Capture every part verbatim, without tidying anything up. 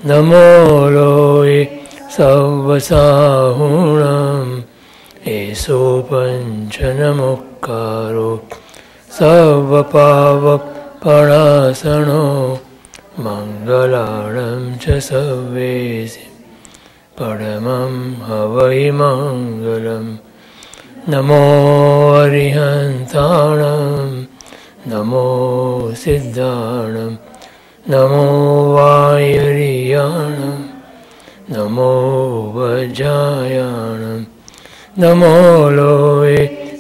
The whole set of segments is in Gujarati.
नमो लोये सर्वसाहुणाम् एषो पञ्चनमुक्कारो सर्वपावपणासनो मङ्गलाणं च सर्वेषां परमं हवै मङ्गलम् नमो अरिहन्ताणां नमो सिद्धाणां नमो वायुरियाणां नमो वज्रायाणां नमो लोये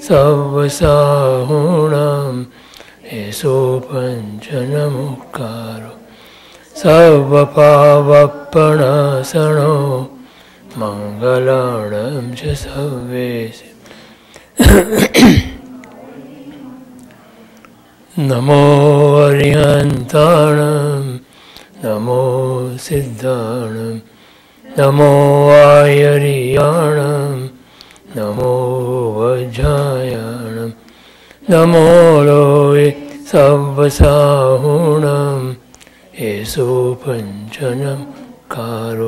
सर्वसाहुणाम् एषो पञ्चनमुक्कारो सर्वपावपणासनो मङ्गलाणं च सर्वेषां नमो अरिहन्ताणां नमो सिद्धाणां नमो वायुरियाणां नमो वज्रायाणां नमो लोये सर्वसाहुणाम् एषो पञ्चनमुक्कारो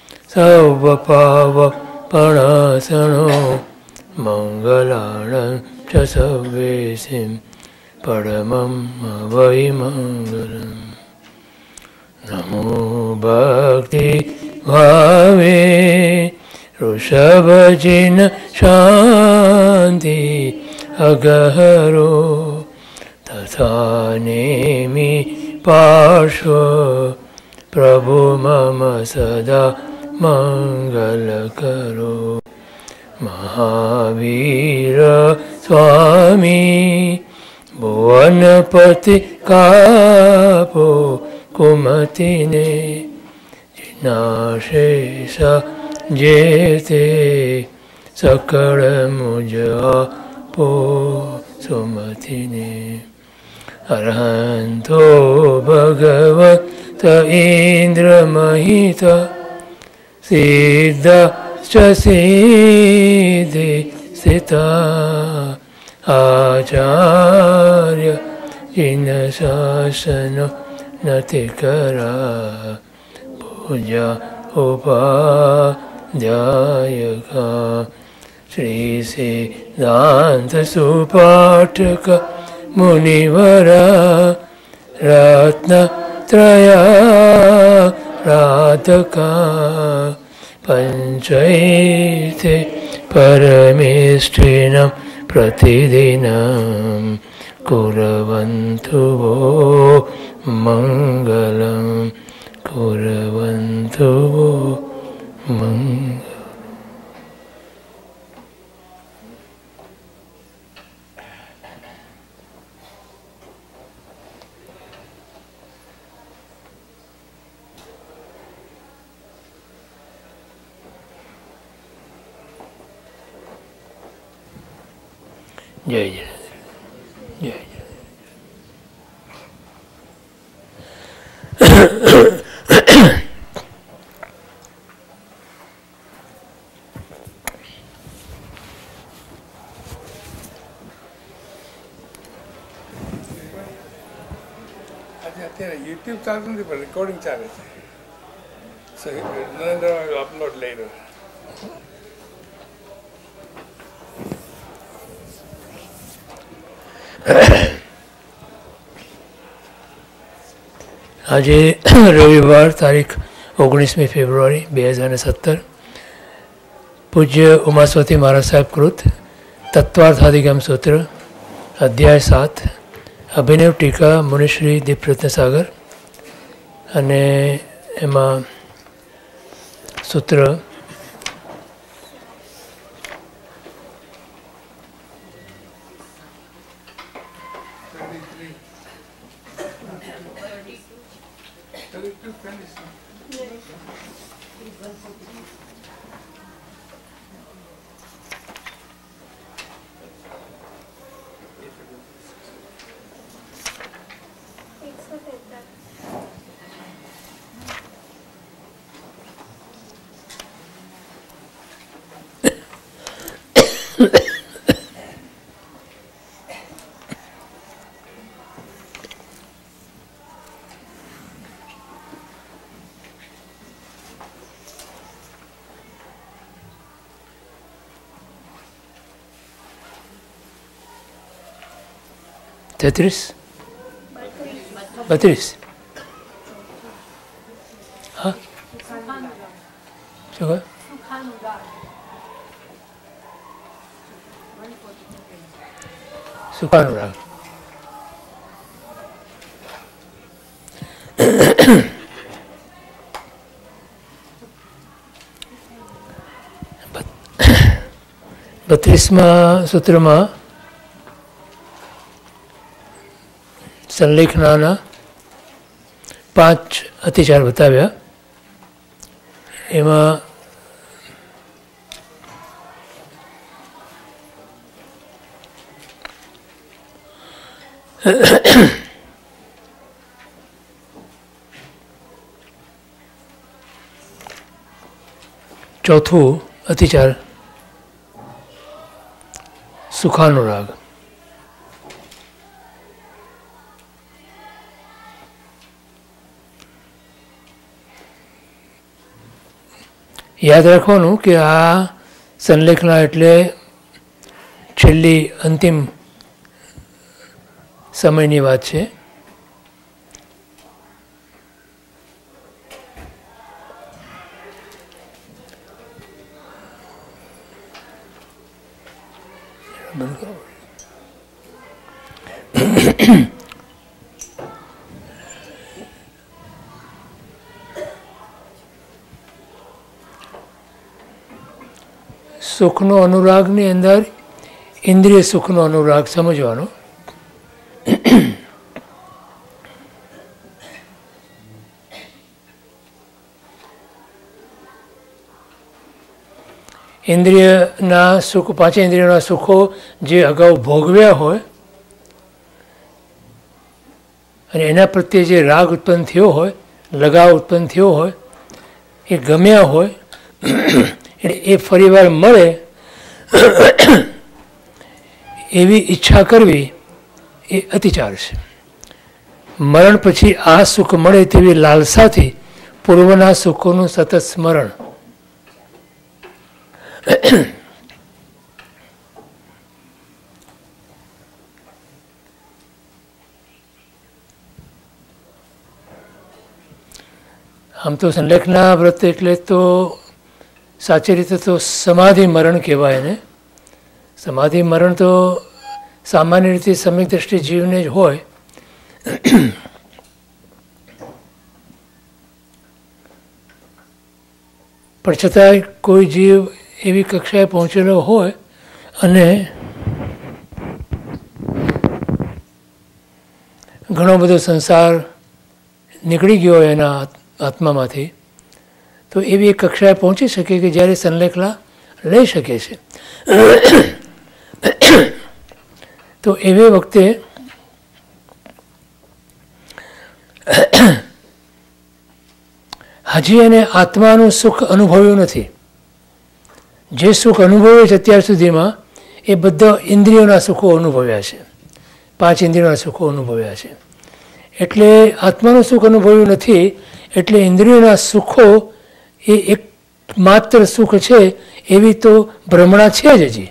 सर्वपावपणासनो मङ्गलाणं च सर्वेषां परमं वै मङ्गलम् नमो भक्ति भावे ऋषभजिन शान्ति अगहरो तथा नेमि पार्श्व प्रभु मम सदा मङ्गलकरो महावीर स्वामी भुवनपति कापो कुमतिने जिनाशेष जेते सकल मुझ आपो सुमतिने अरहन्तो भगवत इन्द्रमहित सिद्धश्च सिद्धि स्थिता आचार्य जिनशासन नतिकरा पूजा उपाध्यायका श्री सिद्धान्त सुपाठक मुनिवरा रत्नत्रया राधका पञ्चैते परमेष्ठिनं प्रतिदिनं कुर्वन्तु वो मङ्गलं कुर्वन्तु वो मङ्गलम्। जय जय जय અત્યારે યુટ્યુબ ચાલતું નથી પણ રેકોર્ડિંગ ચાલે છે. સો નરેન્દ્ર will upload later. આજે રવિવાર તારીખ ઓગણીસમી ફેબ્રુઆરી બે હજાર ને સત્તર પૂજ્ય ઉમાસ્વતી મહારાજ સાહેબ કૃત તત્વાર્થાધિગમ સૂત્ર અધ્યાય સાત અભિનવ ટીકા મુનિશ્રી દીપરત્ન સાગર અને એમાં સૂત્ર તેત્રીસ બત્રીસ હા શું કહે સુખાનુરાગ બત્રીસમાં સૂત્રમાં સંલેખનાના પાંચ અતિચાર બતાવ્યા. એમાં ચોથું અતિચાર સુખાનુરાગ. યાદ રાખવાનું કે આ સંલેખના એટલે છેલ્લી અંતિમ સમયની વાત છે. સુખનો અનુરાગની અંદર ઇન્દ્રિય સુખનો અનુરાગ સમજવાનો. ઇન્દ્રિયના સુખ, પાંચ ઇન્દ્રિયોના સુખો જે અગાઉ ભોગવ્યા હોય અને એના પ્રત્યે જે રાગ ઉત્પન્ન થયો હોય, લગાવ ઉત્પન્ન થયો હોય, એ ગમ્યા હોય, એટલે એ ફરીવાર મળે એવી ઈચ્છા કરવી એ અતિચાર છે. મરણ પછી આ સુખ મળે તેવી લાલસાથી પૂર્વના સુખોનું સતત સ્મરણ. આમ તો સંલેખના વ્રત એટલે તો સાચી રીતે તો સમાધિ મરણ કહેવાય ને. સમાધિ મરણ તો સામાન્ય રીતે સમ્યક દ્રષ્ટિ જીવને જ હોય. પણ છતાંય કોઈ જીવ એવી કક્ષાએ પહોંચેલો હોય અને ઘણો બધો સંસાર નીકળી ગયો હોય એના આત્મામાંથી, તો એવી એક કક્ષાએ પહોંચી શકે કે જ્યારે સંલેખલા લઈ શકે છે. તો એવી વખતે હજી એને આત્માનું સુખ અનુભવ્યું નથી. જે સુખ અનુભવ્યું છે અત્યાર સુધીમાં એ બધા ઇન્દ્રિયોના સુખો અનુભવ્યા છે, પાંચ ઇન્દ્રિયોના સુખો અનુભવ્યા છે. એટલે આત્માનું સુખ અનુભવ્યું નથી, એટલે ઇન્દ્રિયોના સુખો એ એક માત્ર સુખ છે એવી તો ભ્રમણા છે જ હજી.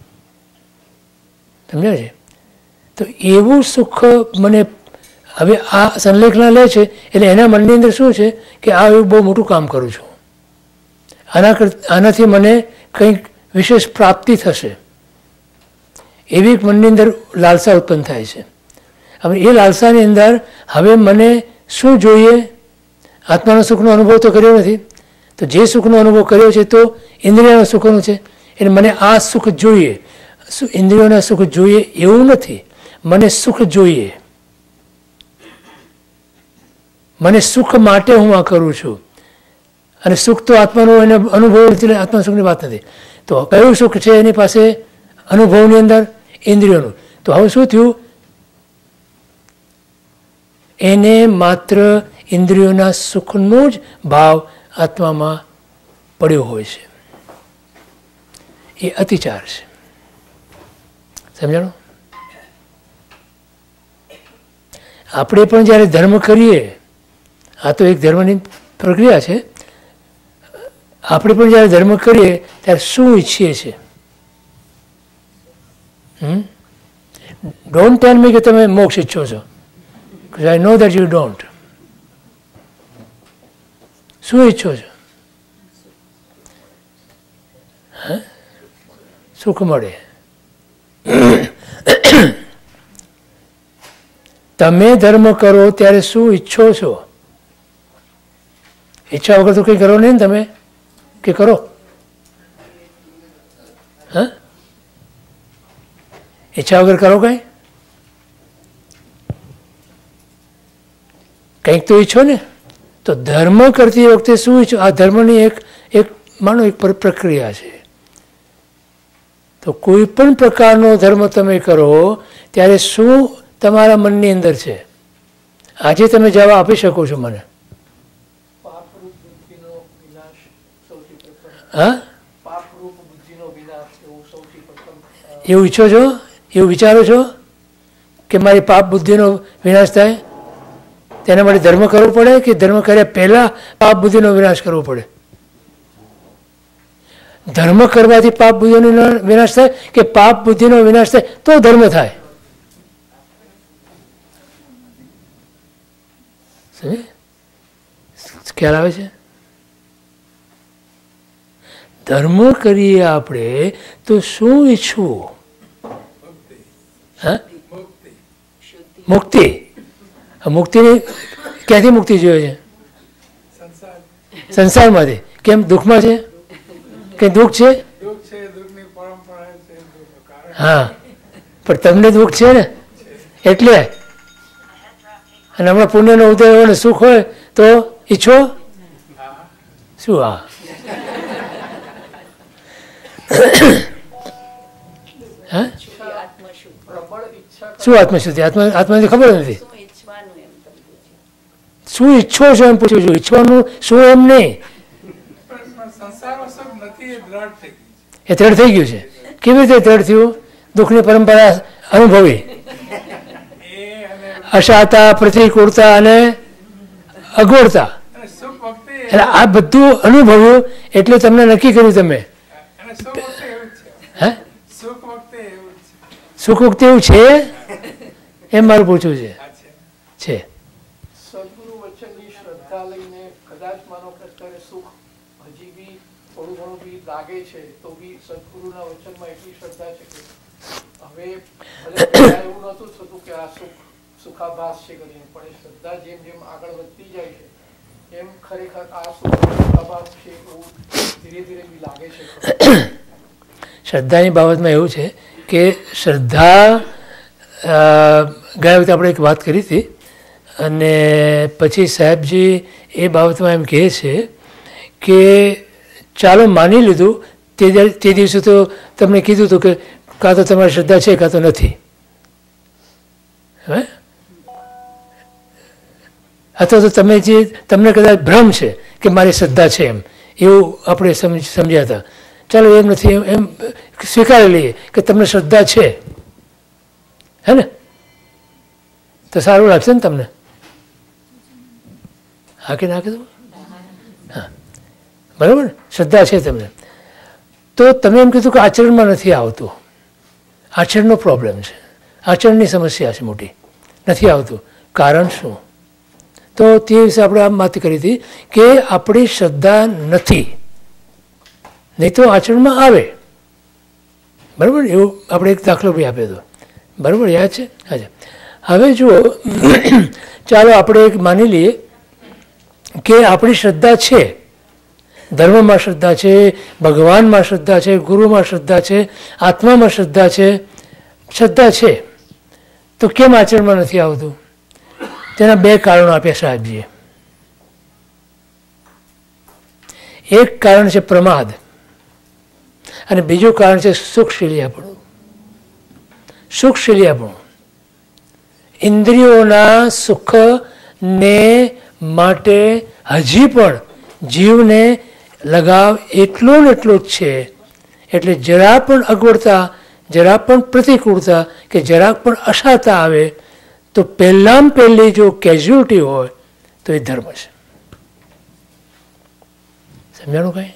સમજાય છે? તો એવું સુખ મને હવે આ સંલેખના લે છે એટલે એના મનની અંદર શું છે કે આ એવું બહુ મોટું કામ કરું છું, આના કર આનાથી મને કંઈક વિશેષ પ્રાપ્તિ થશે એવી મનની અંદર લાલસા ઉત્પન્ન થાય છે. હવે એ લાલસાની અંદર હવે મને શું જોઈએ? આત્માના સુખનો અનુભવ તો કર્યો નથી, તો જે સુખનો અનુભવ કર્યો છે તો ઇન્દ્રિયોના સુખનો છે, એટલે મને આ સુખ જોઈએ. ઇન્દ્રિયોના સુખ જોઈએ એવું નથી, મને સુખ જોઈએ. મને સુખ માટે હું આ કરું છું. અને સુખ તો આત્માનો એને અનુભવ નથી, આત્મા સુખની વાત નથી. તો કયું સુખ છે એની પાસે અનુભવની અંદર? ઇન્દ્રિયોનું. તો હવે શું થયું? એને માત્ર ઇન્દ્રિયોના સુખનો જ ભાવ આત્મામાં પડ્યો હોય છે. એ અતિચાર છે. સમજાણું? આપણે પણ જ્યારે ધર્મ કરીએ, આ તો એક ધર્મની પ્રક્રિયા છે, આપણે પણ જ્યારે ધર્મ કરીએ ત્યારે શું ઈચ્છીએ છીએ? હમ ડોન્ટ ટેલ મી કે તમે મોક્ષ ઈચ્છો છો, I know that you don't. શું ઈચ્છો છો? હા, સુખ મળે. તમે ધર્મ કરો ત્યારે શું ઈચ્છો છો? ઈચ્છા વગર તો કંઈ કરો નહીં ને તમે, કે કરો? હા, ઈચ્છા વગર કરો કઈ? કંઈક તો ઈચ્છો ને. તો ધર્મ કરતી વખતે શું ઈચ્છો? આ ધર્મની એક એક માનો એક પ્રક્રિયા છે. તો કોઈ પણ પ્રકારનો ધર્મ તમે કરો ત્યારે શું તમારા મનની અંદર છે? આજે તમે જવાબ આપી શકો છો મને. હા, એવું ઈચ્છો છો? એવું વિચારો છો કે મારી પાપ બુદ્ધિનો વિનાશ થાય? તેના માટે ધર્મ કરવો પડે કે ધર્મ કર્યા પહેલા પાપ બુદ્ધિનો વિનાશ કરવો પડે? ધર્મ કરવાથી પાપ બુદ્ધિનો વિનાશ થાય કે પાપ બુદ્ધિનો વિનાશ થાય તો ધર્મ થાય? ખ્યાલ આવે છે? ધર્મ કરીએ આપણે તો શું ઈચ્છવું? હા, મુક્તિ. મુક્તિની ક્યાંથી મુક્તિ જોઈએ છે? સંસારમાંથી. કેમ? દુઃખમાં છે? કંઈ દુઃખ છે? હા, પણ તમને દુઃખ છે ને એટલે. અને હમણાં પુણ્યનો ઉદય હોય ને સુખ હોય તો ઈચ્છો શું? હા, હા, શું આત્મશુદ્ધિ? આત્મા આત્માથી ખબર નથી. શું ઈચ્છો છો એમ પૂછું છું. ઈચ્છવાનું શું એમ નહીં. એ દ્રઢ થઈ ગયું છે. કેવી રીતે દ્રઢ થયું? દુઃખની પરંપરા અનુભવી, અશાતા, પ્રતિકૂળતા અને અગવડતા, એટલે આ બધું અનુભવ્યું એટલે તમને નક્કી કર્યું તમે. હે, સુખ વખતે એવું છે એમ મારું પૂછવું છે. છે સદગુરુ વચનની શ્રદ્ધા લઈને કદાચ માનો કે અત્યારે સુખ હજી બી થોડું ઘણું બી લાગે છે તો બી સદગુરુના વચનમાં એટલી શ્રદ્ધા છે કે હવે એવું નહોતું થતું કે આ સુખ સુખાભાસ છે કરીને, પણ એ શ્રદ્ધા જેમ જેમ આગળ વધતી જાય છે એમ ખરેખર આ સુખ સુખાભાસ છે એવું ધીરે ધીરે બી લાગે છે. શ્રદ્ધાની બાબતમાં એવું છે કે શ્રદ્ધા ગયા વખતે આપણે એક વાત કરી હતી અને પછી સાહેબજી એ બાબતમાં એમ કહે છે કે ચાલો માની લીધું તે તે દિવસે તો તમને કીધું હતું કે કાં તો તમારી શ્રદ્ધા છે કાં તો નથી. હવે અથવા તો તમે જે તમને કદાચ ભ્રમ છે કે મારી શ્રદ્ધા છે એમ એવું આપણે સમજ સમજ્યા હતા. ચાલો એમ નથી એમ એમ સ્વીકારી લઈએ કે તમને શ્રદ્ધા છે, હે ને? તો સારું લાગશે ને તમને? હા કે ના કીધું? હા, બરાબર ને? શ્રદ્ધા છે તમને. તો તમે એમ કીધું કે આચરણમાં નથી આવતું. આચરણનો પ્રોબ્લેમ છે, આચરણની સમસ્યા છે મોટી, નથી આવતું. કારણ શું? તો તે વિશે આપણે આમ વાત કરી હતી કે આપણી શ્રદ્ધા નથી, નહીં તો આચરણમાં આવે. બરાબર? એવું આપણે એક દાખલો બી આપ્યો હતો. બરાબર, યાદ છે? હા. હવે જુઓ, ચાલો આપણે એક માની લઈએ કે આપણી શ્રદ્ધા છે, ધર્મમાં શ્રદ્ધા છે, ભગવાનમાં શ્રદ્ધા છે, ગુરુમાં શ્રદ્ધા છે, આત્મામાં શ્રદ્ધા છે, શ્રદ્ધા છે, તો કેમ આચરણમાં નથી આવતું? તેના બે કારણો આપ્યા સાહેબજીએ. એક કારણ છે પ્રમાદ અને બીજું કારણ છે સુખશીલિયાપણું. સુખશીલિયાપણું ઇન્દ્રિયોના સુખને માટે હજી પણ જીવને લગાવ એટલો ને એટલો જ છે. એટલે જરા પણ અગવડતા, જરા પણ પ્રતિકૂળતા કે જરા પણ અશાતા આવે તો પહેલાં પહેલી જો કેઝ્યુઅલિટી હોય તો એ ધર્મ છે. સમજાણું કાંઈ?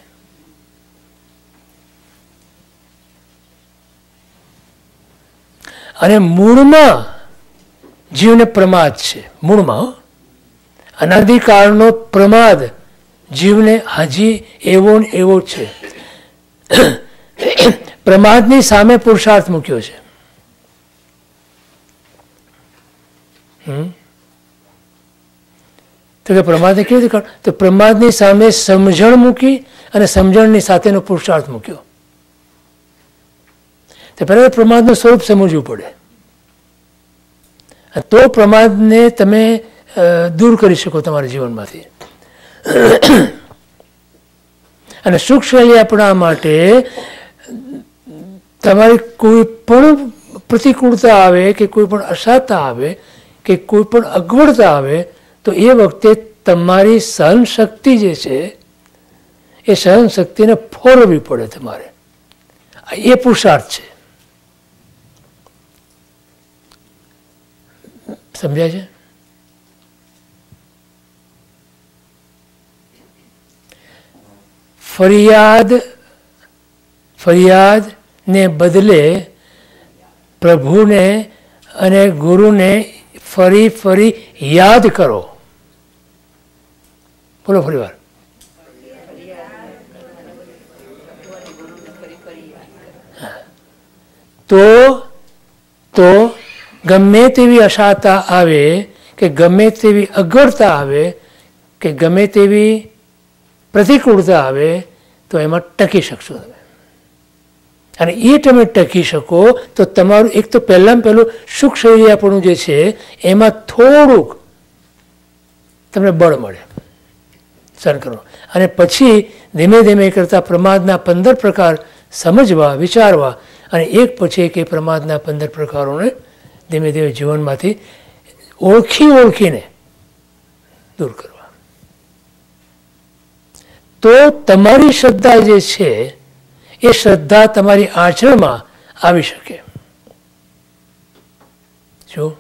અને મૂળમાં જીવને પ્રમાદ છે. મૂળમાં અનાદિકાળનો પ્રમાદ જીવને હજી એવો ને એવો જ છે. પ્રમાદની સામે પુરુષાર્થ મૂક્યો છે. હમ તો કે પ્રમાદને કેવી રીતે? તો પ્રમાદની સામે સમજણ મૂકી અને સમજણની સાથેનો પુરુષાર્થ મૂક્યો. તો પહેલાં પ્રમાદનું સ્વરૂપ સમજવું પડે, તો પ્રમાદને તમે દૂર કરી શકો તમારા જીવનમાંથી. અને સુખ શૈલી આપણા માટે તમારી કોઈ પણ પ્રતિકૂળતા આવે કે કોઈ પણ અસાધતા આવે કે કોઈ પણ અગવડતા આવે તો એ વખતે તમારી સહન શક્તિ જે છે એ સહન શક્તિને ફોરવવી પડે તમારે. એ પુરુષાર્થ છે. સમજ્યા છે? ફરિયાદ ફરિયાદ ને બદલે પ્રભુને અને ગુરુને ફરી ફરી યાદ કરો. બોલો ફરી વાર. તો તો ગમે તેવી અશાતા આવે કે ગમે તેવી અગવડતા આવે કે ગમે તેવી પ્રતિકૂળતા આવે તો એમાં ટકી શકશો તમે. અને એ તમે ટકી શકો તો તમારું એક તો પહેલાં પહેલું સુખ શૈલીયાપણું જે છે એમાં થોડુંક તમને બળ મળે સહન કરો. અને પછી ધીમે ધીમે કરતાં પ્રમાદના પંદર પ્રકાર સમજવા વિચારવા અને એક પછી એક એ પ્રમાદના પંદર પ્રકારોને ધીમે ધીમે જીવનમાંથી ઓળખી ઓળખીને દૂર કરવા. તો તમારી શ્રદ્ધા જે છે એ શ્રદ્ધા તમારી આચરણમાં આવી શકે. શું?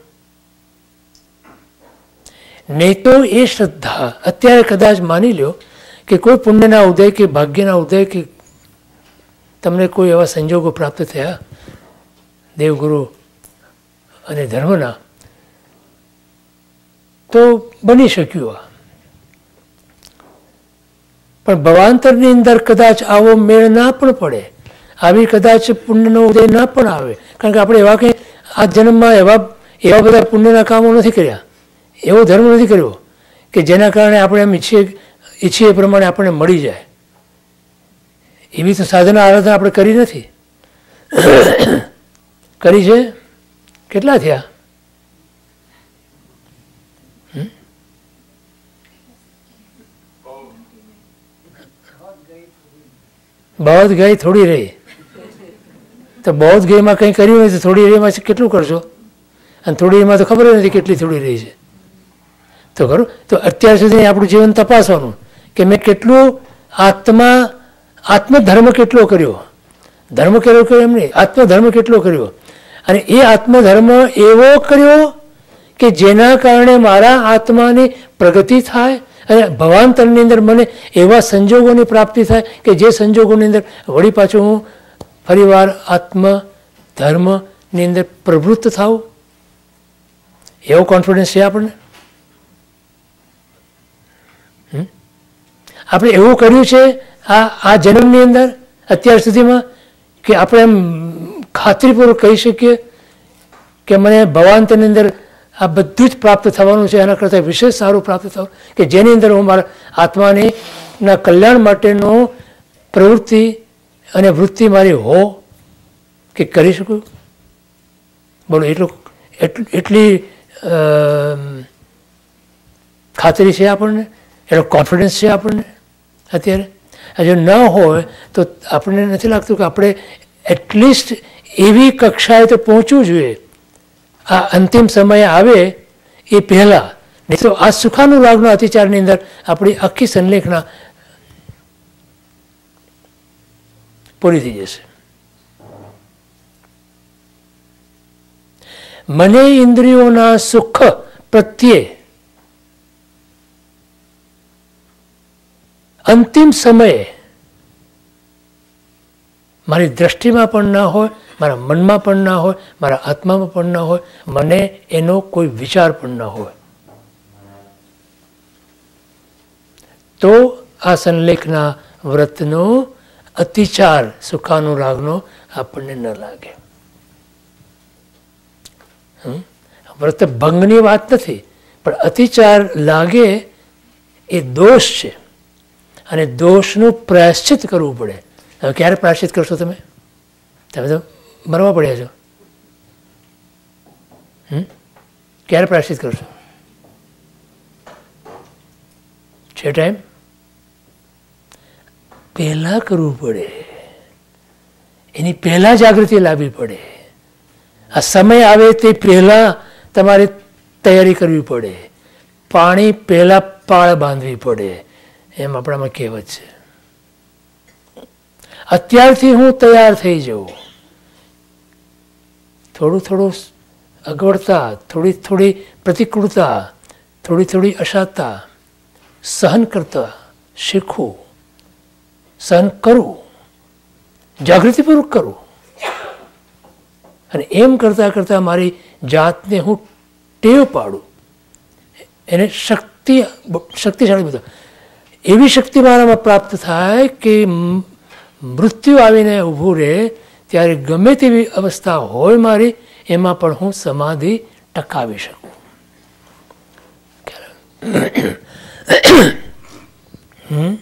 નહીં તો એ શ્રદ્ધા અત્યારે કદાચ માની લો કે કોઈ પુણ્યના ઉદય કે ભાગ્યના ઉદય કે તમને કોઈ એવા સંજોગો પ્રાપ્ત થયા દેવગુરુ અને ધર્મના, તો બની શક્યું આ. પણ ભવાંતરની અંદર કદાચ આવો મેળ ના પણ પડે, આવી કદાચ પુણ્યનો ઉદય ના પણ આવે, કારણ કે આપણે એવા કંઈ આ જન્મમાં એવા એવા બધા પુણ્યના કામો નથી કર્યા, એવો ધર્મ નથી કર્યો કે જેના કારણે આપણે એમ ઈચ્છીએ ઈચ્છીએ એ પ્રમાણે આપણને મળી જાય. એવી તો સાધના આરાધના આપણે કરી નથી. કરી છે? કેટલા થયા? બહુ ગઈ થોડી રહી. તો બહુ ગઈમાં કંઈ કર્યું નથી, થોડી રહીમાં કેટલું કરશો? અને થોડી રહીમાં તો ખબર નથી કેટલી થોડી રહી છે. તો ખરું. તો અત્યાર સુધી આપણું જીવન તપાસવાનું કે મેં કેટલું આત્મા આત્મધર્મ કેટલો કર્યો, ધર્મ કેટલો કર્યો એમ નહીં, આત્મધર્મ કેટલો કર્યો. અને એ આત્મધર્મ એવો કર્યો કે જેના કારણે મારા આત્માની પ્રગતિ થાય અને ભવાંતરની અંદર મને એવા સંજોગોની પ્રાપ્તિ થાય કે જે સંજોગોની અંદર વળી પાછું હું ફરીવાર આત્મ ધર્મની અંદર પ્રવૃત્ત થાઉં. એવો કોન્ફિડન્સ છે આપણને? આપણે એવું કર્યું છે આ આ જન્મની અંદર અત્યાર સુધીમાં કે આપણે એમ ખાતરીપૂર્વક કહી શકીએ કે મને ભવાંતરની અંદર આ બધું જ પ્રાપ્ત થવાનું છે, એના કરતાં વિશેષ સારું પ્રાપ્ત થવાનું કે જેની અંદર હું મારા આત્માની ના કલ્યાણ માટેનો પ્રવૃત્તિ અને વૃત્તિ મારી હો કે કરી શકું? બોલો, એટલું એટલી ખાતરી છે આપણને, એટલો કોન્ફિડન્સ છે આપણને અત્યારે? જો ન હોય તો આપણને નથી લાગતું કે આપણે એટલીસ્ટ એવી કક્ષાએ તો પહોંચવું જોઈએ આ અંતિમ સમય આવે એ પહેલાં. નહીં તો આ સુખાનુરાગના અતિચારની અંદર આપણી આખી સંલેખના પૂરી થઈ જશે. મને ઇન્દ્રિયોના સુખ પ્રત્યે અંતિમ સમયે મારી દ્રષ્ટિમાં પણ ના હોય, મારા મનમાં પણ ના હોય, મારા આત્મામાં પણ ના હોય, મને એનો કોઈ વિચાર પણ ના હોય, તો આ સંલેખના વ્રતનો અતિચાર સુખાનુરાગનો આપણને ન લાગે. વ્રત ભંગની વાત નથી, પણ અતિચાર લાગે એ દોષ છે અને દોષનું પ્રાયશ્ચિત કરવું પડે. હવે ક્યારે પ્રાયશ્ચિત કરશો તમે? તમે તો મરવા પડ્યા છો. હમ ક્યારે પ્રાયશ્ચિત કરશો? છે ટાઈમ? પહેલાં કરવું પડે, એની પહેલાં જાગૃતિ લાવવી પડે. આ સમય આવે તે પહેલાં તમારે તૈયારી કરવી પડે. પાણી પહેલાં પાળ બાંધવી પડે, એમ આપણામાં કહેવત છે. અત્યારથી હું તૈયાર થઈ જાઉં, થોડું થોડું અગવડતા, થોડી થોડી પ્રતિકૂળતા, થોડી થોડી અશાંતતા સહન કરતા શીખવું, સહન કરવું, જાગૃતિપૂર્વક કરવું. અને એમ કરતાં કરતાં મારી જાતને હું ટેવ પાડું, એને શક્તિ શક્તિશાળી બધા એવી શક્તિ મારામાં પ્રાપ્ત થાય કે મૃત્યુ આવીને ઊભું રહે ત્યારે ગમે તેવી અવસ્થા હોય મારી, એમાં પણ હું સમાધિ ટકાવી શકું. હમ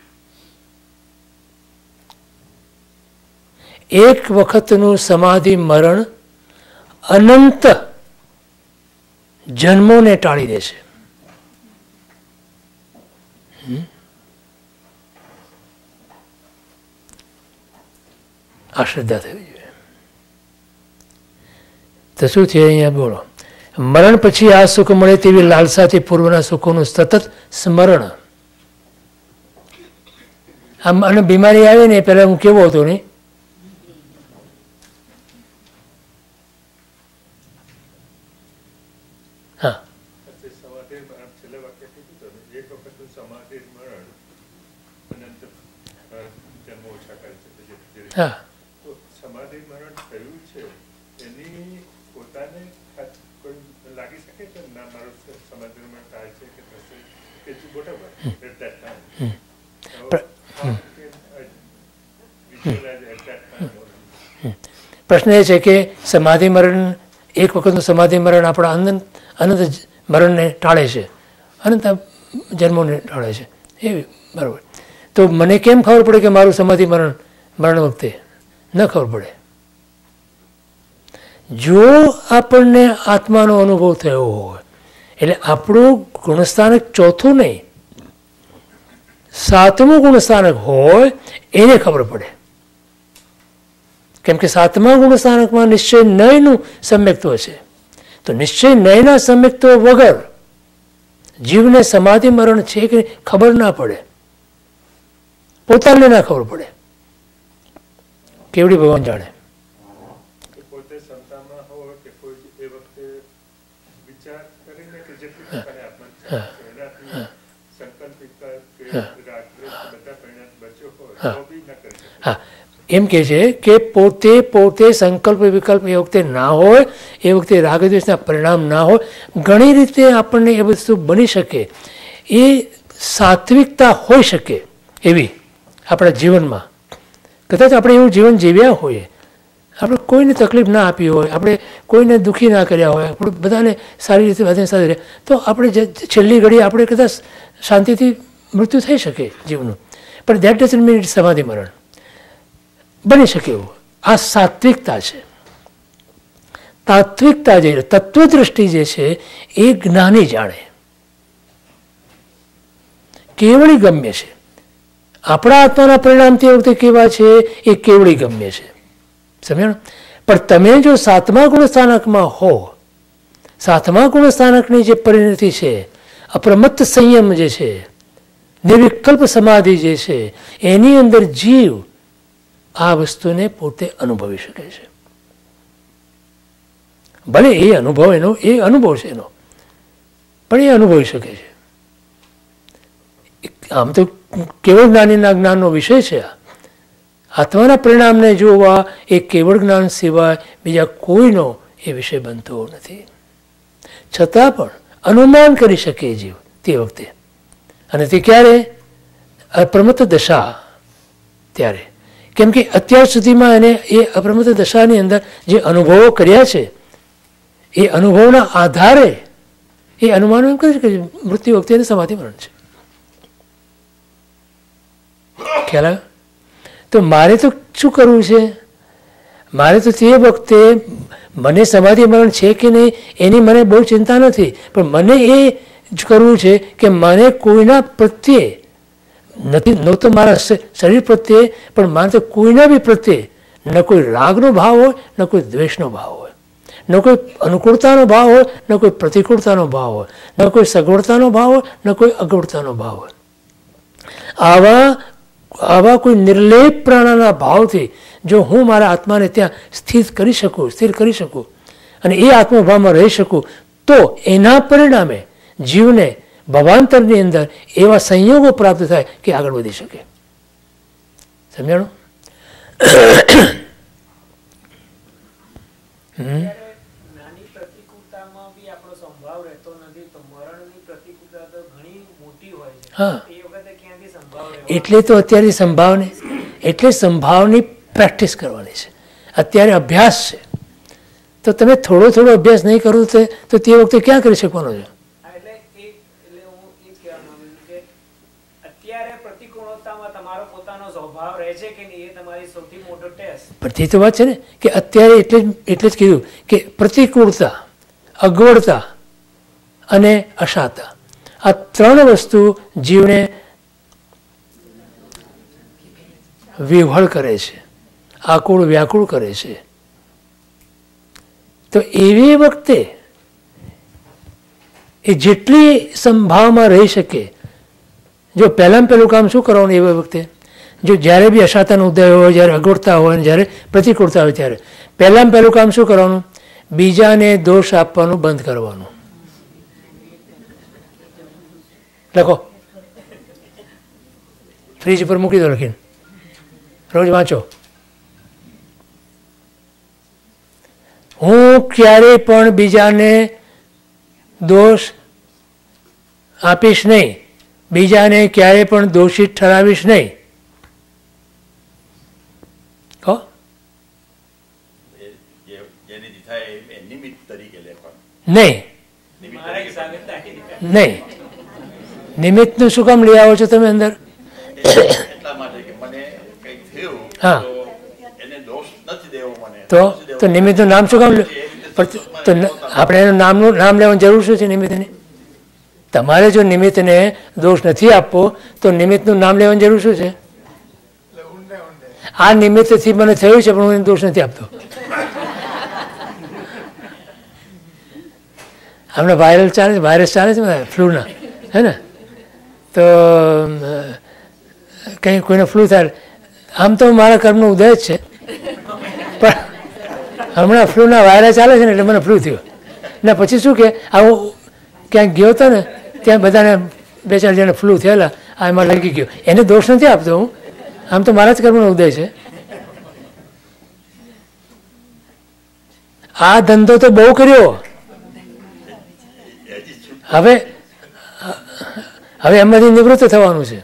એક વખતનું સમાધિ મરણ અનંત જન્મોને ટાળી દે છે. આ શ્રદ્ધા થવી જોઈએ. તો શું છે અહીંયા બોલો? મરણ પછી આ સુખ મળે તેવી લાલસાથી પૂર્વના સુખોનું સતત સ્મરણ. આમ અને બીમારી આવે ને પહેલા હું કેવો હતો નહીં, હા હા પ્રશ્ન એ છે કે સમાધિ મરણ, એક વખતનું સમાધિ મરણ આપણા અનંત અનંત મરણને ટાળે છે, અનંત જન્મોને ટાળે છે, એવી બરાબર. તો મને કેમ ખબર પડે કે મારું સમાધિ મરણ મરણ વખતે? ન ખબર પડે. જો આપણને આત્માનો અનુભવ થયો હોય, એટલે આપણું ગુણસ્થાનક ચોથું નહીં, સાતમું ગુણસ્થાનક હોય, એને ખબર પડે. કેમ કે સાતમા ગુણસ્થાનકમાં નિશ્ચય નયનું સમ્યક્ત્વ છે. તો નિશ્ચય નયના સમ્યક્ત્વ વગર જીવને સમાધિ મરણ છે કે ખબર ના પડે, પોતાને ના ખબર પડે. કેવડી ભગવાન જાણે. હા, એમ કે છે કે પોતે પોતે સંકલ્પ વિકલ્પ એ વખતે ના હોય, એ વખતે રાગદ્વેષના પરિણામ ના હોય, ઘણી રીતે આપણને એ વસ્તુ બની શકે, એ સાત્વિકતા હોઈ શકે એવી આપણા જીવનમાં. કદાચ આપણે એવું જીવન જીવ્યા હોઈએ, આપણે કોઈને તકલીફ ના આપી હોય, આપણે કોઈને દુઃખી ના કર્યા હોય, આપણે બધાને સારી રીતે બધાને સાથે રહ્યા, તો આપણે છેલ્લી ઘડી આપણે કદાચ શાંતિથી મૃત્યુ થઈ શકે જીવનું. પણ દેટ ડઝન્ટ મીન ઇટ સમાધિ મરણ. બની શકે એવું. આ સાત્વિકતા છે. તાત્વિકતા જે તત્વદ્રષ્ટિ જે છે એ જ્ઞાની જાણે, કેવળી ગમ્ય છે. આપણા આત્માના પરિણામ તે વખતે કેવા છે એ કેવળી ગમ્ય છે, સમજણ. પણ તમે જો સાતમા ગુણસ્થાનકમાં હો, સાતમા ગુણસ્થાનકની જે પરિણતિ છે, અપ્રમત્ત સંયમ જે છે, નિર્વિકલ્પ સમાધિ જે છે, એની અંદર જીવ આ વસ્તુને પોતે અનુભવી શકે છે. ભલે એ અનુભવ એનો એ અનુભવ છે એનો, પણ એ અનુભવી શકે છે. આમ તો કેવળ જ્ઞાનીના જ્ઞાનનો વિષય છે. આત્માના પરિણામને જોવા એ કેવળ જ્ઞાન સિવાય બીજા કોઈનો એ વિષય બનતો નથી. છતાં પણ અનુમાન કરી શકે જીવ તે વખતે, અને તે ક્યારે? અપ્રમત્ત દશા ત્યારે. કેમ કે અત્યાર સુધીમાં એને એ અપ્રમત્ત દશાની અંદર જે અનુભવો કર્યા છે એ અનુભવના આધારે એ અનુમાન એમ કરી શકે છે મૃત્યુ વખતે એને સમાધિ મરણ છે. ખ્યાલ આવે? તો મારે તો શું કરવું છે? મારે તો તે વખતે મને સમાધિ મરણ છે કે નહીં એની મને બહુ ચિંતા નથી, પણ મને એ જ કરવું છે કે મને કોઈના પ્રત્યે નથી, ન તો મારા શરીર પ્રત્યે, પણ મારે તો કોઈના બી પ્રત્યે ન કોઈ રાગનો ભાવ હોય, ન કોઈ દ્વેષનો ભાવ હોય, ન કોઈ અનુકૂળતાનો ભાવ હોય, ન કોઈ પ્રતિકૂળતાનો ભાવ હોય, ન કોઈ સગવડતાનો ભાવ હોય, ન કોઈ અગવડતાનો ભાવ હોય. આવા આવા કોઈ નિર્લેપ પ્રાણાના ભાવથી જો હું મારા આત્માને ત્યાં સ્થિત કરી શકું, સ્થિર કરી શકું અને એ આત્મભાવમાં રહી શકું, તો એના પરિણામે જીવને ભવાંતરની અંદર એવા સંયોગો પ્રાપ્ત થાય કે આગળ વધી શકે. સમજાણું? નાની પ્રતિકૂળતામાં બી આપણો સંભાવ રહેતો નથી, તો મરણની પ્રતિકૂળતા તો ઘણી મોટી હોય છે. હા, એ વખતે ક્યાંથી સંભાવ રહેવો? એટલે તો અત્યારે સંભાવની એટલે સંભાવની પ્રેક્ટિસ કરવાની છે. અત્યારે અભ્યાસ છે, તો તમે થોડો થોડો અભ્યાસ નહીં કરો તો તો તે વખતે ક્યાં કરી શકવાનો છે? એટલે એ એટલે હું એ કહેવા માંગુ છું કે અત્યારે પ્રતિકૂળતામાં તમારો પોતાનો સ્વભાવ રહે છે કે નહીં, એ તમારી સૌથી મોટો ટેસ્ટ. પણ તે તો વાત છે ને કે અત્યારે એટલે જ એટલે જ કીધું કે પ્રતિકૂળતા, અગવડતા અને અશાતા આ ત્રણ વસ્તુ જીવને વિહ્વળ કરે છે, આકુળ વ્યાકુળ કરે છે. તો એવી વખતે એ જેટલી સંભાવમાં રહી શકે, જો પહેલાં પહેલું કામ શું કરવાનું એવી વખતે, જો જ્યારે બી અશાતાનો ઉદય હોય, જ્યારે અગવડતા હોય અને જ્યારે પ્રતિકૂળતા હોય, ત્યારે પહેલાં પહેલું કામ શું કરવાનું? બીજાને દોષ આપવાનું બંધ કરવાનું. લખો, ફ્રીજ ઉપર મૂકી દો લખીને, રોજ વાંચો. હું ક્યારેય પણ બીજાને દોષ આપીશ નહીં, બીજાને ક્યારેય પણ દોષિત ઠરાવીશ નહીં. કહો. નહીં નહીં, નિમિત્તનું શું કામ લઈ આવો છો તમે અંદર? હા, તો તો નિમિત્તનું નામ શું કામ? તો આપણે એનું નામનું નામ લેવાની જરૂર શું છે નિમિત્તની? તમારે જો નિમિત્તને દોષ નથી આપવો તો નિમિત્તનું નામ લેવાની જરૂર શું છે? આ નિમિત્તથી મને થયું છે પણ હું એને દોષ નથી આપતો. હમણાં વાયરલ ચાલે છે, વાયરસ ચાલે છે ફ્લૂના, હે ને? તો કંઈ કોઈને ફ્લૂ થાય, આમ તો મારા કર્મનો ઉદય જ છે, પણ હમણાં ફ્લૂના વાયરસ ચાલે છે ને એટલે મને ફ્લૂ થયો ને. પછી શું કે આવું ક્યાંક ગયો હતો ને ત્યાં બધાને બે ચાર જણા ફ્લૂ થયેલા, આ એમાં લગી ગયો. એને દોષ નથી આપતો હું, આમ તો મારા જ કર્મનો ઉદય છે. આ ધંધો તો બહુ કર્યો, હવે હવે એમાંથી નિવૃત્ત થવાનું છે.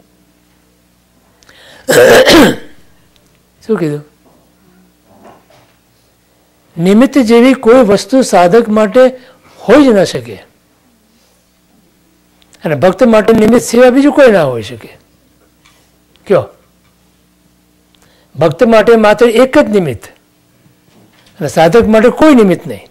શું કીધું? નિમિત્ત જેવી કોઈ વસ્તુ સાધક માટે હોઈ જ ન શકે, અને ભક્ત માટે નિમિત્ત સિવાય બીજું કોઈ ના હોઈ શકે. કયો? ભક્ત માટે માત્ર એક જ નિમિત્ત, અને સાધક માટે કોઈ નિમિત્ત નહીં.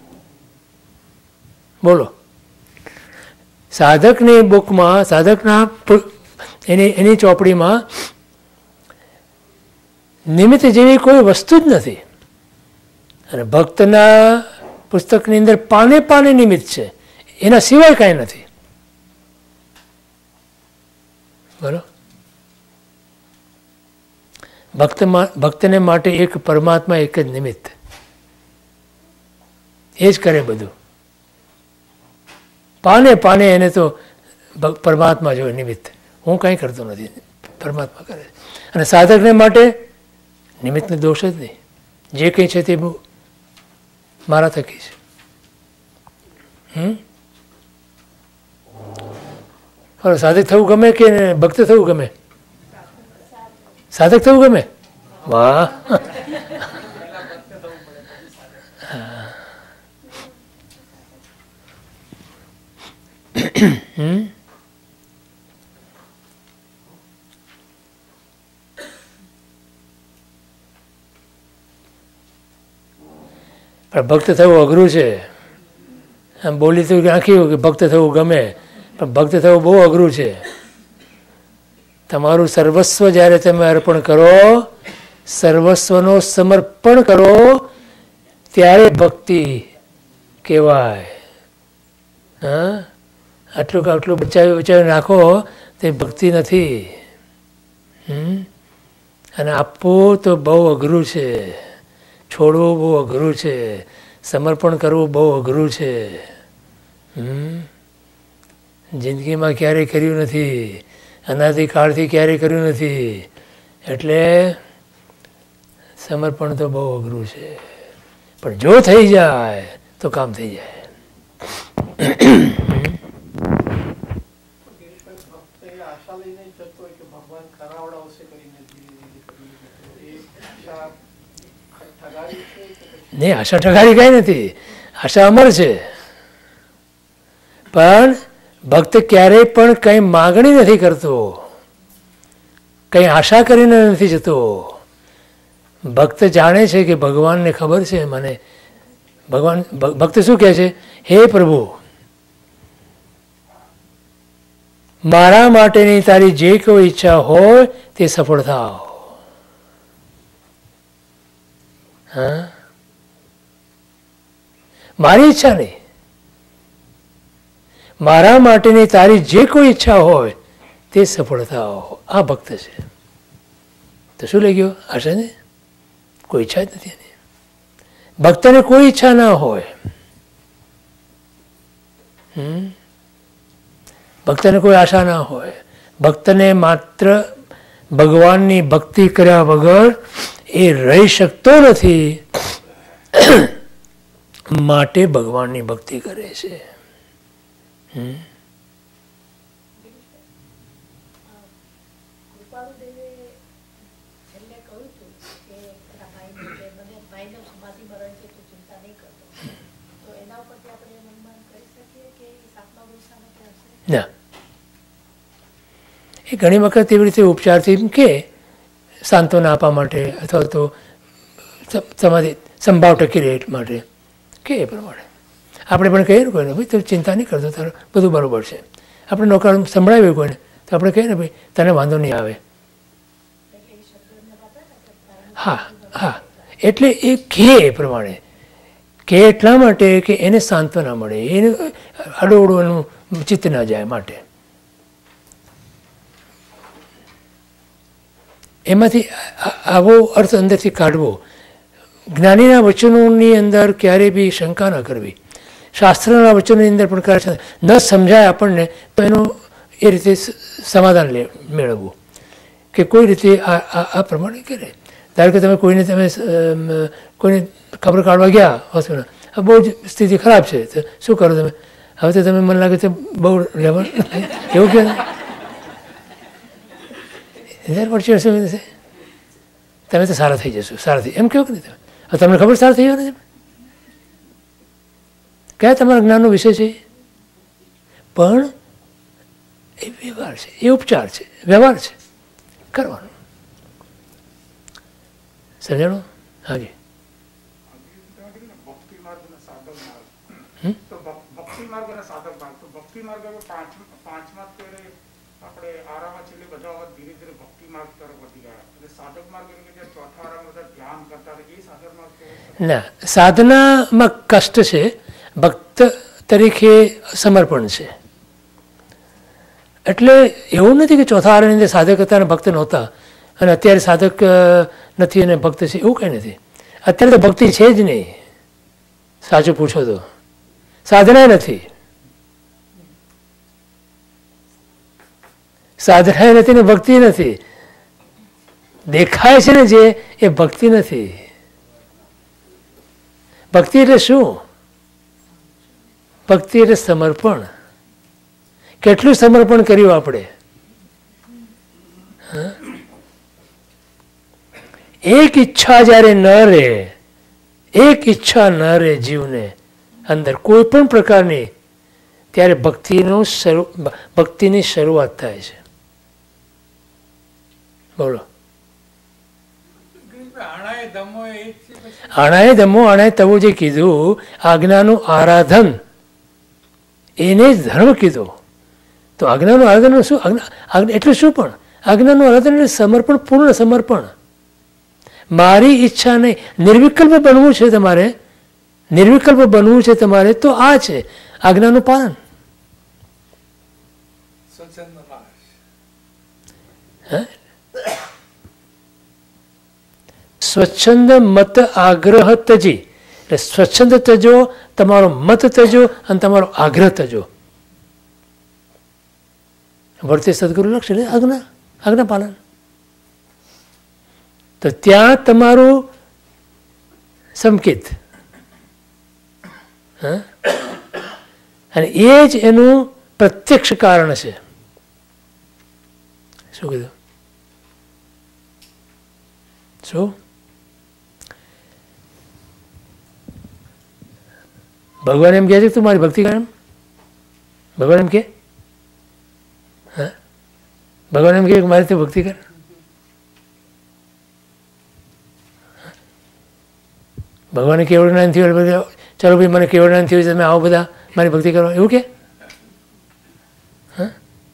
બોલો. સાધકની બુકમાં, સાધકના એની એની ચોપડીમાં નિમિત્ત જેવી કોઈ વસ્તુ જ નથી, અને ભક્તના પુસ્તકની અંદર પાને પાને નિમિત્ત છે, એના સિવાય કાંઈ નથી. બોલો. ભક્તમાં ભક્તને માટે એક પરમાત્મા, એક જ નિમિત્ત, એ જ કરે બધું. પાને પાને એને તો પરમાત્મા જોઈએ નિમિત્ત, હું કાંઈ કરતો નથી, પરમાત્મા કરે. અને સાધકને માટે નિમિત્તને દોષ જ નહીં. જે કંઈ છે તે બહુ મારા થકી છે. હમ સાધક થવું ગમે કે ભક્ત થવું ગમે? સાધક થવું ગમે. વાહ. હમ પણ ભક્ત થવું અઘરું છે. આમ બોલી તો આખી કે ભક્ત થવું ગમે, પણ ભક્ત થવું બહુ અઘરું છે. તમારું સર્વસ્વ જ્યારે તમે અર્પણ કરો, સર્વસ્વનો સમર્પણ કરો, ત્યારે ભક્તિ કહેવાય. હા, આટલું આટલું બચાવી બચાવી નાખો તે ભક્તિ નથી. હમ અને આપવું તો બહુ અઘરું છે, છોડવું બહુ અઘરું છે, સમર્પણ કરવું બહુ અઘરું છે. હમ જિંદગીમાં ક્યારેય કર્યું નથી, અનાદિકાળથી ક્યારેય કર્યું નથી, એટલે સમર્પણ તો બહુ અઘરું છે. પણ જો થઈ જાય તો કામ થઈ જાય. આશા લઈને જતો હોય કે ભગવાન કરાવડાવશે કરીને નહીં, આશા ઠગારી કઈ નથી, આશા અમર છે. પણ ભક્ત ક્યારેય પણ કઈ માગણી નથી કરતો, કઈ આશા કરીને નથી જતો. ભક્ત જાણે છે કે ભગવાનને ખબર છે મને. ભગવાન ભક્ત શું કહે છે? હે પ્રભુ, મારા માટેની તારી જે કોઈ ઈચ્છા હોય તે સફળ થાવ. હા, મારી ઈચ્છા નહીં, મારા માટેની તારી જે કોઈ ઈચ્છા હોય તે સફળ થાવ. આ ભક્ત છે. તો શું લઈ ગયો? આશા ને કોઈ ઈચ્છા જ નથી. એની ભક્તને કોઈ ઈચ્છા ના હોય. હમ ભક્તને કોઈ આશા ના હોય. ભક્તને માત્ર ભગવાનની ભક્તિ કર્યા વગર એ રહી શકતો નથી, માટે ભગવાનની ભક્તિ કરે છે. હમ ના, એ ઘણી વખત એવી રીતે ઉપચારથી કે સાંત્વના આપવા માટે અથવા તો તમારી સંભાવ ટકી રહે માટે કે એ પ્રમાણે આપણે પણ કહીએ ને કોઈને, ભાઈ તું ચિંતા નહીં કરતો, તારું બધું બરાબર છે. આપણે નોકર સંભળાવ્યું કોઈને તો આપણે કહીએ ને ભાઈ તને વાંધો નહીં આવે. હા હા, એટલે એ કે એ પ્રમાણે કે એટલા માટે કે એને સાંત્વના મળે, એને અડોઅડોનું ચિત્ત ના જાય માટે. એમાંથી આવો અર્થ અંદરથી કાઢવો. જ્ઞાનીના વચનોની અંદર ક્યારેય બી શંકા ન કરવી. શાસ્ત્રના વચનોની અંદર પણ ક્યારે ન સમજાય આપણને તો એનું એ રીતે સમાધાન લે મેળવવું કે કોઈ રીતે આ આ પ્રમાણે કરે. ધારો કે તમે કોઈને તમે કોઈને ખબર કાઢવા ગયા હોસ્પિટલ, બહુ જ સ્થિતિ ખરાબ છે, તો શું કરો તમે? હવે તો તમે મને લાગે છે બહુ લેવલ એવું કે પડશે શું થશે, તમે તો સારા થઈ જશો, સારા થઈ એમ કેવું કે નહીં? તમે હવે તમને ખબર સારા થઈ જવાના છે? કયા તમારા જ્ઞાનનો વિષય છે? પણ એ વ્યવહાર છે, એ ઉપચાર છે, વ્યવહાર છે કરવાનો. સમજાણો? હાજી. ભક્તિ માર્ગ અને સાધક માર્ગ, તો ભક્તિ માર્ગ પાંચમા તેરે આપણે આરામાં છેલ્લે બધા ધીરે ધીરે ભક્તિ માર્ગ તરફ વધી ગયા, એટલે સાધક માર્ગ એટલે કે ચોથા આરામ બધા ધ્યાન કરતા હતા, એ સાધક માર્ગ ના. સાધનામાં કષ્ટ છે, ભક્ત તરીકે સમર્પણ છે. એટલે એવું નથી કે ચોથા આરાની અંદર સાધક હતા અને ભક્ત નહોતા, અને અત્યારે સાધક નથી અને ભક્ત છે, એવું કંઈ નથી. અત્યારે તો ભક્તિ છે જ નહીં, સાચું પૂછો તો. સાધના નથી, સાધના નથી ને ભક્તિ નથી. દેખાય છે ને જે એ ભક્તિ નથી. ભક્તિ એટલે શું? ભક્તિ એટલે સમર્પણ. કેટલું સમર્પણ કર્યું આપણે? એક ઈચ્છા જ્યારે ન રહે, એક ઈચ્છા ન રહે જીવને અંદર કોઈ પણ પ્રકારની, ત્યારે ભક્તિનું શરૂ ભક્તિની શરૂઆત થાય છે. બોલો. આણાએ ધમો આણાએ તવો જે કીધું, આજ્ઞાનું આરાધન, એને જ ધર્મ કીધો. તો આજ્ઞાનું આરાધન શું? આજ્ઞા એટલે શું? પણ આજ્ઞાનું આરાધન એટલે સમર્પણ, પૂર્ણ સમર્પણ. મારી ઈચ્છા નહીં, નિર્વિકલ્પ બનવું છે તમારે, નિર્વિકલ્પ બનવું છે તમારે, તો આ છે આજ્ઞાનું પાલન. સ્વચ્છંદ મત આગ્રહ તજી, એટલે સ્વચ્છંદ તજો, તમારો મત તજો અને તમારો આગ્રહ તજો. વર્તે સદગુરુ લક્ષ એટલે આજ્ઞા, આજ્ઞા પાલન. તો ત્યાં તમારું સંકેત, હા, અને એ જ એનું પ્રત્યક્ષ કારણ છે. શું કીધું? શું? ભગવાન એમ કહે છે તું મારી ભક્તિ કર? ભગવાન એમ કે? હા, ભગવાન એમ કે મારી તું ભક્તિ કર? ભગવાને કેવળ જ્ઞાન થયું, ચાલો ભાઈ મને કેવળ જ્ઞાન થયું, તમે આવો બધા મારી ભક્તિ કરો, એવું કે? હા,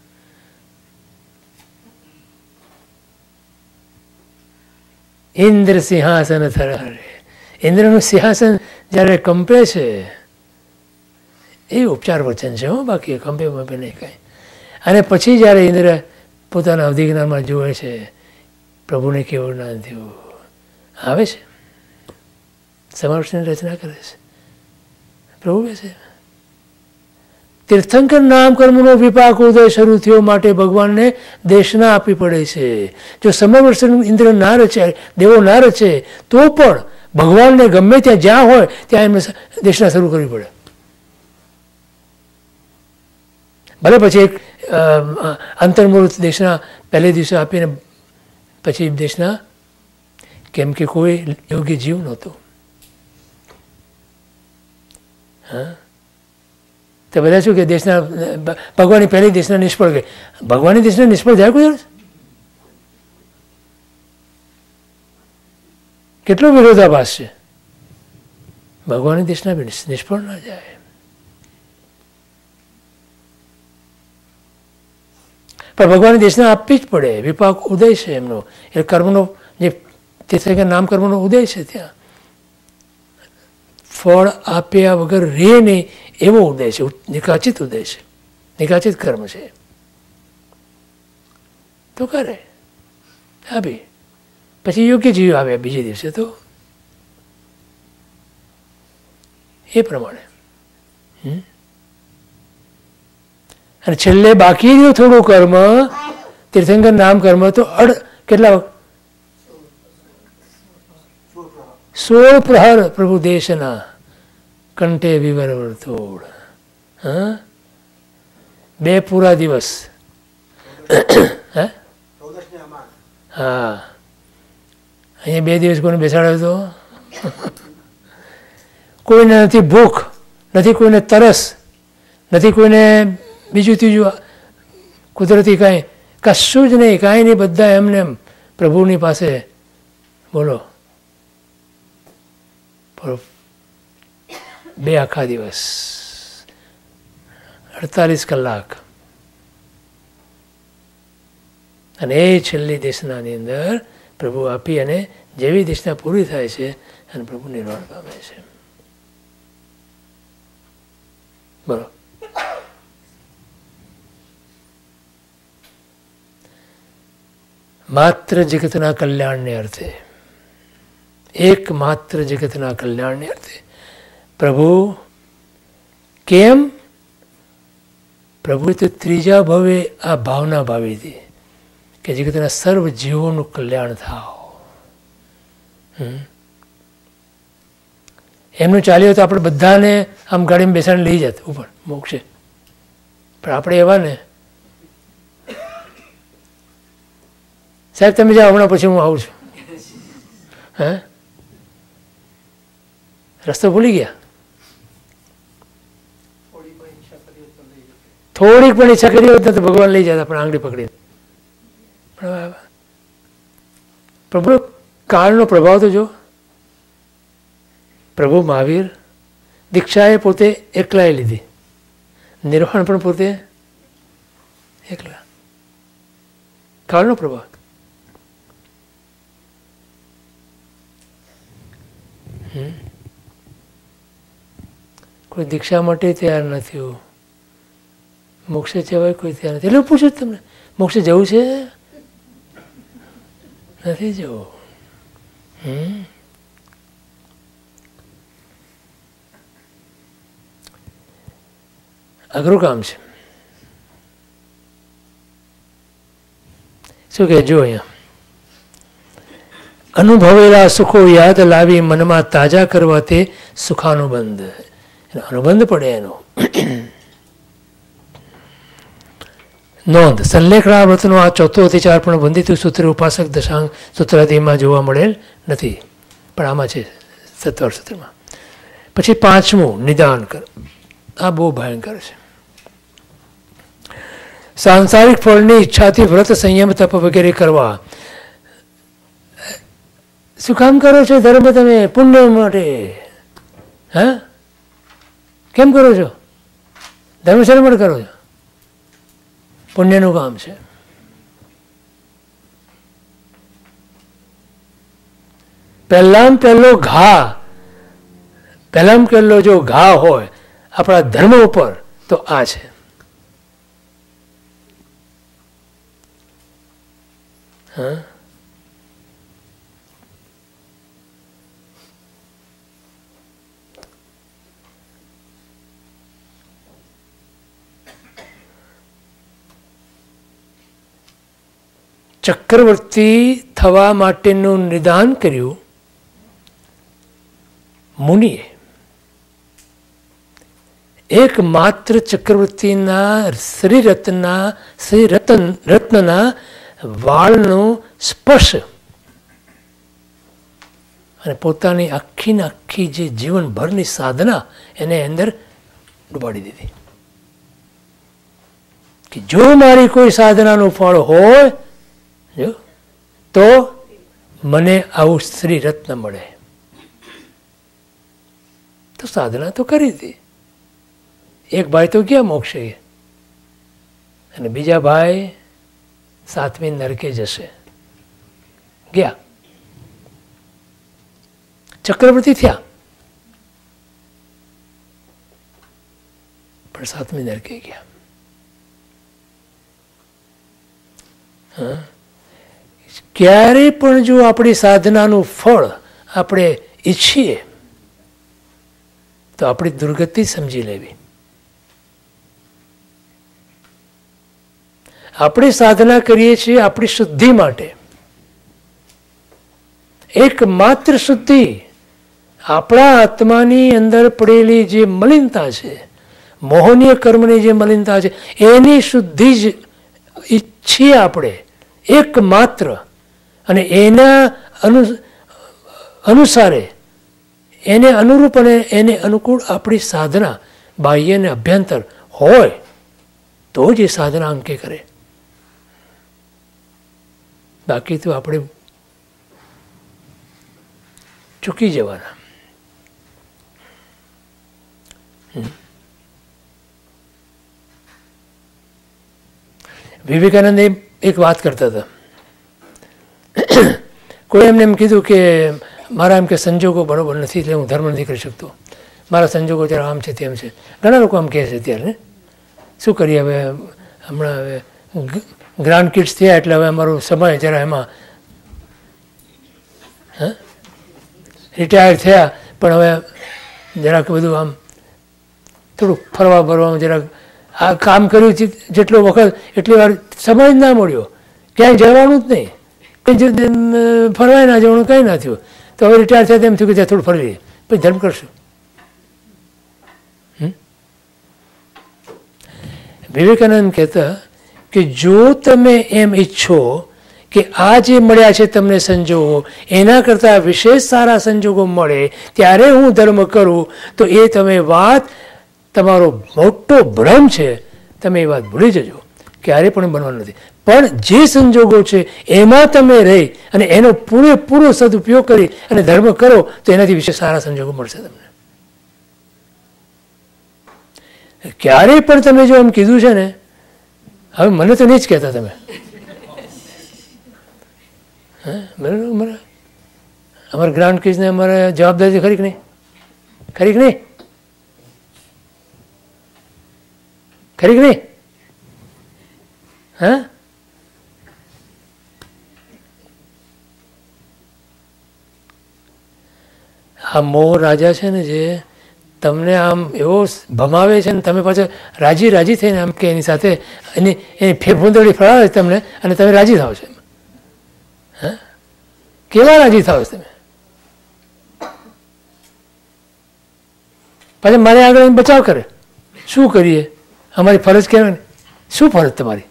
ઇન્દ્ર સિંહાસન થરહરે, ઇન્દ્રનું સિંહાસન જ્યારે કંપે છે એ ઉપચાર વચન છે. હો, બાકી કંપે કંપે નહીં કાંઈ. અને પછી જ્યારે ઇન્દ્ર પોતાના અવધિ જ્ઞાનમાં જુએ છે પ્રભુને કેવું જ્ઞાન થયું, આવે છે સમર્પણની રચના કરે છે, પ્રભુ બેસે. તીર્થંકર નામ કર્મનો વિપાક ઉદય શરૂ થયો, માટે ભગવાનને દેશના આપવી પડે છે. જો સમર્પણ ઇન્દ્ર ના રચે, દેવો ના રચે, તો પણ ભગવાનને ગમે ત્યાં જ્યાં હોય ત્યાં એમને દેશના શરૂ કરવી પડે. ભલે પછી એક અંતર્મુહૂર્ત દેશના પહેલે દિવસે આપીને પછી દેશના, કેમ કે કોઈ યોગ્ય જીવ નહોતો. હા, તો બધા શું કે દેશના ભગવાનની પહેલી દેશના નિષ્ફળ ગઈ. ભગવાનની દેશના નિષ્ફળ જાય કોઈ દિવસ? કેટલો વિરોધાભાસ છે. ભગવાનની દેશના નિષ્ફળ ના જાય. પણ ભગવાનની દેશના આપવી જ પડે. વિપાક ઉદય છે એમનો, એટલે કર્મનો જે તીર્થંકર નામ કર્મનો ઉદય છે, ત્યાં ફળ આપ્યા વગર રે નહીં એવો ઉદય છે, નિકાચિત ઉદય છે, નિકાચિત કર્મ છે. તો કરે આપી, પછી યોગ્ય જીવ આવે બીજે દિવસે, તો એ પ્રમાણે. અને છેલ્લે બાકી રહ્યું થોડું કર્મ, તીર્થંકર નામ કર્મ, તો અડ કેટલા સોળ પ્રહર પ્રભુ દેશના કંઠે વિવર વર્તોડ. હા, બે પૂરા દિવસ. હા, અહીંયા બે દિવસ કોઈને બેસાડ્યો હતો? કોઈને નથી ભૂખ, નથી કોઈને તરસ, નથી કોઈને બીજું ત્રીજું કુદરતી કાંઈ, કશું જ નહીં, કાંઈ નહીં. બધા એમને પ્રભુની પાસે, બોલો, બે આખા દિવસ, અડતાલીસ કલાક. અને એ છેલ્લી દેશનાની અંદર પ્રભુ આપી, અને જેવી દેશના પૂરી થાય છે અને પ્રભુ નિર્વાણ પામે છે. બોલો. માત્ર જગતના કલ્યાણને અર્થે, એકમાત્ર જગતના કલ્યાણને અર્થે પ્રભુ કેમ? પ્રભુ તો ત્રીજા ભવે આ ભાવના ભાવી હતી, કે જગતના સર્વ જીવોનું કલ્યાણ થાવ. એમનું ચાલ્યું તો આપણે બધાને આમ ગાડીમાં બેસાડીને લઈ જત ઉપર મોક્ષે, પણ આપણે એવા ને સાહેબ તમે જાઓ હમણાં પછી હું આવું છું. હે રસ્તો ભૂલી ગયા? થોડીક પણ ઈચ્છા કરી હોત તો ભગવાન લઈ જતા, પણ આંગળી પકડીને. પણ પ્રભુ કાળનો પ્રભાવ તો જો, પ્રભુ મહાવીર દીક્ષાએ પોતે એકલાએ લીધી, નિર્વાણ પણ પોતે એકલા. કાળનો પ્રભાવ. કોઈ દીક્ષા માટે તૈયાર નથી, મોક્ષે જવાય કોઈ તૈયાર નથી. એટલે પૂછું તમને, મોક્ષે જવું છે? નથી જવું. હમ અઘરું કામ છે. શું કે જો અહીંયા અનુભવેલા સુખો યાદ લાવી મનમાં તાજા કરવા તે સુખાનુબંધ, એનો અનુબંધ પડે એનો. નોંધ, સંલેખના વ્રતનો આ ચોથો અતિચાર પણ વંદિત સૂત્ર ઉપાસક દશાંગ સૂત્રાદિમાં જોવા મળેલ નથી, પણ આમાં છે સત્વાર સૂત્રમાં. પછી પાંચમું નિદાન કર. આ બહુ ભયંકર છે. સાંસારિક ફળની ઈચ્છાથી વ્રત સંયમ તપ વગેરે કરવા. શું કામ કરો છો ધર્મ તમે? પુણ્ય માટે. હા, કેમ કરો છો? ધર્મ શા માટે કરો છો? પુણ્યનું કામ છે. પહેલામ પહેલો ઘા, પહેલામ પહેલો જો ઘા હોય આપણા ધર્મ ઉપર તો આ છે. હા, ચક્રવર્તી થવા માટેનું નિદાન કર્યું મુનિએ. એકમાત્ર ચક્રવર્તીના શ્રી રત્નના શ્રી રતન રત્નના વાળનો સ્પર્શ અને પોતાની આખી ને આખી જે જીવનભરની સાધના એને અંદર ડૂબાડી દીધી કે જો મારી કોઈ સાધનાનું ફળ હોય જો તો મને આવું શ્રી રત્ન મળે. તો સાધના તો કરી હતી. એક ભાઈ તો ગયા મોક્ષે અને બીજા ભાઈ સાતમી નરકે જશે. ગયા, ચક્રવર્તી થયા પણ સાતમી નરકે ગયા. હા, ક્યારે પણ જો આપણી સાધનાનું ફળ આપણે ઈચ્છીએ તો આપણી દુર્ગતિ સમજી લેવી. આપણે સાધના કરીએ છીએ આપણી શુદ્ધિ માટે. એકમાત્ર શુદ્ધિ આપણા આત્માની અંદર પડેલી જે મલિનતા છે, મોહનીય કર્મની જે મલિનતા છે, એની શુદ્ધિ જ ઈચ્છીએ આપણે એકમાત્ર. અને એના અનુ અનુસારે એને અનુરૂપ અને એને અનુકૂળ આપણી સાધના બાહ્ય અને અભ્યંતર હોય તો જ એ સાધના અંકે કરે. બાકી તો આપણે ચૂકી જવાના. વિવેકાનંદ એક વાત કરતા હતા. કોઈ એમને એમ કીધું કે મારા એમ કે સંજોગો બરાબર નથી એટલે હું ધર્મ નથી કરી શકતો, મારા સંજોગો ત્યારે આમ છે તેમ છે. ઘણા લોકો આમ કહે છે ત્યારે. શું કરીએ હવે? હમણાં હવે ગ્રાન્ડ કિડ્સ થયા એટલે હવે અમારો સમય જરા એમાં હા રિટાયર થયા, પણ હવે જરાક બધું આમ થોડુંક ફરવા ફરવામાં જરાક આ કામ કર્યું જેટલો વખત એટલી વાર સમય જ ના મળ્યો ક્યાંય જવાનું જ નહીં, કંઈ ફરવાય ના જવાનું, કંઈ ના થયું. તો હવે રિટાયર થાય તેમ થયું કે ત્યાં થોડું ફરી લઈએ, પછી ધર્મ કરશું. વિવેકાનંદ કહેતા કે જો તમે એમ ઈચ્છો કે આ જે મળ્યા છે તમને સંજોગો, એના કરતાં વિશેષ સારા સંજોગો મળે ત્યારે હું ધર્મ કરું, તો એ તમે વાત તમારો મોટો ભ્રમ છે. તમે એ વાત ભૂલી જજો, ક્યારેય પણ બનવાનું નથી. પણ જે સંજોગો છે એમાં તમે રહી અને એનો પૂરેપૂરો સદુપયોગ કરી અને ધર્મ કરો તો એનાથી વિશેષ સારા સંજોગો મળશે તમને. ક્યારેય પણ તમે જો એમ કીધું છે ને, હવે મને તો નહીં જ કહેતા તમે, હા બરાબર, અમારા અમારા ગ્રાન્ડ કિડ્સને અમારે જવાબદારી ખરી કે નહીં, ખરી કે નહીં, ખરી કે નહીં? હા આ મોહ રાજા છે ને, જે તમને આમ એવો ભમાવે છે ને, તમે પાછા રાજી રાજી થઈને આમ કે એની સાથે એની એની ફેરફૂંદડી ફળાવે છે તમને અને તમે રાજી થાવ છો. હા કેવા રાજી થાવ છો તમે? પાછા મારે આગળ બચાવ કરે. શું કરીએ? અમારી ફરજ કહેવાય ને. શું ફરજ તમારી?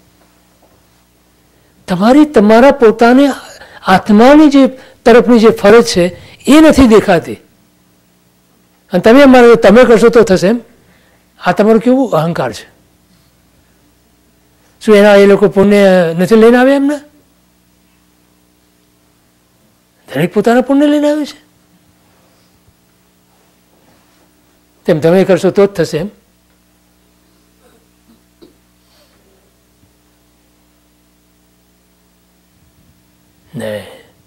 તમારી તમારા પોતાની આત્માની જે તરફની જે ફરજ છે એ નથી દેખાતી, અને તમે મારો તમે કરશો તો થશે એમ. આ તમારું કેવું અહંકાર છે? શું એના એ લોકો પુણ્ય નથી લઈને આવે એમને? દરેક પોતાના પુણ્ય લઈને આવે છે. તેમ તમે કરશો તો જ થશે એમ. નહીં,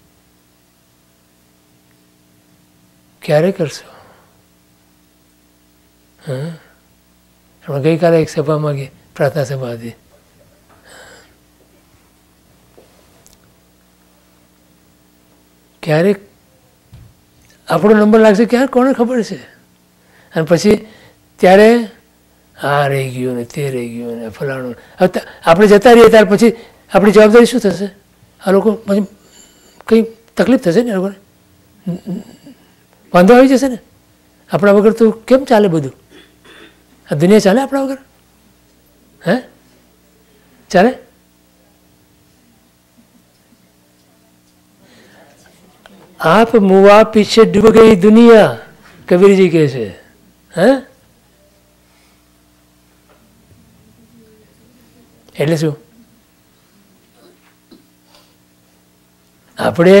ક્યારે કરશો? હા ગઈકાલે એક સભામાં ગઈ, પ્રાર્થના સભા હતી. ક્યારેક આપણો નંબર લાગશે, ક્યારે કોને ખબર છે? અને પછી ત્યારે આ રહી ગયું ને તે રહી ગયું ને ફલાણું. હવે આપણે જતા રહીએ ત્યાર પછી આપણી જવાબદારી શું થશે? આ લોકો પછી કંઈ તકલીફ થશે ને, એ લોકોને વાંધો આવી જશે ને. આપણા વગર તો કેમ ચાલે બધું? આ દુનિયા ચાલે આપણા વગર? હે ચાલે? આપ મુવા પીછે ડૂબ ગઈ દુનિયા, કબીરજી કહે છે. હે એટલે શું? આપણે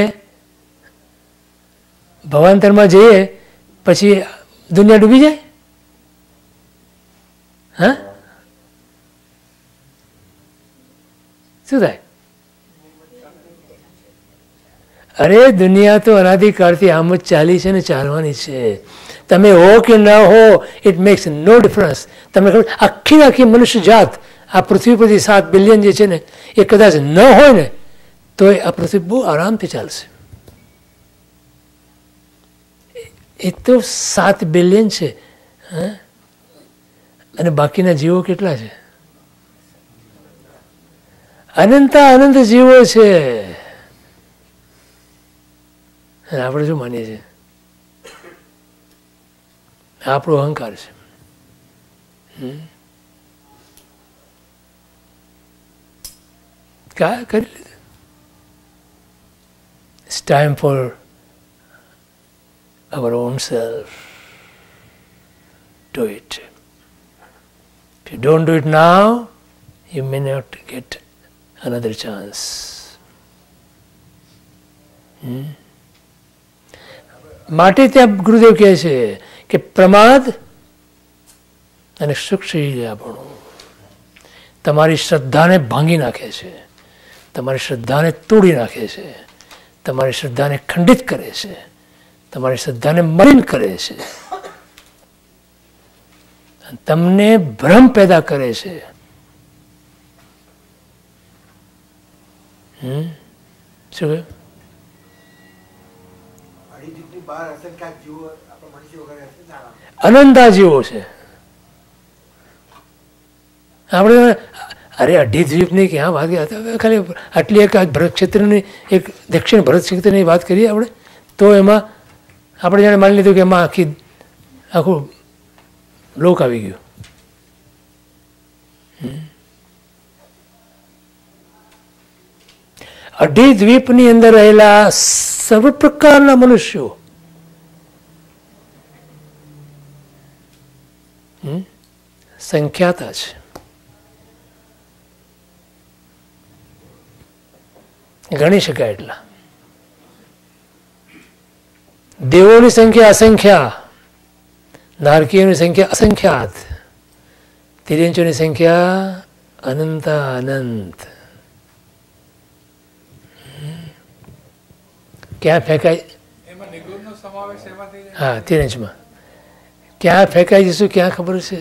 ભવાંતરમાં જઈએ પછી દુનિયા ડૂબી જાય? હા શું થાય? અરે દુનિયા તો અનાદિકાળથી આમ જ ચાલી છે ને ચાલવાની છે. તમે હો કે ના હો, ઇટ મેક્સ નો ડિફરન્સ. તમને ખબર આખી આખી મનુષ્ય જાત આ પૃથ્વી પરથી સાત બિલિયન જે છે ને, એ કદાચ ન હોય ને તો આ પૃથ્વી બહુ આરામથી ચાલશે. એ તો સાત બિલિયન છે. હા અને બાકીના જીવો કેટલા છે? અનંતા અનંત જીવો છે. આપણે શું માનીએ છીએ? આપણો અહંકાર છે. કા કરી લીધું. It's time for our own self. Do it. If you don't do it now, you may not get another chance. Hmm? માટે ત્યાં ગુરુદેવ કહે છે કે પ્રમાદ અને સુખશીલાપણું તમારી શ્રદ્ધાને ભાંગી નાખે છે, તમારી શ્રદ્ધાને તોડી નાખે છે, તમારી શ્રદ્ધાને ખંડિત કરે છે, તમારી શ્રદ્ધાને મલિન કરે છે, તમને ભ્રમ પેદા કરે છે. હમ શું કહ્યું? અનંતા જીવો છે. આપણે અરે અઢી દ્વીપની ક્યાં વાત કરી, ખાલી આટલી એક ભરત ક્ષેત્રની એક દક્ષિણ ભરત ક્ષેત્રની વાત કરીએ આપણે, તો એમાં આપણે જાણે માની લીધું કે એમાં આખી આખું લોક આવી ગયું. અઢી દ્વીપની અંદર રહેલા સર્વ પ્રકારના મનુષ્યો સંખ્યાતા છે. ગણી શકાય એટલા. દેવોની સંખ્યા અસંખ્યા, નારકીયોની સંખ્યા અસંખ્યાત, તિર્યંચોની સંખ્યા અનંત અનંત. ક્યાં ફેંકાય? હા, તિર્યંચમાં ક્યાં ફેંકાઈ જશું ક્યાં ખબર છે?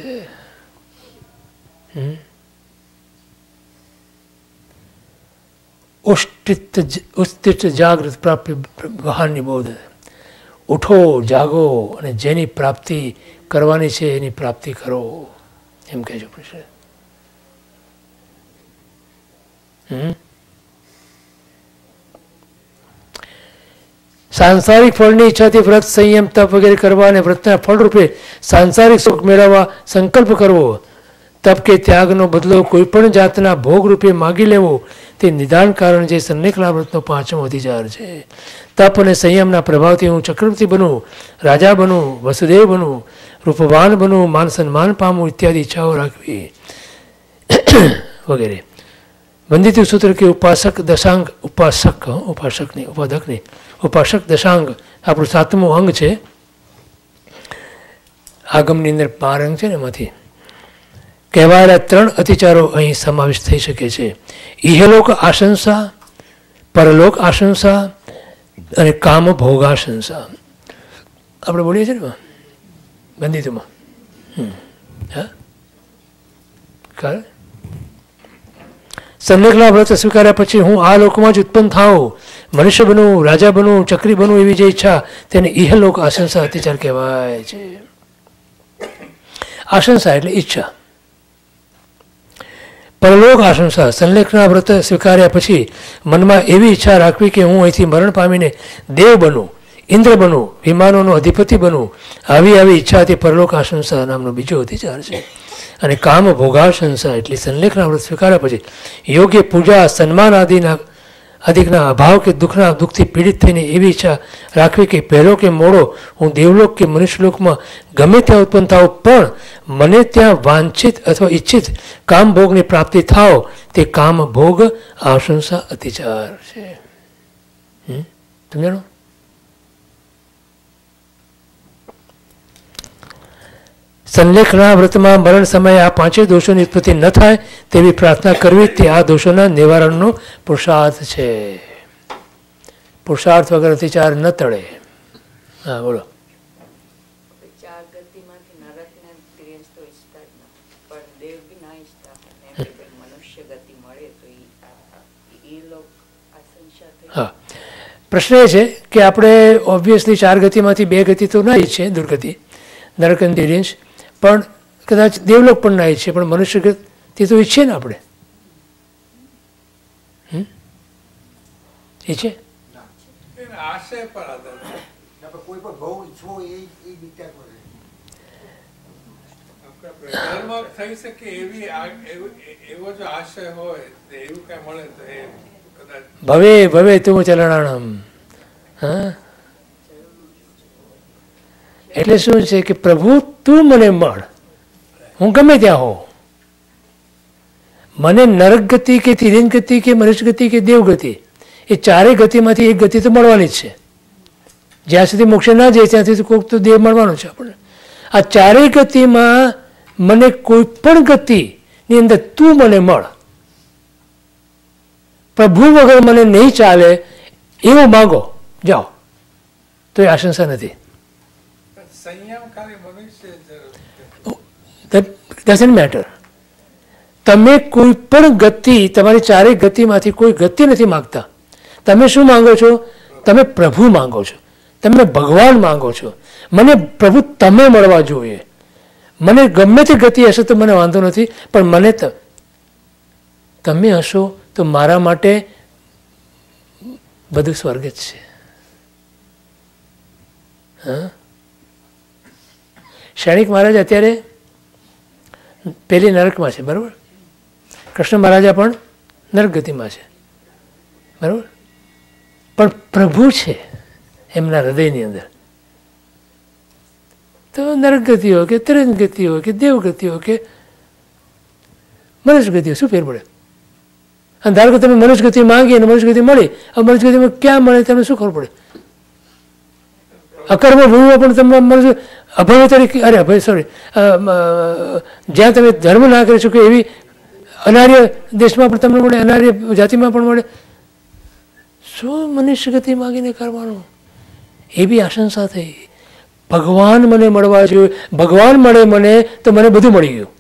ઉષ્ટિત જાગૃત પ્રાપ્તિ વહાણની બોધ. ઉઠો, જાગો અને જેની પ્રાપ્તિ કરવાની છે એની પ્રાપ્તિ કરો, એમ કહેજો પડશે. હમ સાંસારિક ફળની ઈચ્છાથી વ્રત, સંયમ, તપ વગેરે કરવા અને વ્રતના ફળરૂપે સાંસારિક સુખ મેળવવા સંકલ્પ કરવો, તપ કે ત્યાગનો બદલો કોઈ પણ જાતના ભોગરૂપે માગી લેવો, તે નિદાન કારણ જે સન્નિકલા વ્રતનો પાંચમો અધિચાર છે. તપ અને સંયમના પ્રભાવથી હું ચક્રવર્તી બનું, રાજા બનું, વસુદેવ બનું, રૂપવાન બનું, માન સન્માન પામું ઇત્યાદિ ઈચ્છાઓ રાખવી વગેરે. વંદિત સૂત્ર કે ઉપાસક દશાંગ, ઉપાસક ઉપાસક નહીં ઉપાધક નહીં ઉપાસક દશાંગ આપણું સાતમું અંગ છે. આગમની અંદર બાર અંગ છે ને, એમાંથી કહેવાયેલા ત્રણ અતિચારો અહીં સમાવેશ થઈ શકે છે. ઇહલોક આશંસા, પરલોક આશંસા અને કામ ભોગાશંસા. આપણે બોલીએ છીએ ને બંદિતમાં. હા, સન્નિકલા વ્રત સ્વીકાર્યા પછી હું આ લોકમાં જ ઉત્પન્ન થાઉં, મનુષ્ય બનવું, રાજા બનવું, ચક્રી બનવું, એવી જે ઈચ્છા તેને ઇહલોક આશંસા અત્યાચાર કહેવાય છે. આશંસા એટલે ઈચ્છા. પરલોક આશંસા, સન્નિકલા વ્રત સ્વીકાર્યા પછી મનમાં એવી ઈચ્છા રાખવી કે હું અહીંથી મરણ પામીને દેવ બનું, ઇન્દ્ર બનું, વિમાનોનો અધિપતિ બનું. આવી આવી ઈચ્છાથી પરલોક આશંસા નામનો બીજો અધિચાર છે. અને કામ ભોગાશંસા એટલે સન્નિકલા વ્રત સ્વીકાર્યા પછી યોગ્ય પૂજા, સન્માન આદિના અધિકના અભાવ કે દુઃખના દુઃખથી પીડિત થઈને એવી ઈચ્છા રાખવી કે પહેલો કે મોડો હું દેવલોક કે મનુષ્યલોકમાં ગમે ત્યાં ઉત્પન્ન થાવ, પણ મને ત્યાં વાંછિત અથવા ઈચ્છિત કામ ભોગની પ્રાપ્તિ થાવ, તે કામ ભોગ આશંસા અતિચાર છે. સમજાણું? સન્નિકલા વ્રતમાં મરણ સમયે આ પાંચેય દોષોની ઉત્પત્તિ ન થાય તેવી પ્રાર્થના કરવી, તે આ દોષોના નિવારણનો પુરુષાર્થ છે. પુરુષાર્થ વગર અતિચાર ન ટળે. હા, બોલો. હા, પ્રશ્ન એ છે કે આપણે ઓબ્વિયસલી ચાર ગતિમાંથી બે ગતિ તો ના ઈચ્છે, દુર્ગતિ, નરક અને તિર્યંચ, પણ કદાચ દેવલોક પણ ના ઈચ્છે, પણ મનુષ્ય ગતિ તો ઈચ્છે ને આપણે. ઈચ્છે ભવે ભવે તું ચલણાણમ. હા, એટલે શું છે કે પ્રભુ તું મને મળ, હું ગમે ત્યાં હોઉં. મને નરક ગતિ કે તિર્યંચ ગતિ કે મનુષ્ય ગતિ કે દેવ ગતિ, એ ચારેય ગતિમાંથી એક ગતિ તો મળવાની જ છે. જ્યાં સુધી મોક્ષ ના જાય ત્યાં સુધી કોઈક તો દેવ મળવાનો છે આપણને. આ ચારેય ગતિમાં મને કોઈ પણ ગતિની અંદર તું મને મળ, પ્રભુ વગર મને નહીં ચાલે એવું માગો જાઓ, તો એ આશંસા નથી. Doesn't matter. તમે કોઈ પણ ગતિ, તમારી ચારેય ગતિમાંથી કોઈ ગતિ નથી માગતા. તમે શું માંગો છો? તમે પ્રભુ માંગો છો, તમે ભગવાન માંગો છો. મને પ્રભુ તમે મળવા જોઈએ. મને ગમે તે ગતિ હશે તો મને વાંધો નથી, પણ મને તમે હશો તો મારા માટે બધું સ્વર્ગ જ છે. હા, શૈણિક મહારાજ અત્યારે પેલી નરકમાં છે, બરાબર. કૃષ્ણ મહારાજા પણ નરક ગતિમાં છે, બરાબર. પણ પ્રભુ છે એમના હૃદયની અંદર. તો નરક ગતિ હોય કે ત્રણ ગતિ હોય કે દેવ ગતિ હોય કે મનુષ્ય ગતિ હોય, શું ફેર પડે? અને ધારો કે તમે મનુષ્ય ગતિ માંગી અને મનુષ્ય ગતિ મળી, હવે મનુષ્ય ગતિમાં ક્યાં મળે તમને શું ખબર પડે? અકર્મ ભૂમિમાં પણ તમે મનુષ્ય અભય તરીકે, અરે અભય સોરી, જ્યાં તમે ધર્મ ના કરી શકો એવી અનાર્ય દેશમાં પણ તમને મળે, અનાર્ય જાતિમાં પણ મળે. શું મનુષ્ય ગતિ માગીને કરવાનું? એ બી આશંસા થઈ. ભગવાન મને મળવા જોઈએ, ભગવાન મળે મને તો મને બધું મળી ગયું,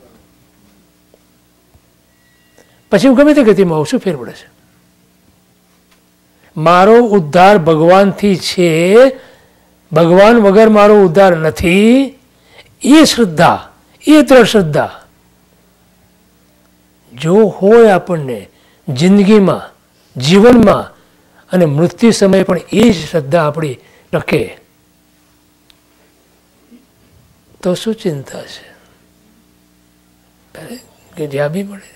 પછી હું ગમે તે ગતિમાં આવું, શું ફેર પડે છે? મારો ઉદ્ધાર ભગવાનથી છે, ભગવાન વગર મારો ઉદ્ધાર નથી. એ શ્રદ્ધા, એ દ્રઢ શ્રદ્ધા જો હોય આપણને જિંદગીમાં, જીવનમાં, અને મૃત્યુ સમયે પણ એ જ શ્રદ્ધા આપણી ટકે, તો શું ચિંતા છે કે જ્યાં બી મળે.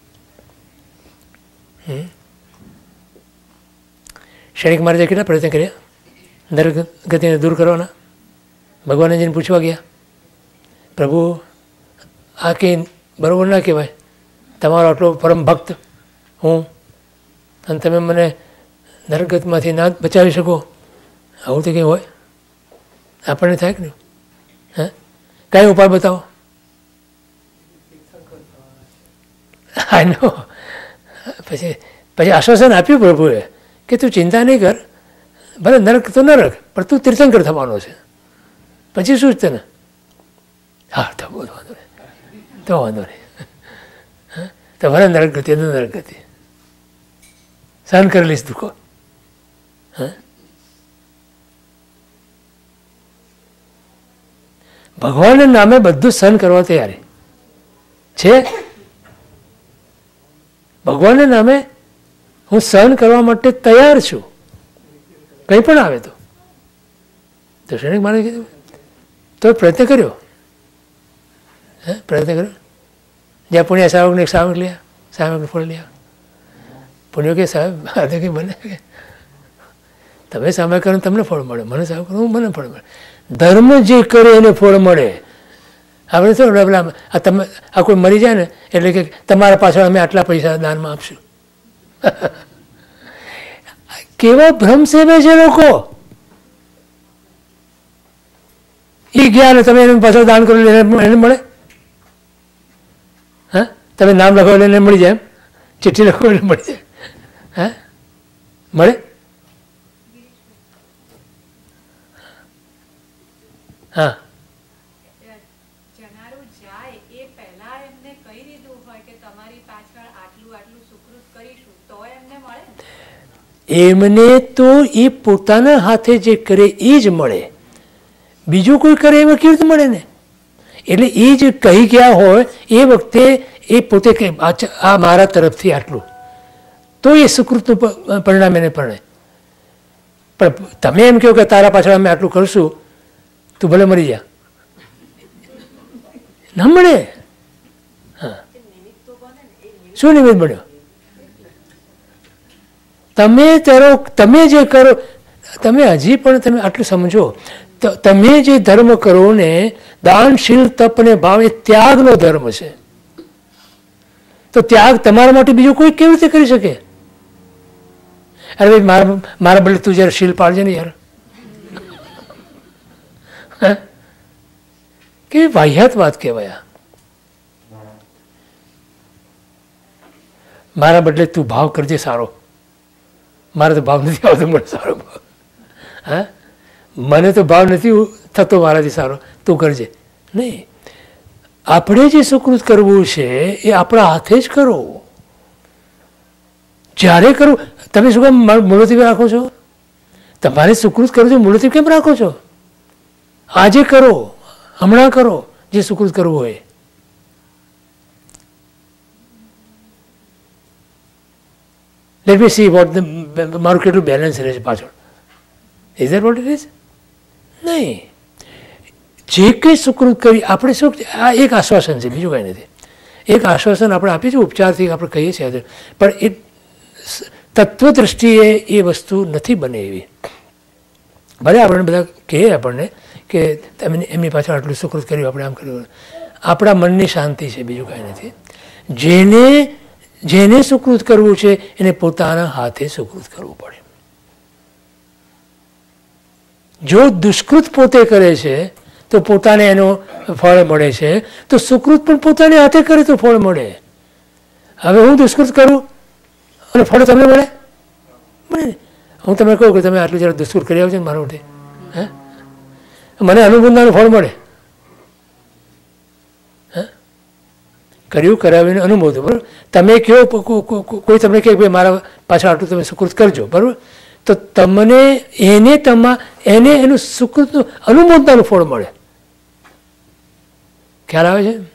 શૈણિક મહારાજે કેટલા પ્રયત્ન કર્યા નરક ગતિને દૂર કરવાના. ભગવાનને જઈને પૂછવા ગયા, પ્રભુ આ કંઈ બરાબર ના કહેવાય, તમારો આટલો પરમ ભક્ત હું, અને તમે મને નરક ગતિમાંથી ના બચાવી શકો? આવું તો કંઈ હોય? આપણને થાય કે નહીં? હા, કઈ ઉપાય બતાવો. હા નો પછી પછી આશ્વાસન આપ્યું પ્રભુએ કે તું ચિંતા નહીં કર, ભલે નરક તો નરક, પણ તું તીર્થંકર થવાનો છે. પછી શું છે તને? હા, તો બહુ વાંધો નહીં, તો વાંધો નહીં, તો ભલે નરક ગતિ તો નરક ગતિ સહન કરી લઈશ દુઃખો. હા, ભગવાનના નામે બધું સહન કરવા તૈયારી છે. ભગવાનના નામે હું સહન કરવા માટે તૈયાર છું, કંઈ પણ આવે તો. તો શૈણિક મહારાજે કીધું તો પ્રયત્ન કર્યો, હે પ્રયત્ન કર્યો. જ્યાં પુણ્ય સાવકને એક સાવક લ્યા, સાવકને ફળ લ્યા. પુણ્યો કે સાહેબ આ તો કંઈ બને કે તમે સામે કરો તમને ફળ મળે, મને સામે કરો મને ફળ મળે. ધર્મ જે કરે એને ફળ મળે. આપણે શું પેલા આ તમે આ કોઈ મરી જાય ને એટલે કે તમારા પાછળ અમે આટલા પૈસા દાનમાં આપશું. કેવા ભ્રમ સેવે છે લોકો. એ ગયા ને તમે એને પાછળ દાન કરો એને મળે? હા, તમે નામ લખાવો એને મળી જાય, એમ ચિઠ્ઠી લખો એને મળી જાય. હા, મળે? હા, એમને તો એ પોતાના હાથે જે કરે એ જ મળે, બીજું કોઈ કરે એમાં કેવી રીતે મળે ને? એટલે એ જે કહી ગયા હોય એ વખતે એ પોતે કે આ મારા તરફથી આટલું, તો એ સુકૃતનું પરિણામ એને પડે. પણ તમે એમ કહો કે તારા પાછળ અમે આટલું કરશું, તું ભલે મરી જા, ના મળે. હા, શું નિમિત્ત બન્યો? તમે તારો તમે જે કરો, તમે હજી પણ તમે આટલું સમજો, તમે જે ધર્મ કરો ને દાનશીલ તપ ને ભાવ એ ત્યાગનો ધર્મ છે. તો ત્યાગ તમારા માટે બીજું કોઈ કેવી રીતે કરી શકે? અરે ભાઈ મારા મારા બદલે તું જયારે શીલ પાડજે ને યાર. કેવી વાહિયાત વાત કહેવાય. મારા બદલે તું ભાવ કરજે સારો, મારે તો ભાવ નથી આવતો, મને સારો ભાવ. હા, મને તો ભાવ નથી થતો મારાથી સારો, તું કરજે. નહીં, આપણે જે સુકૃત કરવું છે એ આપણા હાથે જ કરો. જ્યારે કરવું, તમે શું કામ મુલતવી રાખો છો? તમારે સુકૃત કરવું છે, મુલતવી કેમ રાખો છો? આજે કરો, હમણાં કરો જે સુકૃત કરવું હોય. લેટ મી સી વોટ મારું કેટલું બેલેન્સ રહે છે પાછળ. Is that what it is? નહીં. જે કંઈ સુકૃત કરી આપણે શું, આ એક આશ્વાસન છે, બીજું કાંઈ નથી. એક આશ્વાસન આપણે આપીએ છીએ, ઉપચારથી આપણે કહીએ છીએ, પણ એ તત્વ દ્રષ્ટિએ એ વસ્તુ નથી બને એવી. ભલે આપણે બધા કહે આપણને કે તમે એમની પાછળ આટલું સુકૃત કર્યું, આપણે આમ કર્યું, આપણા મનની શાંતિ છે, બીજું કાંઈ નથી. જેને જેને સુકૃત કરવું છે એને પોતાના હાથે સુકૃત કરવું પડે. જો દુષ્કૃત પોતે કરે છે તો પોતાને એનો ફળ મળે છે, તો સુકૃત પણ પોતાને હાથે કરે તો ફળ મળે. હવે હું દુષ્કૃત કરું અને ફળ તમને મળે? મળે. હું તમને કહું કે તમે આટલું જરા દુષ્કૃત કરી આવજો ને મારા માટે, હે, મને અનુબંધાનું ફળ મળે. હા, કર્યું કરાવીને અનુભવ. બરાબર. તમે કહો, કોઈ તમને કહે ભાઈ મારા પાછળ આટલું તમે સુકૃત કરજો, બરાબર, તો તમને એને તમા એને એનું સુકૃતનું અનુમોદનાનું ફળ મળે. ખ્યાલ આવે છે?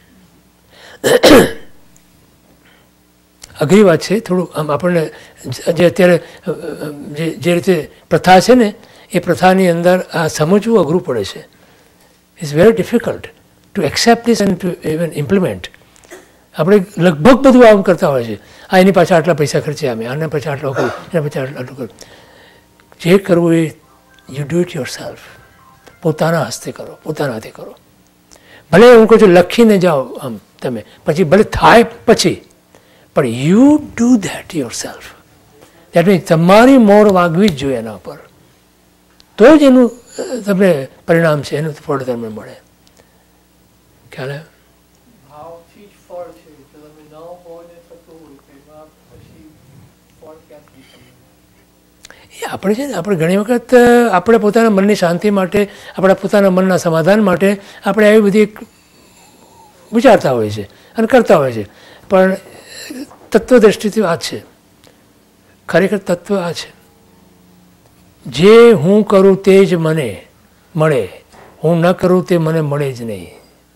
અઘરી વાત છે થોડું. આમ આપણને જે અત્યારે જે જે રીતે પ્રથા છે ને, એ પ્રથાની અંદર આ સમજવું અઘરું પડે છે. It's very difficult to accept this and to even implement. આપણે લગભગ બધું આમ કરતા હોય છે. આ એની પાછળ આટલા પૈસા ખર્ચ્યા, અમે આના પાછળ આટલો કરું, એના પાછળ આટલું કરું. જે કરવું એ you do it yourself. પોતાના હસ્તે કરો, પોતાના હાથે કરો. ભલે હું કહું છું લખીને જાઓ આમ તમે, પછી ભલે થાય પછી, પણ you do that yourself. That means તમારી મોર વાગવી જ જોઈએ એના પર, તો જ એનું તમને પરિણામ છે, એનું ફળ તમને મળે. ખ્યાલ આવે? ભાવથી જ ફળ છે. તમે ન હોય ને થતું હોય એમાં પછી ફળ ક્યાંથી મળે? એ આપણે છે ને, આપણે ઘણી વખત આપણે પોતાના મનની શાંતિ માટે, આપણા પોતાના મનના સમાધાન માટે આપણે આવી બધી વિચારતા હોય છે અને કરતા હોય છે. પણ તત્વ દ્રષ્ટિથી આ છે, ખરેખર તત્વ આ છે, જે હું કરું તે જ મને મળે, હું ન કરું તે મને મળે જ નહીં.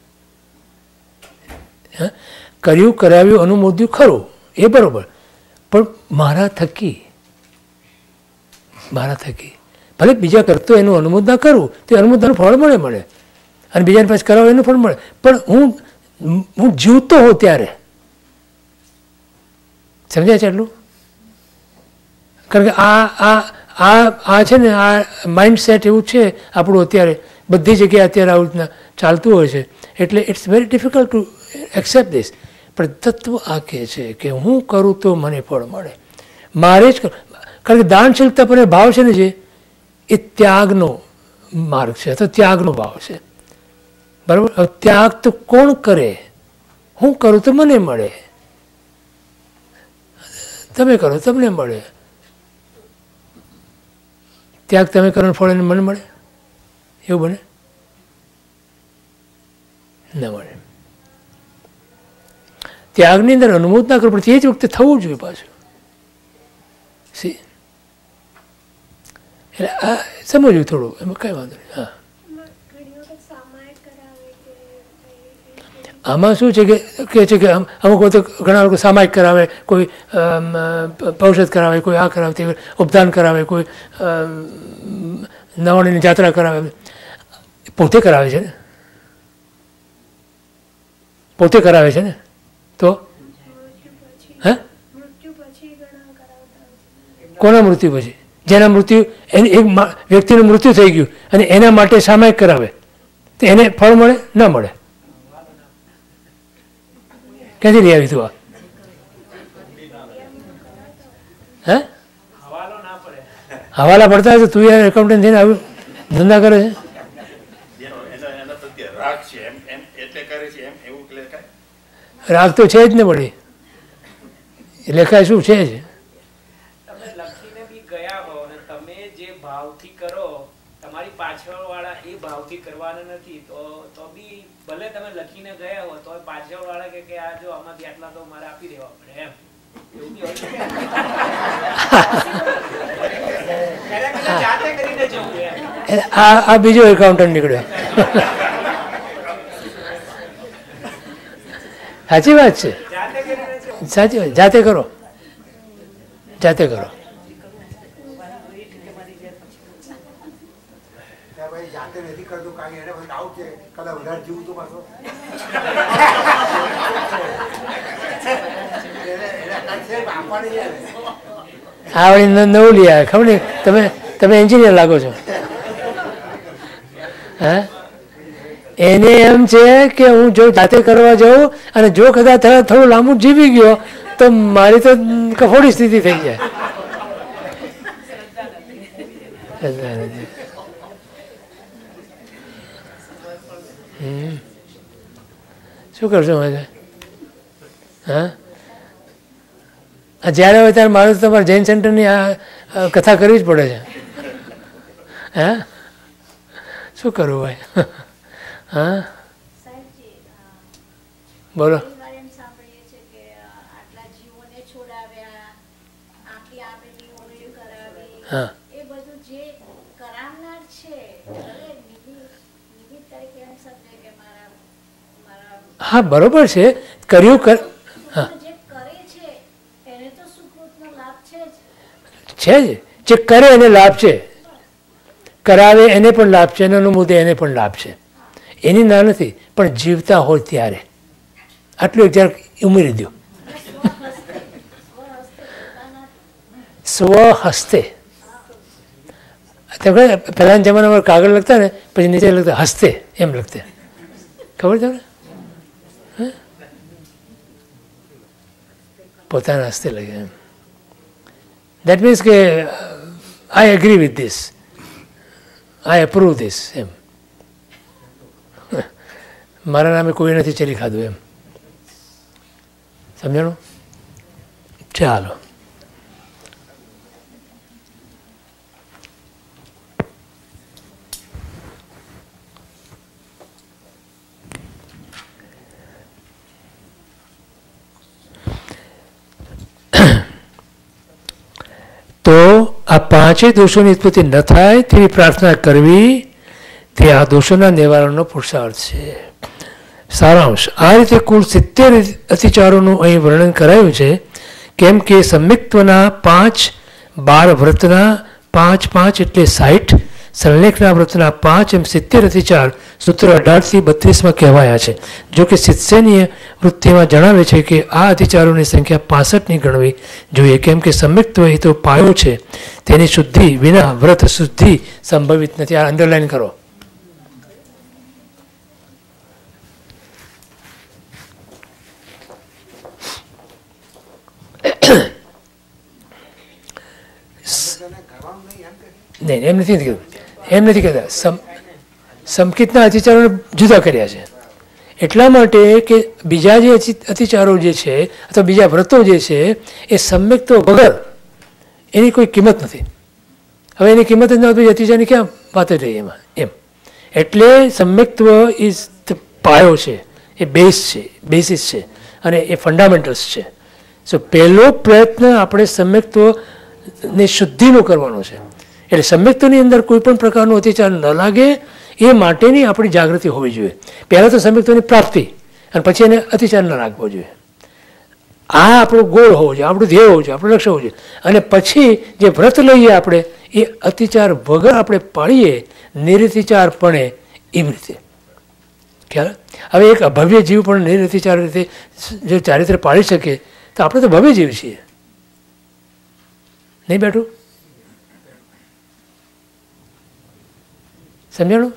હા, કર્યું કરાવ્યું અનુમોદ્યું ખરું, એ બરાબર, પણ મારા થકી મારા થકી ભલે બીજા કરતો એનું અનુમોદના કરું તો અનુમોદનાનું ફળ મળે મળે અને બીજાને પાછું કરાવો એનું ફળ મળે. પણ હું હું જીવતો હોઉં ત્યારે, સમજાય છે એટલું? કારણ કે આ આ આ આ છે ને, આ માઇન્ડ સેટ એવું છે આપણું અત્યારે બધી જગ્યાએ અત્યારે આવું રીતના ચાલતું હોય છે, એટલે it's very difficult to accept this. પણ તત્વ આ કહે છે કે હું કરું તો મને ફળ મળે, મારે જ કરું. કારણ કે દાનશીલતા પર ભાવ છે ને, જે એ ત્યાગનો માર્ગ છે, અથવા ત્યાગનો ભાવ છે. બરાબર. ત્યાગ તો કોણ કરે? હું કરું તો મને મળે, તમે કરો તમને મળે. ત્યાગ તમે કરો ફળ એને મને મળે, એવું બને? ના મળે. ત્યાગની અંદર અનુમોદ ના કરવું પડે, એ જ વખતે થવું જોઈએ પાછું. સી એટલે આ સમજવું થોડું, એમાં કઈ વાંધો નહીં. હા, આમાં શું છે કે કહે છે કે અમુક વખતે ઘણા લોકો સામાયિક કરાવે, કોઈ પૌષધ કરાવે, કોઈ આ કરાવે, તે ઉપદાન કરાવે, કોઈ નવાણીની જાત્રા કરાવે. પોતે કરાવે છે ને, પોતે કરાવે છે ને, તો હે કોના મૃત્યુ પછી? જેના મૃત્યુ, એને એક વ્યક્તિનું મૃત્યુ થઈ ગયું અને એના માટે સામાયિક કરાવે તો એને ફળ મળે? ન મળે. ક્યાંથી લઈ આવી તું? આ હે હવાલા પડતા હોય તો તું યાર એકાઉન્ટન્ટ થઈને આવું ધંધા કરે છે? રાગ તો છે જ ને, પડી લેખાય શું છે જ. તમારી પાછળ વાળા એ ભાવથી કરવાના નથી, તો તો બી ભલે તમે લખીને ગયા હો તો પાછળ વાળા કે કે આ જો આમાંથી આટલા તો મારે આપી દેવા પડે, એમ એવું બી હોય. જાતે કરીને જવું એમ. આ આ બીજો એકાઉન્ટન્ટ નીકળ્યો. સાચી વાત છે, સાચી વાત. જાતે કરો, જાતે કરો. જાતે નથી કરતો કારણ એને ડાઉટ છે કદાચ વધારે જીવું તો પાછો આ વળી નવું લઈ આવે ખબર નહીં. તમે તમે એન્જિનિયર લાગો છો. હા, એને એમ છે કે હું જો જાતે કરવા જાઉં અને જો કદાચ થોડું લાંબુ જીવી ગયો તો મારી તો કફોડી સ્થિતિ થઈ જાય. શું કરશો મારે? હા, જ્યારે હોય ત્યારે મારે તો તમારે જૈન સેન્ટરની આ કથા કરવી જ પડે છે. હા, શું કરવું ભાઈ? હા, બોલો. હા, હા, બરોબર છે. કર્યું કર હા છે જ. જે કરે એને લાભ છે, કરાવે એને પણ લાભ છે, એનો મુદ્દે એને પણ લાભ છે. એની ના નથી, પણ જીવતા હોય ત્યારે આટલું એક જરાક ઉમેરી દો. સ્વહસ્તે પહેલાના જમાનામાં કાગળ લખતા ને પછી નીચે લખતા હસ્તે એમ લખતા, ખબર તમને? પોતાના હસ્તે લખે એમ. દેટ મીન્સ કે I agree with this, I approve this એમ. મારા નામે કોઈ નથી ચરી ખાધું એમ. સમજાણું? ચાલો. તો આ પાંચેય દોષોની ઉત્પત્તિ ન થાય તેવી પ્રાર્થના કરવી તે આ દોષોના નિવારણનો પુરુષાર્થ છે. સારાંશ: આ રીતે કુલ સિત્તેર અતિચારોનું અહીં વર્ણન કરાયું છે. કેમ કે સમ્યક્ત્વના પાંચ, બાર વ્રતના પાંચ પાંચ એટલે સાઠ, સંલેખના વ્રતના પાંચ એમ સિત્તેર અતિચાર સૂત્ર અઢારથી બત્રીસમાં કહેવાયા છે. જો કે સિત્સેનીય વૃત્તિમાં જણાવે છે કે આ અતિચારોની સંખ્યા પાસઠની ગણવી જોઈએ. કેમ કે સમ્યક્ત્વ એ તો પાયો છે, તેની શુદ્ધિ વિના વ્રત શુદ્ધિ સંભવિત નથી. આ અંડરલાઈન કરો. નહીં, એમ નથી કીધું, એમ નથી કહેતા. સમ સંકિતના અતિચારોને જુદા કર્યા છે એટલા માટે કે બીજા જે અતિચારો જે છે અથવા બીજા વ્રતો જે છે એ સમ્યક્ત્વ વગર એની કોઈ કિંમત નથી. હવે એની કિંમત જ ના પછી અતિચારની ક્યાં વાત જ રહી એમાં એમ. એટલે સમ્યક્ત્વ ઇઝ ધ પાયો છે, એ બેઝ છે, બેસિસ છે અને એ ફંડામેન્ટલ્સ છે. સો પહેલો પ્રયત્ન આપણે સમ્યક્ત્વની શુદ્ધિનો કરવાનો છે. એટલે સમ્યક્ત્વની અંદર કોઈ પણ પ્રકારનો અતિચાર ન લાગે એ માટેની આપણી જાગૃતિ હોવી જોઈએ. પહેલાં તો સમ્યક્ત્વની પ્રાપ્તિ અને પછી એને અતિચાર ન રાખવો જોઈએ. આ આપણો ગોળ હોવો જોઈએ, આપણું ધ્યેય હોવું જોઈએ, આપણું લક્ષ્ય હોવું જોઈએ. અને પછી જે વ્રત લઈએ આપણે એ અતિચાર વગર આપણે પાળીએ નિરતિચારપણે એવી રીતે ખ્યાલ. હવે એક અભવ્ય જીવ પણ નિરતિચાર રીતે જો ચારિત્ર પાળી શકે તો આપણે તો ભવ્ય જીવ છીએ. નહીં બેઠું? સમજાણું?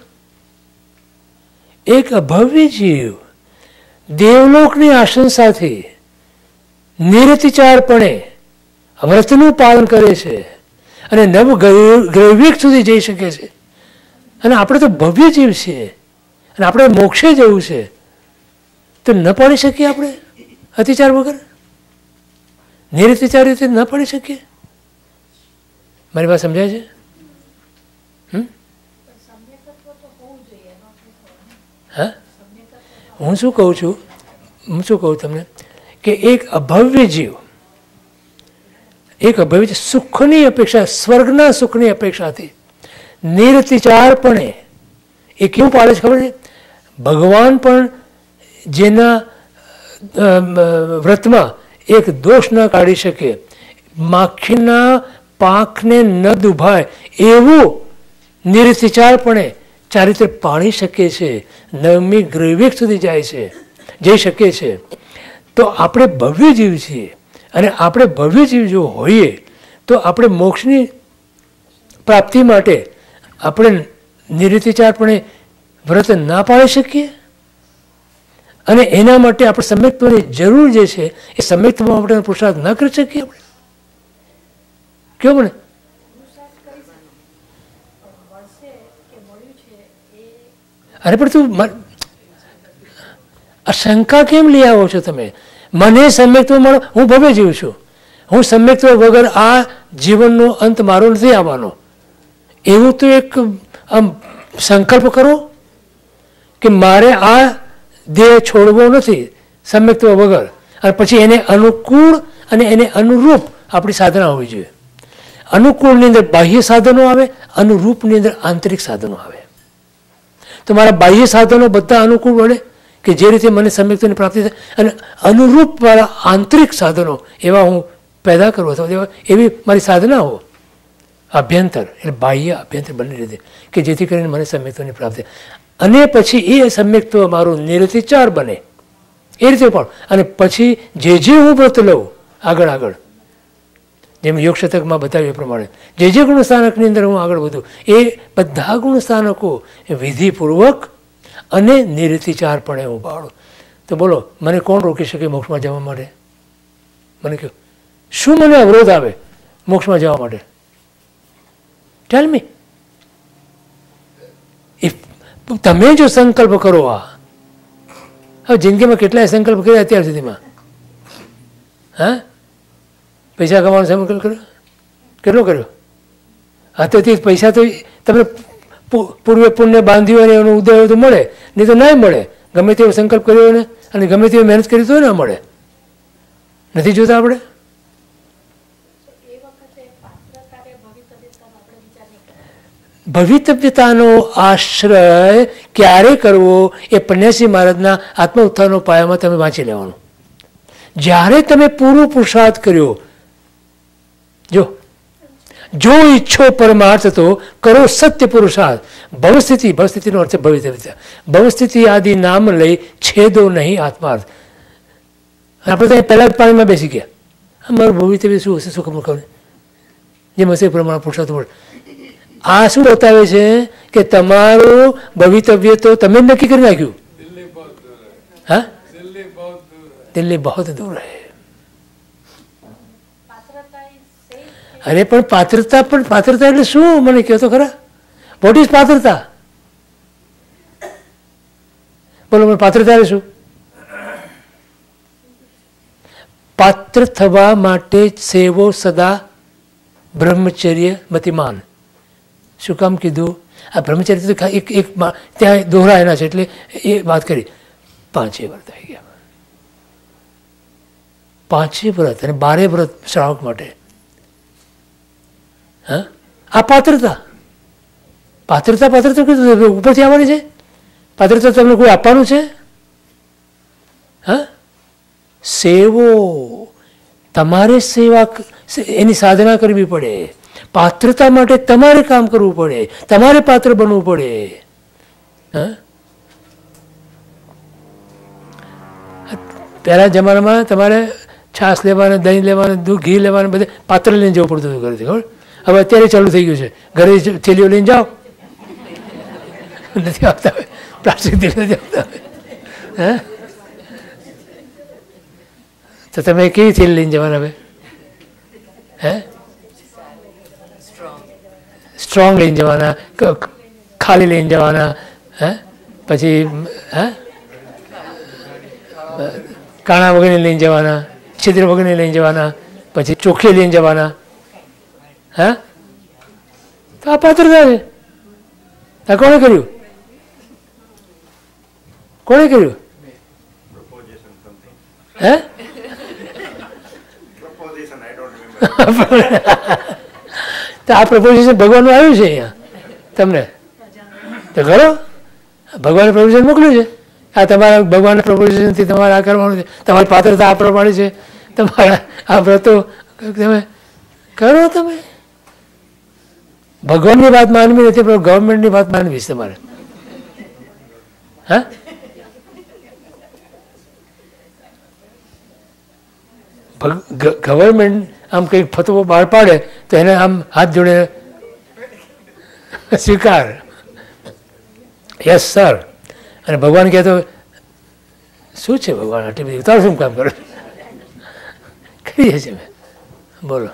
એક અભવ્ય જીવ દેવલોકની આશંસાથી નિરતિચારપણે વ્રતનું પાલન કરે છે અને નવ ગ્રૈવિક સુધી જઈ શકે છે. અને આપણે તો ભવ્ય જીવ છીએ અને આપણે મોક્ષે જવું છે તો ન પાડી શકીએ આપણે અતિચાર વગર? નિરતિચાર રીતે ન પાડી શકીએ? મારી વાત સમજાય છે? હમ હા, હું શું કહું છું હું શું કહું તમને કે એક અભવ્ય જીવ, એક અભવ્ય સુખની અપેક્ષા, સ્વર્ગના સુખની અપેક્ષાથી નિરતિચારપણે એ કેવું પાડે છે ખબર છે? ભગવાન પણ જેના વ્રતમાં એક દોષ ન કાઢી શકે, માખીના પાંખને ન દુભાય એવું નિર્વિચારપણે ચારિત્ર પાણી શકે છે, નવમી ગ્રૈવિક સુધી જાય છે, જઈ શકે છે. તો આપણે ભવ્ય જીવ છીએ અને આપણે ભવ્ય જીવ જો હોઈએ તો આપણે મોક્ષની પ્રાપ્તિ માટે આપણે નિર્વિચારપણે વ્રત ના પાળી શકીએ? અને એના માટે આપણે સમ્યક્ત્વની જરૂર જે છે એ સમ્યક્ત્વ માટે પુરુષાર્થ ના કરી શકીએ આપણે? કેવું મને અરે પણ તું આ શંકા કેમ લઈ આવો છો તમે? મને સમ્યક્ત્વ મળો, હું ભવ્ય જીવ છું, હું સમ્યક્ત્વ વગર આ જીવનનો અંત મારો નથી આવવાનો, એવું તો એક આમ સંકલ્પ કરો કે મારે આ દેહ છોડવો નથી સમ્યક્ત્વ વગર, અને પછી એને અનુકૂળ અને એને અનુરૂપ આપણી સાધના હોવી જોઈએ. અનુકૂળની અંદર બાહ્ય સાધનો આવે, અનુરૂપની અંદર આંતરિક સાધનો આવે. તો મારા બાહ્ય સાધનો બધા અનુકૂળ વળે કે જે રીતે મને સમ્યક્ત્વની પ્રાપ્તિ થાય, અને અનુરૂપ મારા આંતરિક સાધનો એવા હું પેદા કરું અથવા એવી મારી સાધનાઓ અભ્યંતર એટલે બાહ્ય અભ્યંતર બંને રીતે કે જેથી કરીને મને સમ્યક્ત્વની પ્રાપ્તિ, અને પછી એ સમ્યક્ત્વ મારું નિરતિચાર બને એ રીતે પણ. અને પછી જે જે હું વ્રત લઉં આગળ આગળ જેમ યોગ શતકમાં બતાવ્યું એ પ્રમાણે જે જે ગુણસ્થાનકની અંદર હું આગળ વધું એ બધા ગુણસ્થાનકો વિધિપૂર્વક અને નિરતિચારપણે હું પાડું. તો બોલો મને કોણ રોકી શકે મોક્ષમાં જવા માટે? મને કહો શું મને અવરોધ આવે મોક્ષમાં જવા માટે? ટેલ મી. તમે જો સંકલ્પ કરો, આ હવે જિંદગીમાં કેટલાય સંકલ્પ કર્યા અત્યાર સુધીમાં? હા, પૈસા કમાવાનો સંકલ્પ કર્યો? કેટલો કર્યો? હા, તો તે પૈસા તો તમે પૂર્વે પુણ્ય બાંધ્યું અને એનો ઉદય તો મળે, નહીં તો ના મળે. ગમે તેવો સંકલ્પ કર્યો ને અને ગમે તેવી મહેનત કરી તો ના મળે. નથી જોતા આપણે? ભવિતવ્યતાનો આશ્રય ક્યારે કરવો એ પન્યાસી મહારાજના આત્મ ઉત્થાનનો પાયામાં તમે વાંચી લેવાનું. જ્યારે તમે પૂરો પુરુષાર્થ કર્યો, જો જો ઈચ્છો પરમાર્થ તો કરો સત્ય પુરુષાર્થ. ભવસ્થિતિ, ભવસ્થિતિનો અર્થ ભવિતવ્યતા, ભવસ્થિતિ આદિ નામ લઈ છેદો નહીં આત્માર્થ. આપણે ત્યાં પહેલાં પાણીમાં બેસી ગયા, મારું ભવિતવ્ય શું હશે, શું ખબર ખબર જેમ હશે એ પ્રમાણે પુરુષાર્થ મળે. આ શું બતાવે છે કે તમારું ભવિતવ્ય તો તમે નક્કી કરી નાખ્યું. હા, દિલ્હી બહુ દૂર હે. અરે પણ પાત્રતા, પણ પાત્રતા એટલે શું મને કહો તો ખરા? વોટ ઇઝ પાત્રતા? બોલો મને પાત્રતા એટલે શું? પાત્ર થવા માટે સેવો સદા બ્રહ્મચર્ય મતિમાન. શું કામ કીધું? આ બ્રહ્મચર્ય તો એક એક ત્યાં દોહરાયેલા છે એટલે એ વાત કરી. પાંચે વ્રત આવી ગયા, પાંચે વ્રત અને બારે વ્રત શ્રાવક માટે. હા, આ પાત્રતા. પાત્રતા પાત્રતા કીધું ઉપરથી આવવાની છે. પાત્રતા તમને કોઈ આપવાનું છે? હા, સેવો તમારે સેવા એની સાધના કરવી પડે. પાત્રતા માટે તમારે કામ કરવું પડે, તમારે પાત્ર બનવું પડે. હા, પહેલા જમાનામાં તમારે છાશ લેવાના, દહીં લેવાના, દૂધ ઘી લેવાના બધે પાત્ર લઈને જવું પડતું હતું ઘરેથી. ખબર? હવે અત્યારે ચાલુ થઈ ગયું છે, ઘરે થેલીઓ લઈને જાઓ. નથી આવતા હવે પ્લાસ્ટિક થેલી નથી આવતા હવે. હા, તો તમે કેવી થેલી લઈને જવાના હવે? હે, સ્ટ્રોંગ લઈને જવાના, ખાલી લઈને જવાના? હે, પછી હે કાણા વગરની લઈને જવાના, છિદ્ર વગરની લઈને જવાના, પછી ચોખ્ખી લઈને જવાના? હા, તો આ પાત્રતા છે. આ કોણે કર્યું? કોણે કર્યું? હે, તો આ પ્રપોઝિશન ભગવાનનું આવ્યું છે અહીંયા તમને તો કરો. ભગવાને પ્રપોઝિશન મોકલ્યું છે. આ તમારા ભગવાનના પ્રપોઝિશનથી તમારે આ કરવાનું છે. તમારી પાત્રતા આ પ્રમાણે છે. તમારા આ વ્રતો તમે કરો તમે. ભગવાનની વાત માનવી નથી, પણ ગવર્મેન્ટની વાત માનવી છે તમારે. હા, ગવર્મેન્ટ આમ કંઈક ફતવો બહાર પાડે તો એને આમ હાથ જોડે સ્વીકાર, યસ સર. અને ભગવાન કહે તો શું છે ભગવાન આટલી બધી ઉતાર શું કામ કરો કરીએ છીએ. બોલો.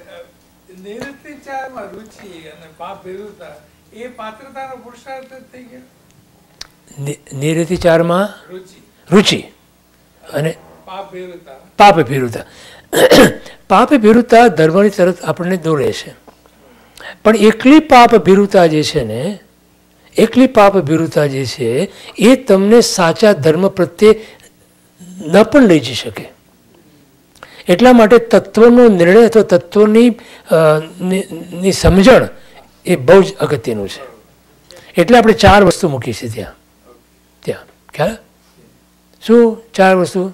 રુચિ અને પાપ વિરુદ્ધતા એ પાત્રતાનો પુરુષાર્થ થઈ ગયો. નિરતિ ચારમાં રુચિ રુચિ અને પાપ વિરુદ્ધતા પાપ ભીરુતા. પાપ ભીરુતા ધર્મની તરફ આપણને દોરે છે, પણ એકલી પાપ ભીરુતા જે છે ને, એકલી પાપ ભીરુતા જે છે એ તમને સાચા ધર્મ પ્રત્યે ન પણ લઈ જઈ શકે. એટલા માટે તત્વનો નિર્ણય અથવા તત્વની ની સમજણ એ બહુ જ અગત્યનું છે. એટલે આપણે ચાર વસ્તુ મૂકી છે ત્યાં. ત્યાં ખ્યાલ શું ચાર વસ્તુ?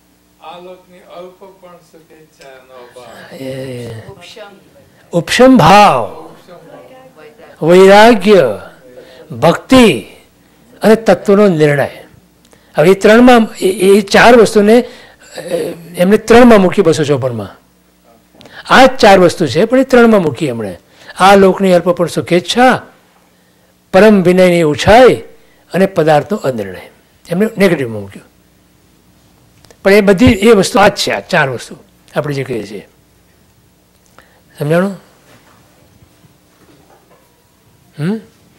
ઉપશમ ભાવ, વૈરાગ્ય, ભક્તિ અને તત્વનો નિર્ણય. હવે એ ત્રણમાં એ ચાર વસ્તુને એમને ત્રણમાં મૂકી બસો ચોપનમાં. આ જ ચાર વસ્તુ છે પણ એ ત્રણમાં મૂકી એમણે. આ લોકની અલ્પ પણ સુખેચ્છા, પરમ વિનયની ઉછાઈ અને પદાર્થનો અનિર્ણય. એમને નેગેટિવમાં મૂક્યું. પણ એ બધી એ વસ્તુ આ જ છે, આ ચાર વસ્તુ આપણે જે કહીએ છીએ. સમજાણું? હમ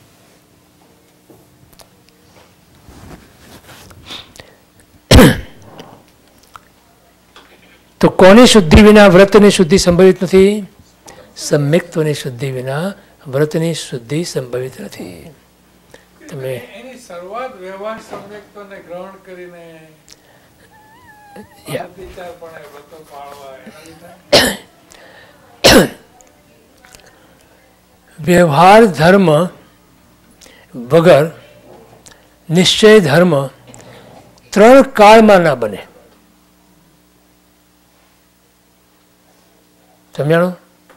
તો કોની શુદ્ધિ વિના વ્રતની શુદ્ધિ સંભવિત નથી? સમ્યક્ત્વની શુદ્ધિ વિના વ્રતની શુદ્ધિ સંભવિત નથી. તમે એની શરૂઆત વ્યવહાર સમ્યક્ત્વને ગ્રહણ કરીને વ્યવહાર ધર્મ વગર નિશ્ચય ધર્મ ત્રણ કાળમાં ના બને. સમજાણું?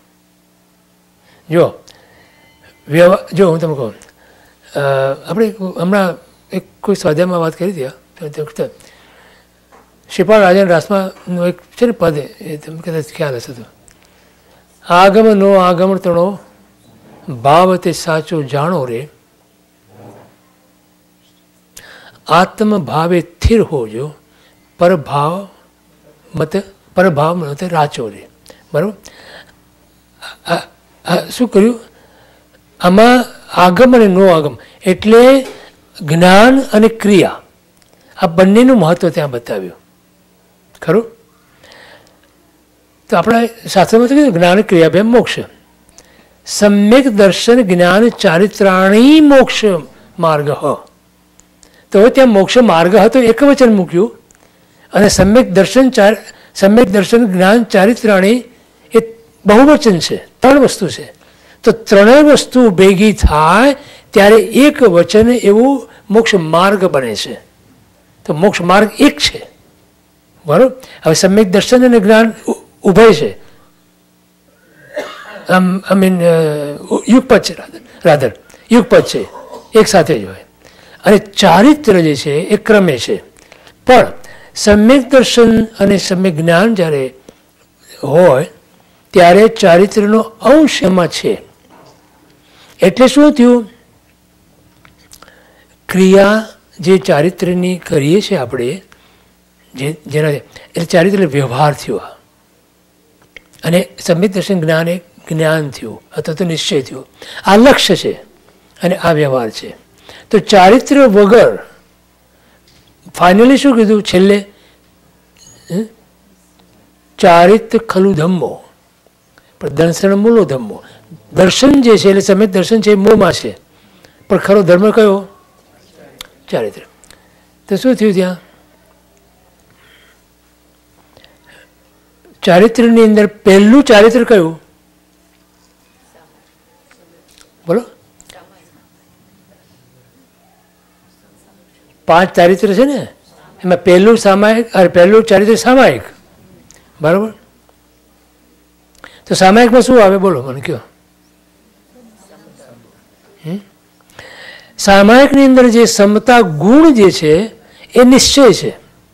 જો વ્યવહાર, જો હું તમને કહું, આપણે હમણાં એક કોઈ સ્વાધ્યાયમાં વાત કરી હતી. શ્રીપાલ રાજન રાસમાનું એક છે ને પદ, એ તમને કદાચ ખ્યાલ હશે તો, આગમ નો આગમણ તણો ભાવ તે સાચો જાણો રે, આત્મ ભાવે સ્થિર હોજો, પરભાવ મત પરભાવ મત રાચો રે. બરાબર? શું કર્યું આમાં? આગમ અને નો આગમ એટલે જ્ઞાન અને ક્રિયા, આ બંનેનું મહત્વ ત્યાં બતાવ્યું. ખરું? તો આપણા શાસ્ત્રમાં તો કીધું જ્ઞાન ક્રિયા બે મોક્ષ. સમ્યક દર્શન જ્ઞાન ચારિત્રાણી મોક્ષ માર્ગ. તો ત્યાં મોક્ષ માર્ગ હતો એક વચન મૂક્યું, અને સમ્યક દર્શન ચાર સમ્યક દર્શન જ્ઞાન ચારિત્રાણી એ બહુવચન છે. ત્રણ વસ્તુ છે. તો ત્રણેય વસ્તુ ભેગી થાય ત્યારે એક વચન એવું મોક્ષ માર્ગ બને છે. તો મોક્ષ માર્ગ એક છે. બરાબર? હવે સમ્યક દર્શન અને જ્ઞાન ઉભય છે. આમ આઈ મીન યુગપદ છે, રાધર યુગપદ છે, એક સાથે જ હોય. અને ચારિત્ર જે છે એ ક્રમે છે. પણ સમ્યક દર્શન અને સમ્યક જ્ઞાન જ્યારે હોય ત્યારે ચારિત્રનો અંશ એમાં છે. એટલે શું થયું? ક્રિયા જે ચારિત્રની કરીએ છીએ આપણે, જે જેના એટલે ચારિત્ર વ્યવહાર થયો, અને સમ્યક દર્શન જ્ઞાન એ જ્ઞાન થયું અથવા તો નિશ્ચય થયો. આ લક્ષ્ય છે અને આ વ્યવહાર છે. તો ચારિત્ર વગર ફાઇનલી શું કીધું છેલ્લે? ચારિત્ર ખલુ ધમ્મો પણ દર્શન મૂલો ધમ્મો. દર્શન જે છે એટલે સમ્યક દર્શન છે એ મોમાં છે, પણ ખરો ધર્મ કયો? ચારિત્ર. તો શું થયું ત્યાં? ચારિત્રની અંદર પહેલું ચારિત્ર કયું? બોલો. પાંચ ચારિત્ર છે ને, એમાં પહેલું સામાયિક, અરે પહેલું ચારિત્ર સામાયિક. બરાબર? તો સામાયિકમાં શું આવે બોલો મને કહો. સામાયિકની અંદર જે સમતા ગુણ જે છે એ નિશ્ચય છે.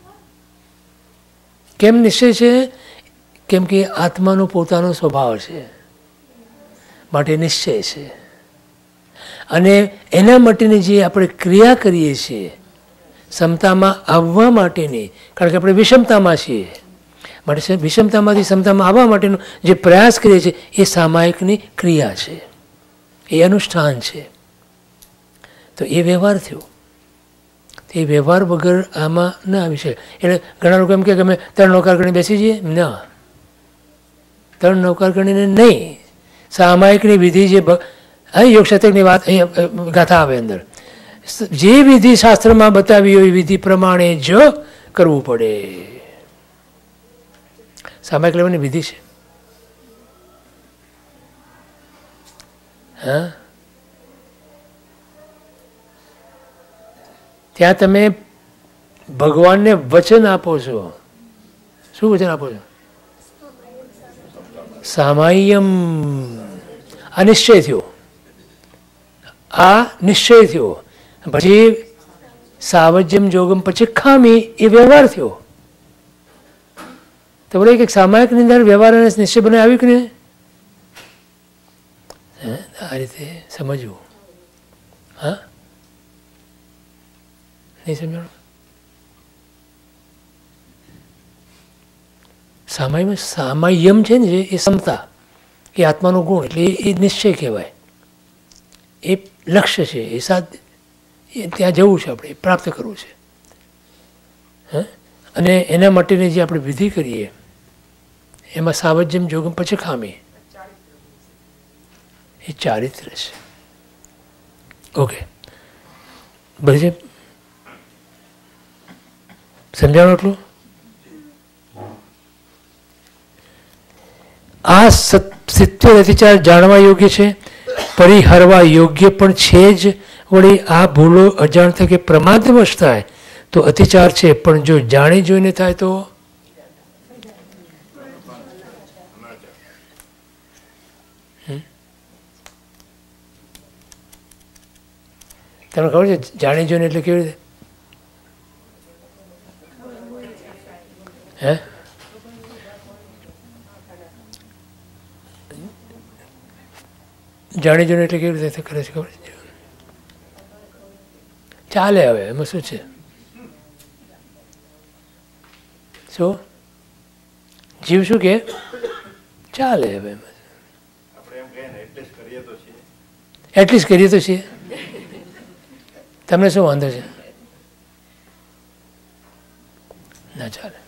કેમ નિશ્ચય છે? કેમ કે આત્માનો પોતાનો સ્વભાવ છે માટે નિશ્ચય છે. અને એના માટેની જે આપણે ક્રિયા કરીએ છીએ સમતામાં આવવા માટેની, કારણ કે આપણે વિષમતામાં છીએ, માટે વિષમતામાંથી સમતામાં આવવા માટેનો જે પ્રયાસ કરીએ છીએ એ સામાયિકની ક્રિયા છે, એ અનુષ્ઠાન છે. તો એ વ્યવહાર થયો. એ વ્યવહાર વગર આમાં ના આવી શકે. એટલે ઘણા લોકો એમ કે અમે ત્રણ નૌકાર ગણી બેસી જઈએ. ના, ત્રણ નૌકાર ગણીને નહીં. સામાયિકની વિધિ જે યોગ શતકની વાત અહીંયા ગાથા આવે અંદર, જે વિધિ શાસ્ત્રમાં બતાવી હોય એ વિધિ પ્રમાણે જ કરવું પડે. સામાયિક લેવાની વિધિ છે. હા, ત્યાં તમે ભગવાનને વચન આપો છો. શું વચન આપો છો? સામાયમ. આ નિશ્ચય થયો, આ નિશ્ચય થયો. પછી સાવજ્યમ જોગમ, પછી ખામી, એ વ્યવહાર થયો. તો બોલે કે સામાયિકની અંદર વ્યવહાર અને નિશ્ચય બને આવ્યું કે નહીં? આ રીતે સમજવું. હા, નહીં સમજાણું? સામાયમાં સામાયમ છે ને, એ સમતા, એ આત્માનો ગુણ, એટલે એ નિશ્ચય કહેવાય. એ લક્ષ્ય છે, એ સાધ, એ ત્યાં જવું છે, આપણે પ્રાપ્ત કરવું છે. હા, અને એના માટેની જે આપણે વિધિ કરીએ એમાં સાવજ્યમ જોગમ પછી ખામી, એ ચારિત્ર છે. ઓકે, બધી છે સમજાણું એટલું? આ સિત્તેર અતિચાર જાણવા યોગ્ય છે, પરિહરવા યોગ્ય પણ છે જ. વળી આ ભૂલો અજાણ થકે પ્રમાદવશ થાય તો અતિચાર છે, પણ જો જાણી જોઈને થાય તો તમને ખબર છે જાણી જોઈને એટલે કેવી રીતે? હે, જાણી જોઈને એટલે કેવી રીતે કરે છે ખબર છે? ચાલે, હવે એમાં શું છે? શું જીવ શું કે ચાલે? હવે એમાં એટલીસ્ટ કરીએ તો છીએ. તમને શું વાંધો છે? ના ચાલે.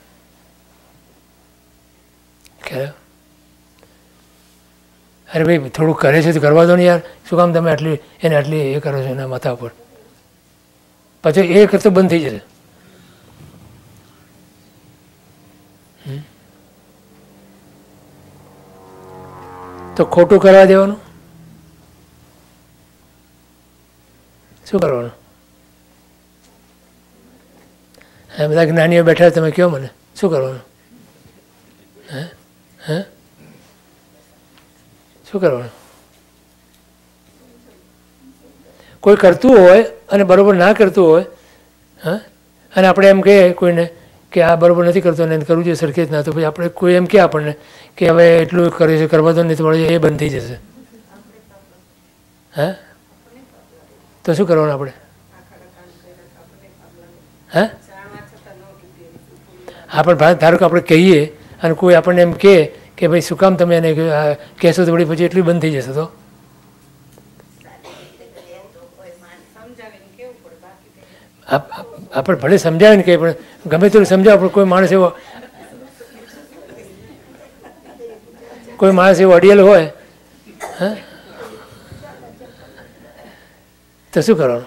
ખ્યાલ? અરે ભાઈ થોડુંક કરે છે તો કરવા દો ને યાર. શું કામ તમે આટલી એને આટલી એ કરો છો એના માથા ઉપર? પછી એ કરતો બંધ થઈ જશે. તો ખોટું કરવા દેવાનું, શું કરવાનું? હા, બધા જ્ઞાનીઓ બેઠા તમે કહો મને શું કરવાનું? હે હે શું કરવાનું? કોઈ કરતું હોય અને બરાબર ના કરતું હોય, હા, અને આપણે એમ કહીએ કોઈને કે આ બરાબર નથી કરતો ને કરવું જોઈએ સરખી જ ના, તો પછી આપણે કોઈ એમ કહે આપણને કે હવે એટલું કરે છે કરવા દો નહીં તો એ બંધ થઈ જશે. હા, તો શું કરવાનું આપણે? હા, આપણે ધારો કે આપણે કહીએ અને કોઈ આપણને એમ કહે કે ભાઈ શું કામ તમે એને કહેશો તો વળી પછી એટલું બંધ થઈ જશે. તો આપણે ભલે સમજાવે ને કે પણ ગમે તેટલું સમજાવો પણ કોઈ માણસ એવો કોઈ માણસ એવો અડિયેલ હોય, હા, તો શું કરવાનું?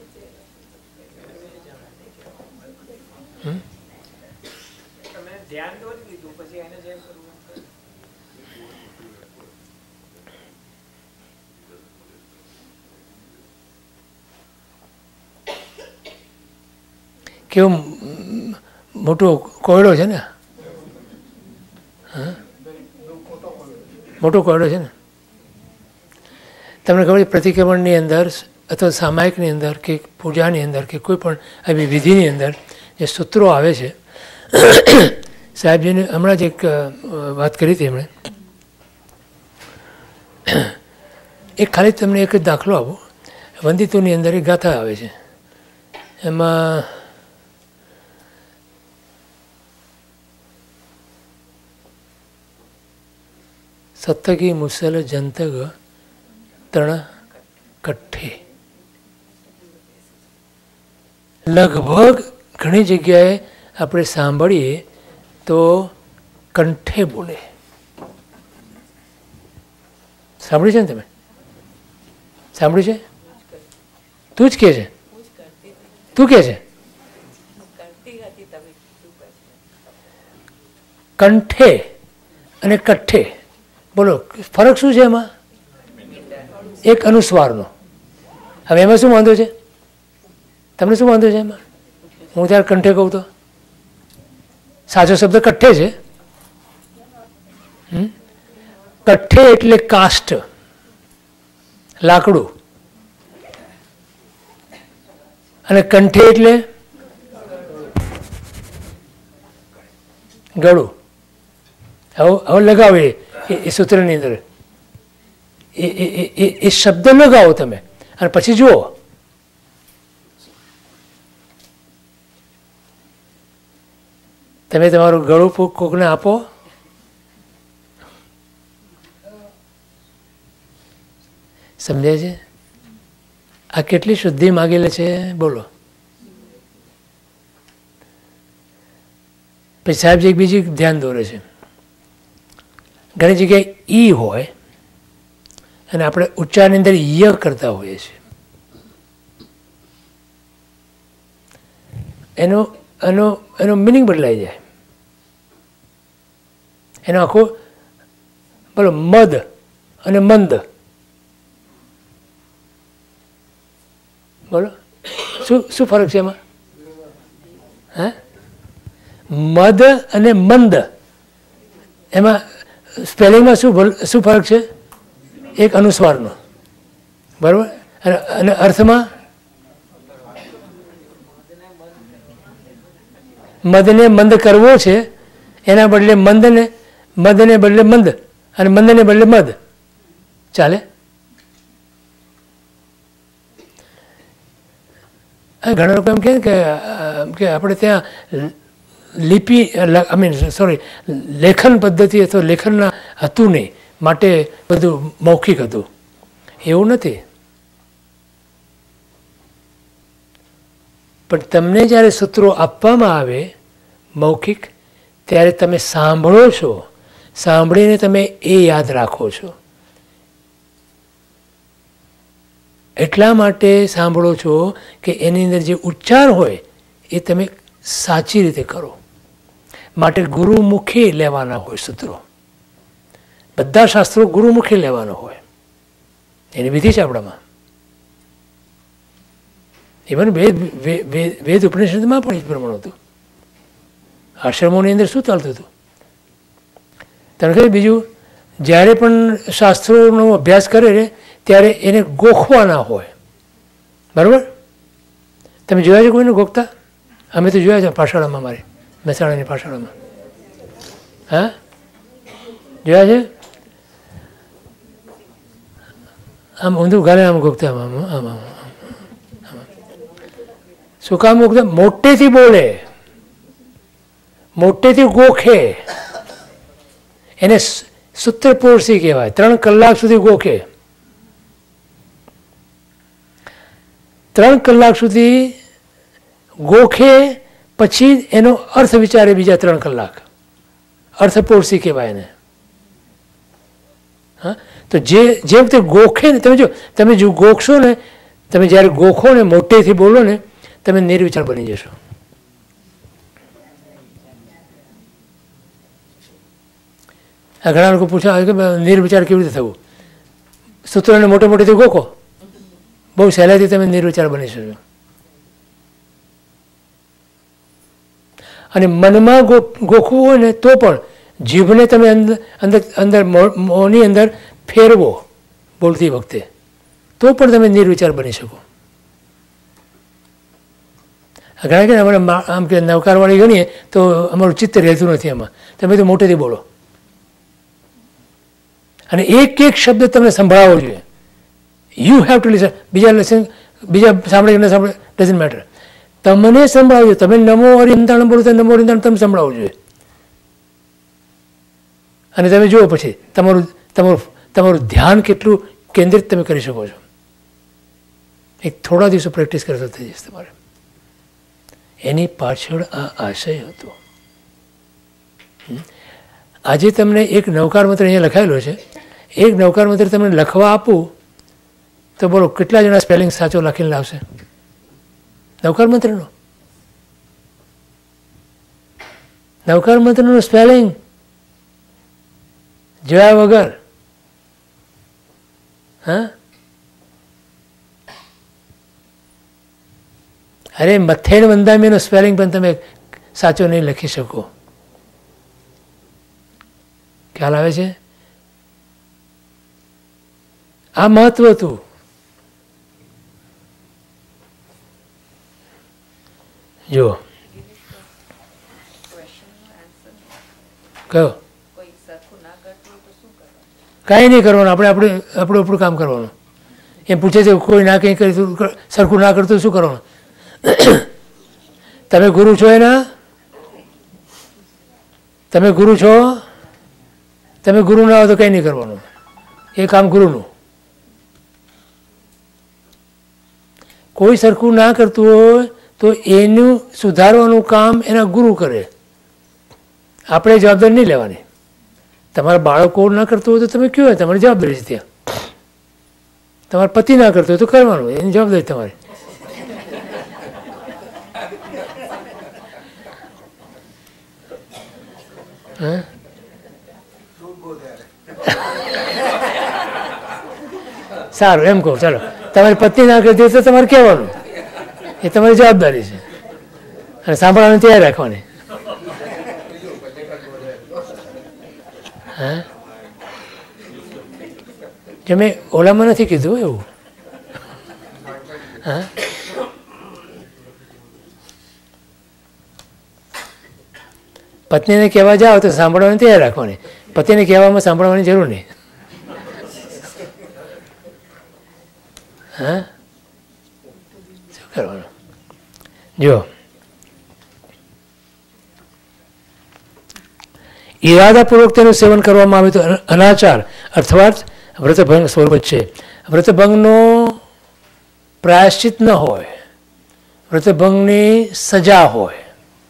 કેવો મોટો કોયડો છે ને, હા, મોટો કોયડો છે ને. તમને ખબર છે પ્રતિક્રમણની અંદર અથવા સામાયિકની અંદર કે પૂજાની અંદર કે કોઈ પણ આવી વિધિની અંદર જે સૂત્રો આવે છે, સાહેબજીને હમણાં જ એક વાત કરી હતી એમણે, એક ખાલી તમને એક જ દાખલો આપો. વંદિતોની અંદર એક ગાથા આવે છે, એમાં સત્તગી મુસલ જંતગ તણ કઠ્ઠે. લગભગ ઘણી જગ્યાએ આપણે સાંભળીએ તો કંઠે બોલે. સાંભળ્યું છે ને તમે? સાંભળ્યું છે? તું જ કહે છે, તું કહે છે કંઠે અને કઠ્ઠે. બોલો ફરક શું છે એમાં? એક અનુસ્વારનો. હવે એમાં શું વાંધો છે? તમને શું વાંધો છે એમાં? હું ત્યારે કંઠે કહું તો સાચો શબ્દ કઠ્ઠે છે. કઠ્ઠે એટલે કાષ્ઠ, લાકડું, અને કંઠે એટલે ગળું. હવે હવે લગાવો એ સૂત્રની અંદર એ એ શબ્દ લગાવો તમે અને પછી જુઓ. તમે તમારું ગળું કોકને આપો, સમજાય છે? આ કેટલી શુદ્ધિ માગેલી છે બોલો. પછી સાહેબજી એક બીજી ધ્યાન દોરે છે. ઘણી જગ્યાએ ઈ હોય અને આપણે ઉચ્ચારની અંદર ય કરતા હોઈએ છીએ. એનો એનો એનો મિનિંગ બદલાઈ જાય. એનો આખો બોલો મદ અને મંદ, બોલો શું શું ફરક છે એમાં? હા, મદ અને મંદ એમાં સ્પેલિંગમાં શું શું ફરક છે? એક અનુસ્વારનો, બરાબર. અને અર્થમાં મદને મંદ કરવો છે એના બદલે મંદને મદને બદલે મંદ અને મંદને બદલે મદ ચાલે. ઘણા લોકો એમ કહે કે આપણે ત્યાં લિપિ આઈ મીન સોરી લેખન પદ્ધતિ અથવા લેખનના હતું નહીં માટે બધું મૌખિક હતું. એવું નથી. પણ તમને જ્યારે સૂત્રો આપવામાં આવે મૌખિક, ત્યારે તમે સાંભળો છો, સાંભળીને તમે એ યાદ રાખો છો. એટલા માટે સાંભળો છો કે એની અંદર જે ઉચ્ચાર હોય એ તમે સાચી રીતે કરો. માટે ગુરુમુખી લેવાના હોય સૂત્રો. બધા શાસ્ત્રો ગુરુમુખી લેવાનો હોય, એની વિધિ છે આપણામાં. ઇવન વેદ વેદ ઉપનિષદમાં પણ એ પ્રમાણે હતું. આશ્રમોની અંદર શું ચાલતું હતું તમે કહે? બીજું, જ્યારે પણ શાસ્ત્રોનો અભ્યાસ કરે ત્યારે એને ગોખવાના હોય, બરાબર. તમે જોયા છે કોઈને ગોખતા? અમે તો જોયા છે પાઠશાળામાં, મારી મહેસાણાની પાઠશાળામાં. હા, જોયા છે. આમ ઊંધું ગાલે આમ ગોખતા, આમ આમ આમ શું કામ ગોખતા? મોટેથી બોલે, મોટેથી ગોખે. એને સૂત્રપોરસી કહેવાય. ત્રણ કલાક સુધી ગોખે. ત્રણ કલાક સુધી ગોખે પછી એનો અર્થ વિચારે બીજા ત્રણ કલાક. અર્થપોરસી કહેવાય એને. હા, તો જે જે વખતે ગોખે ને, તમે જો તમે જો ગોખશો ને, તમે જ્યારે ગોખો ને, મોટેથી બોલો ને, તમે નિર્વિચાર બની જશો. આ ઘણા લોકો પૂછે કે નિર્વિચાર કેવી રીતે થવું? સૂત્રોને મોટે મોટેથી ગોખો, બહુ સહેલાઈથી તમે નિર્વિચાર બની શકશો. અને મનમાં ગોખવું હોય ને તો પણ જીભને તમે અંદર અંદર અંદર મોંની અંદર ફેરવો બોલતી વખતે તો પણ તમે નિર્વિચાર બની શકો. ઘણા કે અમારે આમ કે નવકારવાળી ગણીએ તો અમારું ચિત્ત રહેતું નથી એમાં, તમે તો મોટેથી બોલો અને એક એક શબ્દ તમને સંભળાવવો જોઈએ. You have to listen. બીજા લેસન બીજા સાંભળે કે ન સાંભળે ડઝન્ટ મેટર, તમને સંભળાવજો. તમે નમો હરિહંતાણ બોલો તો નમો હરિહંતાણ તમે સંભળાવવું જોઈએ અને તમે જુઓ પછી તમારું તમારું તમારું ધ્યાન કેટલું કેન્દ્રિત તમે કરી શકો છો. એક થોડા દિવસો પ્રેક્ટિસ કરતો થઈ જશે તમારે. એની પાછળ આ આશય હતો. આજે તમને એક નવકાર મંત્ર અહીંયા લખાયેલો છે. એક નવકાર મંત્ર તમને લખવા આપું તો બોલો કેટલા જણા સ્પેલિંગ સાચો લખીને લાવશે નવકાર મંત્રનો? નવકાર મંત્રનું સ્પેલિંગ જોયા વગર, હા, અરે મથેણ વંદામીનો સ્પેલિંગ પણ તમે સાચો નહીં લખી શકો. ખ્યાલ આવે છે? આ મહત્વ હતું. જો કયો કાંઈ નહીં કરવાનું, આપણે આપણે આપણું આપણું કામ કરવાનું. એમ પૂછે છે કોઈ ના કંઈ કરી સરખું ના કરતું શું કરવાનું? તમે ગુરુ છો એના? તમે ગુરુ છો? તમે ગુરુ ના હો તો કંઈ નહીં કરવાનું, એ કામ ગુરુનું. કોઈ સરખું ના કરતું હોય તો એનું સુધારવાનું કામ એના ગુરુ કરે, આપણે જવાબદારી નહીં લેવાની. તમારા બાળકો ના કરતું હોય તો તમે કયો, તમારી જવાબદારી છે ત્યાં. તમારા પતિ ના કરતો હોય તો કરવાનું, એની જવાબદારી તમારી. હા, સારું એમ કહું. ચાલો, તમારી પત્ની ના કરતી હોય તો તમારે કહેવાનું, એ તમારી જવાબદારી છે અને સાંભળવાની તૈયાર રાખવાની. હા, જે મેં ઓલામાં નથી કીધું એવું. હા, પત્નીને કહેવા જાઓ તો સાંભળવાની તૈયાર રાખવાની, પતિને કહેવામાં સાંભળવાની જરૂર નહીં. હા, શું કરવાનું? જો ઈરાદાપૂર્વક તેનું સેવન કરવામાં આવે તો અનાચાર અર્થાત વ્રતભંગ સ્વરૂપ છે. વ્રતભંગનો પ્રાયશ્ચિત ન હોય, વ્રતભંગની સજા હોય.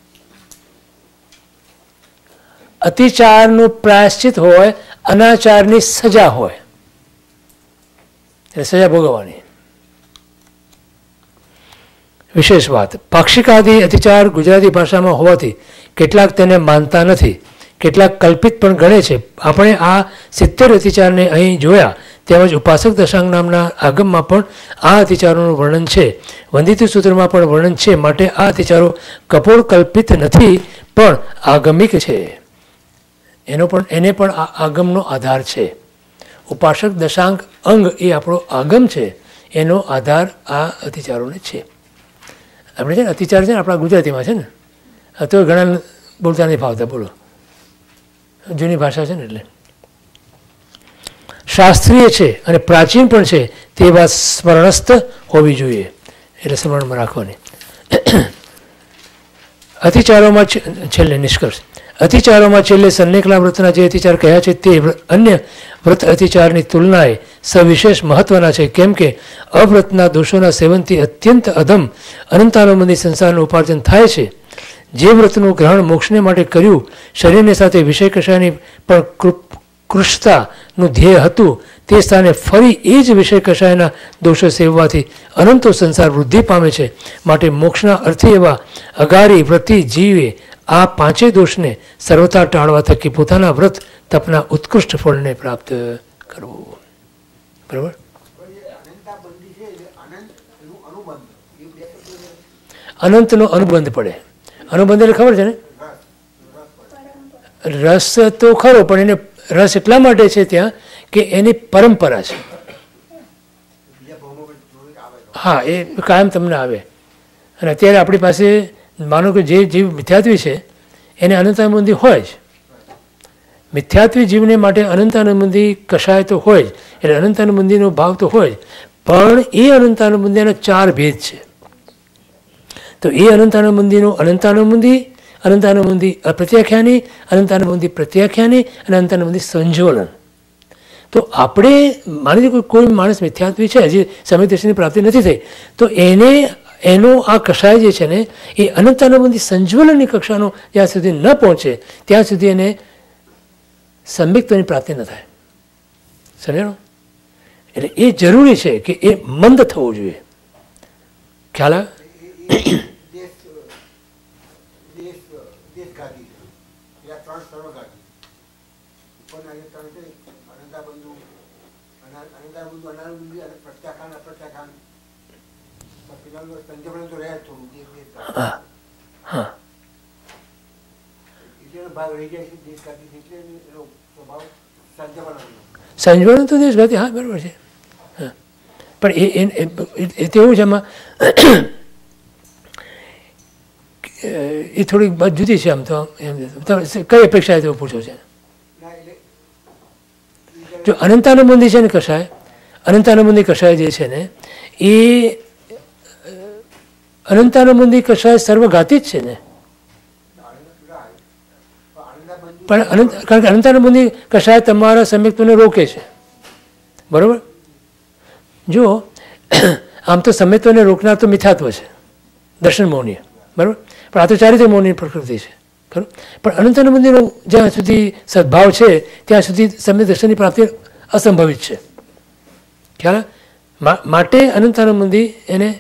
અતિચારનું પ્રાયશ્ચિત હોય, અનાચારની સજા હોય, એટલે સજા ભોગવવાની. વિશેષ વાત, પાક્ષિકાદી અતિચાર ગુજરાતી ભાષામાં હોવાથી કેટલાક તેને માનતા નથી, કેટલાક કલ્પિત પણ ગણે છે. આપણે આ સિત્તેર અતિચારને અહીં જોયા, તેમજ ઉપાસક દશાંગ નામના આગમમાં પણ આ અતિચારોનું વર્ણન છે, વંદિત સૂત્રમાં પણ વર્ણન છે. માટે આ અતિચારો કપોળ કલ્પિત નથી પણ આગમિક છે. એનો પણ એને પણ આ આગમનો આધાર છે. ઉપાસક દશાંક અંગ એ આપણો આગમ છે, એનો આધાર આ અતિચારોને છે. આપણે છે ને અતિચાર છે ને આપણા ગુજરાતીમાં છે ને, તો ઘણા બોલતા નહીં ફાવતા, બોલો જૂની ભાષા છે ને, એટલે શાસ્ત્રીય છે અને પ્રાચીન પણ છે તે વાત સ્મરણસ્થ હોવી જોઈએ, એટલે સ્મરણમાં રાખવાની. અતિચારોમાં છેલ્લે નિષ્કર્ષ, અતિચારોમાં છેલ્લે સન્નિકલા વ્રતના જે અતિચાર કહ્યા છે તે અન્ય વ્રત અતિચારની તુલનાએ સવિશેષ મહત્વના છે, કેમ કે અવ્રતના દોષોના સેવનથી અત્યંત અધમ અનંતાનુબંધી સંસારનું ઉપાર્જન થાય છે. જે વ્રતનું ગ્રહણ મોક્ષને માટે કર્યું, શરીરની સાથે વિષય કષાયની પણ કૃષ્ણતાનું ધ્યેય હતું, તે સ્થાને ફરી એ જ વિષય કષાયના દોષો સેવવાથી અનંતો સંસાર વૃદ્ધિ પામે છે. માટે મોક્ષના અર્થે એવા અગારી વ્રતિ જીવે આ પાંચેય દોષને સર્વથા ટાળવા થકી પોતાના વ્રત તપના ઉત્કૃષ્ટ ફળને પ્રાપ્ત કરવું. બરાબર? અનંતનો અનુબંધ પડે. અનુબંધ એટલે ખબર છે ને? રસ તો ખરો, પણ એને રસ એટલા માટે છે ત્યાં કે એની પરંપરા છે. હા, એ કાયમ તમને આવે. અને અત્યારે આપણી પાસે માનો કે જે જીવ મિથ્યાત્વી છે એને અનંતાનુબંધી હોય જ. મિથ્યાત્વી જીવને માટે અનંતાનુબંધી કશાય તો હોય જ, એટલે અનંતાનુબંધીનો ભાવ તો હોય જ. પણ એ અનંતાનુબંધીના ચાર ભેદ છે. તો એ અનંતાનુબંધીનો અનંતાનુબંધી, અનંતાનુબંધી અપ્રત્યાખ્યાની, અનંતાનુબંધી પ્રત્યાખ્યાની અને અનંતાનુબંધી સંજોલન. તો આપણે માની લો કોઈ માણસ મિથ્યાત્વી છે, હજી સમ્યક દર્શનની પ્રાપ્તિ નથી થઈ, તો એને એનો આ કષાય જે છે ને એ અનંતાનુબંધી સંજ્વલનની કક્ષાનો જ્યાં સુધી ન પહોંચે ત્યાં સુધી એને સમ્યક્ત્વની પ્રાપ્તિ ન થાય. સમજાણો? એટલે એ જરૂરી છે કે એ મંદ થવું જોઈએ. ખ્યાલ આવે? હા હા સંજ્વલન તો દેશઘાતી. હા, બરાબર છે. હા, પણ એ તો એવું છે એમાં એ થોડીક વાત જુદી છે. આમ તો એમ કઈ અપેક્ષા તો પૂછો છે. જો અનંતાનુબંધી છે ને કશાય, અનંતાનુબંધી કશાય જે છે ને એ અનંતાનુબંધી કશાય સર્વઘાતી જ છે ને. પણ અનંત કારણ કે અનંતાનુબંધી કશાય તમારા સમ્યક્ત્વને રોકે છે. બરાબર? જો આમ તો સમ્યક્ત્વને રોકનાર તો મિથ્યાત્વ છે, દર્શન મૌની. બરાબર? પણ આ તો ચારિત્ર મૌની પ્રકૃતિ છે. ખરું? પણ અનંતાનુબંધીનો જ્યાં સુધી સદભાવ છે ત્યાં સુધી સમ્યક દર્શનની પ્રાપ્તિ અસંભવિત છે. ખ્યાલ? માટે અનંતાનુબંધી એને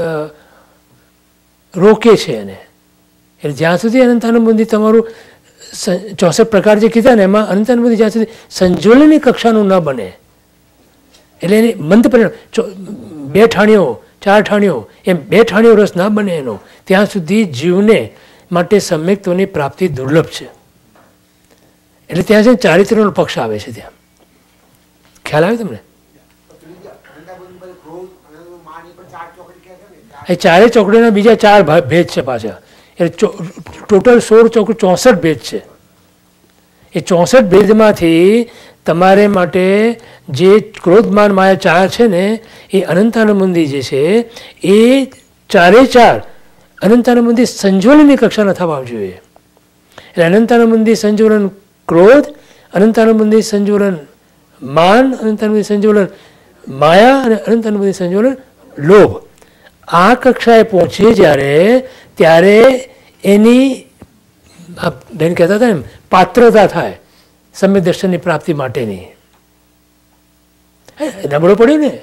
રોકે છે. એને એટલે જ્યાં સુધી અનંતાનુબંધી તમારું ચોસઠ પ્રકાર જે કીધા ને એમાં અનંતાનુબંધી જ્યાં સુધી સંજોલનની કક્ષાનું ન બને, એટલે એની મંદ પરિણામ બે ઠાણીઓ ચાર ઠાણીઓ એમ બે ઠાણીઓ રસ ના બને એનો, ત્યાં સુધી જીવને માટે સમ્યક્ત્વની પ્રાપ્તિ દુર્લભ છે. એટલે ત્યાં છે ચારિત્રનો પક્ષ આવે છે. ત્યાં ખ્યાલ આવે તમને? એ ચારે ચોકડીના બીજા ચાર ભેદ છે પાછા. એટલે ટોટલ સોળ ચોકડી ચોસઠ ભેદ છે. એ ચોસઠ ભેદમાંથી તમારે માટે જે ક્રોધમાન માયા ચાર છે ને એ અનંતાનુબંધી જે છે એ ચારે ચાર અનંતાનુબંધી સંજોલનની કક્ષાના થવા જોઈએ. એટલે અનંતાનુબંધી સંજોલન ક્રોધ, અનંતાનુબંધી સંજોલન માન, અનંતાનુબંધી સંજોલન માયા અને અનંતાનુબંધી સંજોલન લોભ. આ કક્ષાએ પહોંચે જ્યારે ત્યારે એની બેન કહેતા હતા એમ પાત્રતા થાય સમ્યક દર્શનની પ્રાપ્તિ માટેની. નબળો પડ્યો ને,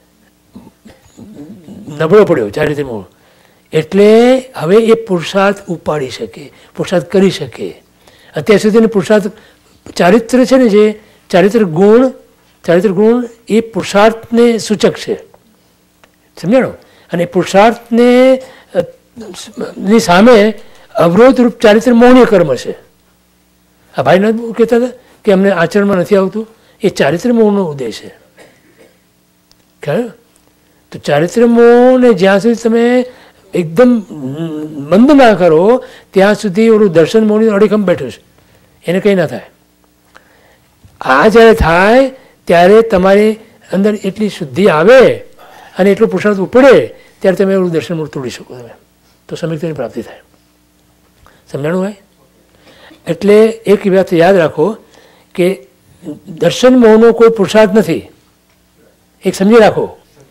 નબળો પડ્યો ચારિત્ર મૂળ. એટલે હવે એ પુરુષાર્થ ઉપાડી શકે, પુરુષાર્થ કરી શકે. અત્યાર સુધીનો પુરુષાર્થ ચારિત્ર છે ને, જે ચારિત્ર ગુણ, ચારિત્ર ગુણ એ પુરુષાર્થને સૂચક છે. સમજાણો? અને પુરુષાર્થને ની સામે અવરોધરૂપ ચારિત્ર મૌન્ય કર્મ છે. આ ભાઈ ન કહેતા હતા કે અમને આચરણમાં નથી આવતું, એ ચારિત્ર મૌનનો ઉદય છે. ખ્યાલ? તો ચારિત્ર મૌને જ્યાં સુધી તમે એકદમ મંદ ના કરો ત્યાં સુધી ઓલું દર્શન મૌની અડીખમ બેઠું છે, એને કંઈ ના થાય. આ જ્યારે થાય ત્યારે તમારી અંદર એટલી શુદ્ધિ આવે અને એટલો પુરુષાર્થ ઉપડે ત્યારે તમે એવું દર્શન મૂળ તોડી શકો. તમે તો સમ્યક્ત્વની પ્રાપ્તિ થાય. સમજાણું ભાઈ? એટલે એક વાત યાદ રાખો કે દર્શન મોહનો કોઈ પુરુષાર્થ નથી. એક સમજી રાખો,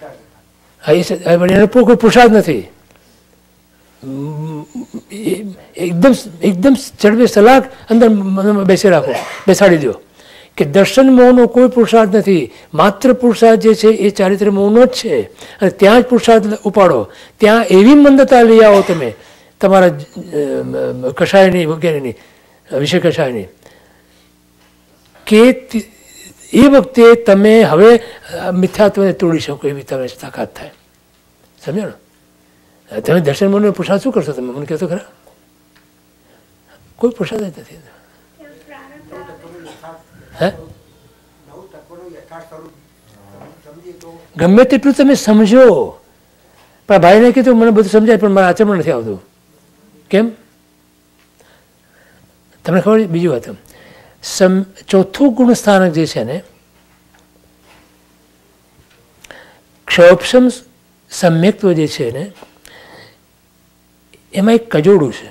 એનો કોઈ પુરુષાર્થ નથી. એકદમ એકદમ ઝડપે સલાહ અંદર બેસી રાખો, બેસાડી દો કે દર્શન મોહનો કોઈ પુરુષાર્થ નથી. માત્ર પુરુષાર્થ જે છે એ ચારિત્ર મોહનો જ છે. અને ત્યાં જ પુરુષાર્થ ઉપાડો. ત્યાં એવી મંદતા લઈ આવો તમે તમારા કષાયની વગેરેની વિષય કષાયની કે એ વખતે તમે હવે મિથ્યાત્વને તોડી શકો એવી તમે તાકાત થાય. સમજો ને? તમે દર્શન મોહનો પુરુષાર્થ શું કરશો? તમે મને કહેતો ખરા? કોઈ પુરુષાર્થ જ નથી. હે નવ તત્વનું યથાર્થ સ્વરૂપ સમજીએ તો ગમે તેટલું તમે સમજો, પણ ભાઈને કીધું મને બધું સમજાય પણ મારા આચરણ નથી આવતું. કેમ? તમને ખબર છે? બીજી વાત, સમ ચોથું ગુણ સ્થાનક જે છે ને, ક્ષોપસમ સમ્યક્ત્વ જે છે ને, એમાં એક કજોડું છે.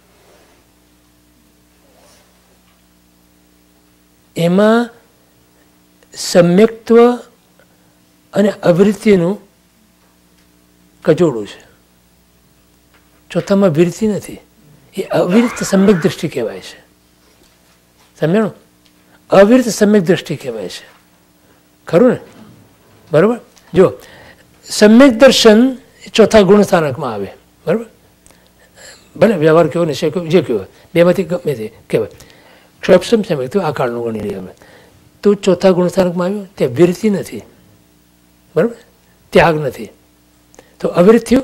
એમાં સમ્યક્ત્વ અને અવૃત્તિનું કજોડું છે. ચોથામાં વિરતિ નથી, એ અવિરત સમ્યક દ્રષ્ટિ કહેવાય છે. સમજાણું? અવિરત સમ્યક દ્રષ્ટિ કહેવાય છે. ખરું ને? બરાબર. જો સમ્યક દર્શન ચોથા ગુણ સ્થાનકમાં આવે. બરાબર. ભલે વ્યવહાર કેવો ને છે જે કેવો, બેમાંથી ગમે તે કહેવાય. ક્ષોપસમ સમ્યક તો આ કાળનું ગણી લઈએ હવે. તો ચોથા ગુણ સ્થાનકમાં આવ્યું, ત્યાં વિરતિ નથી. બરાબર. ત્યાગ નથી. તો અવિરત થયું.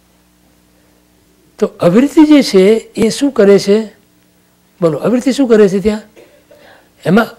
તો અવિરતિ જે છે એ શું કરે છે? બોલો, અવિરતિ શું કરે છે ત્યાં? એમાં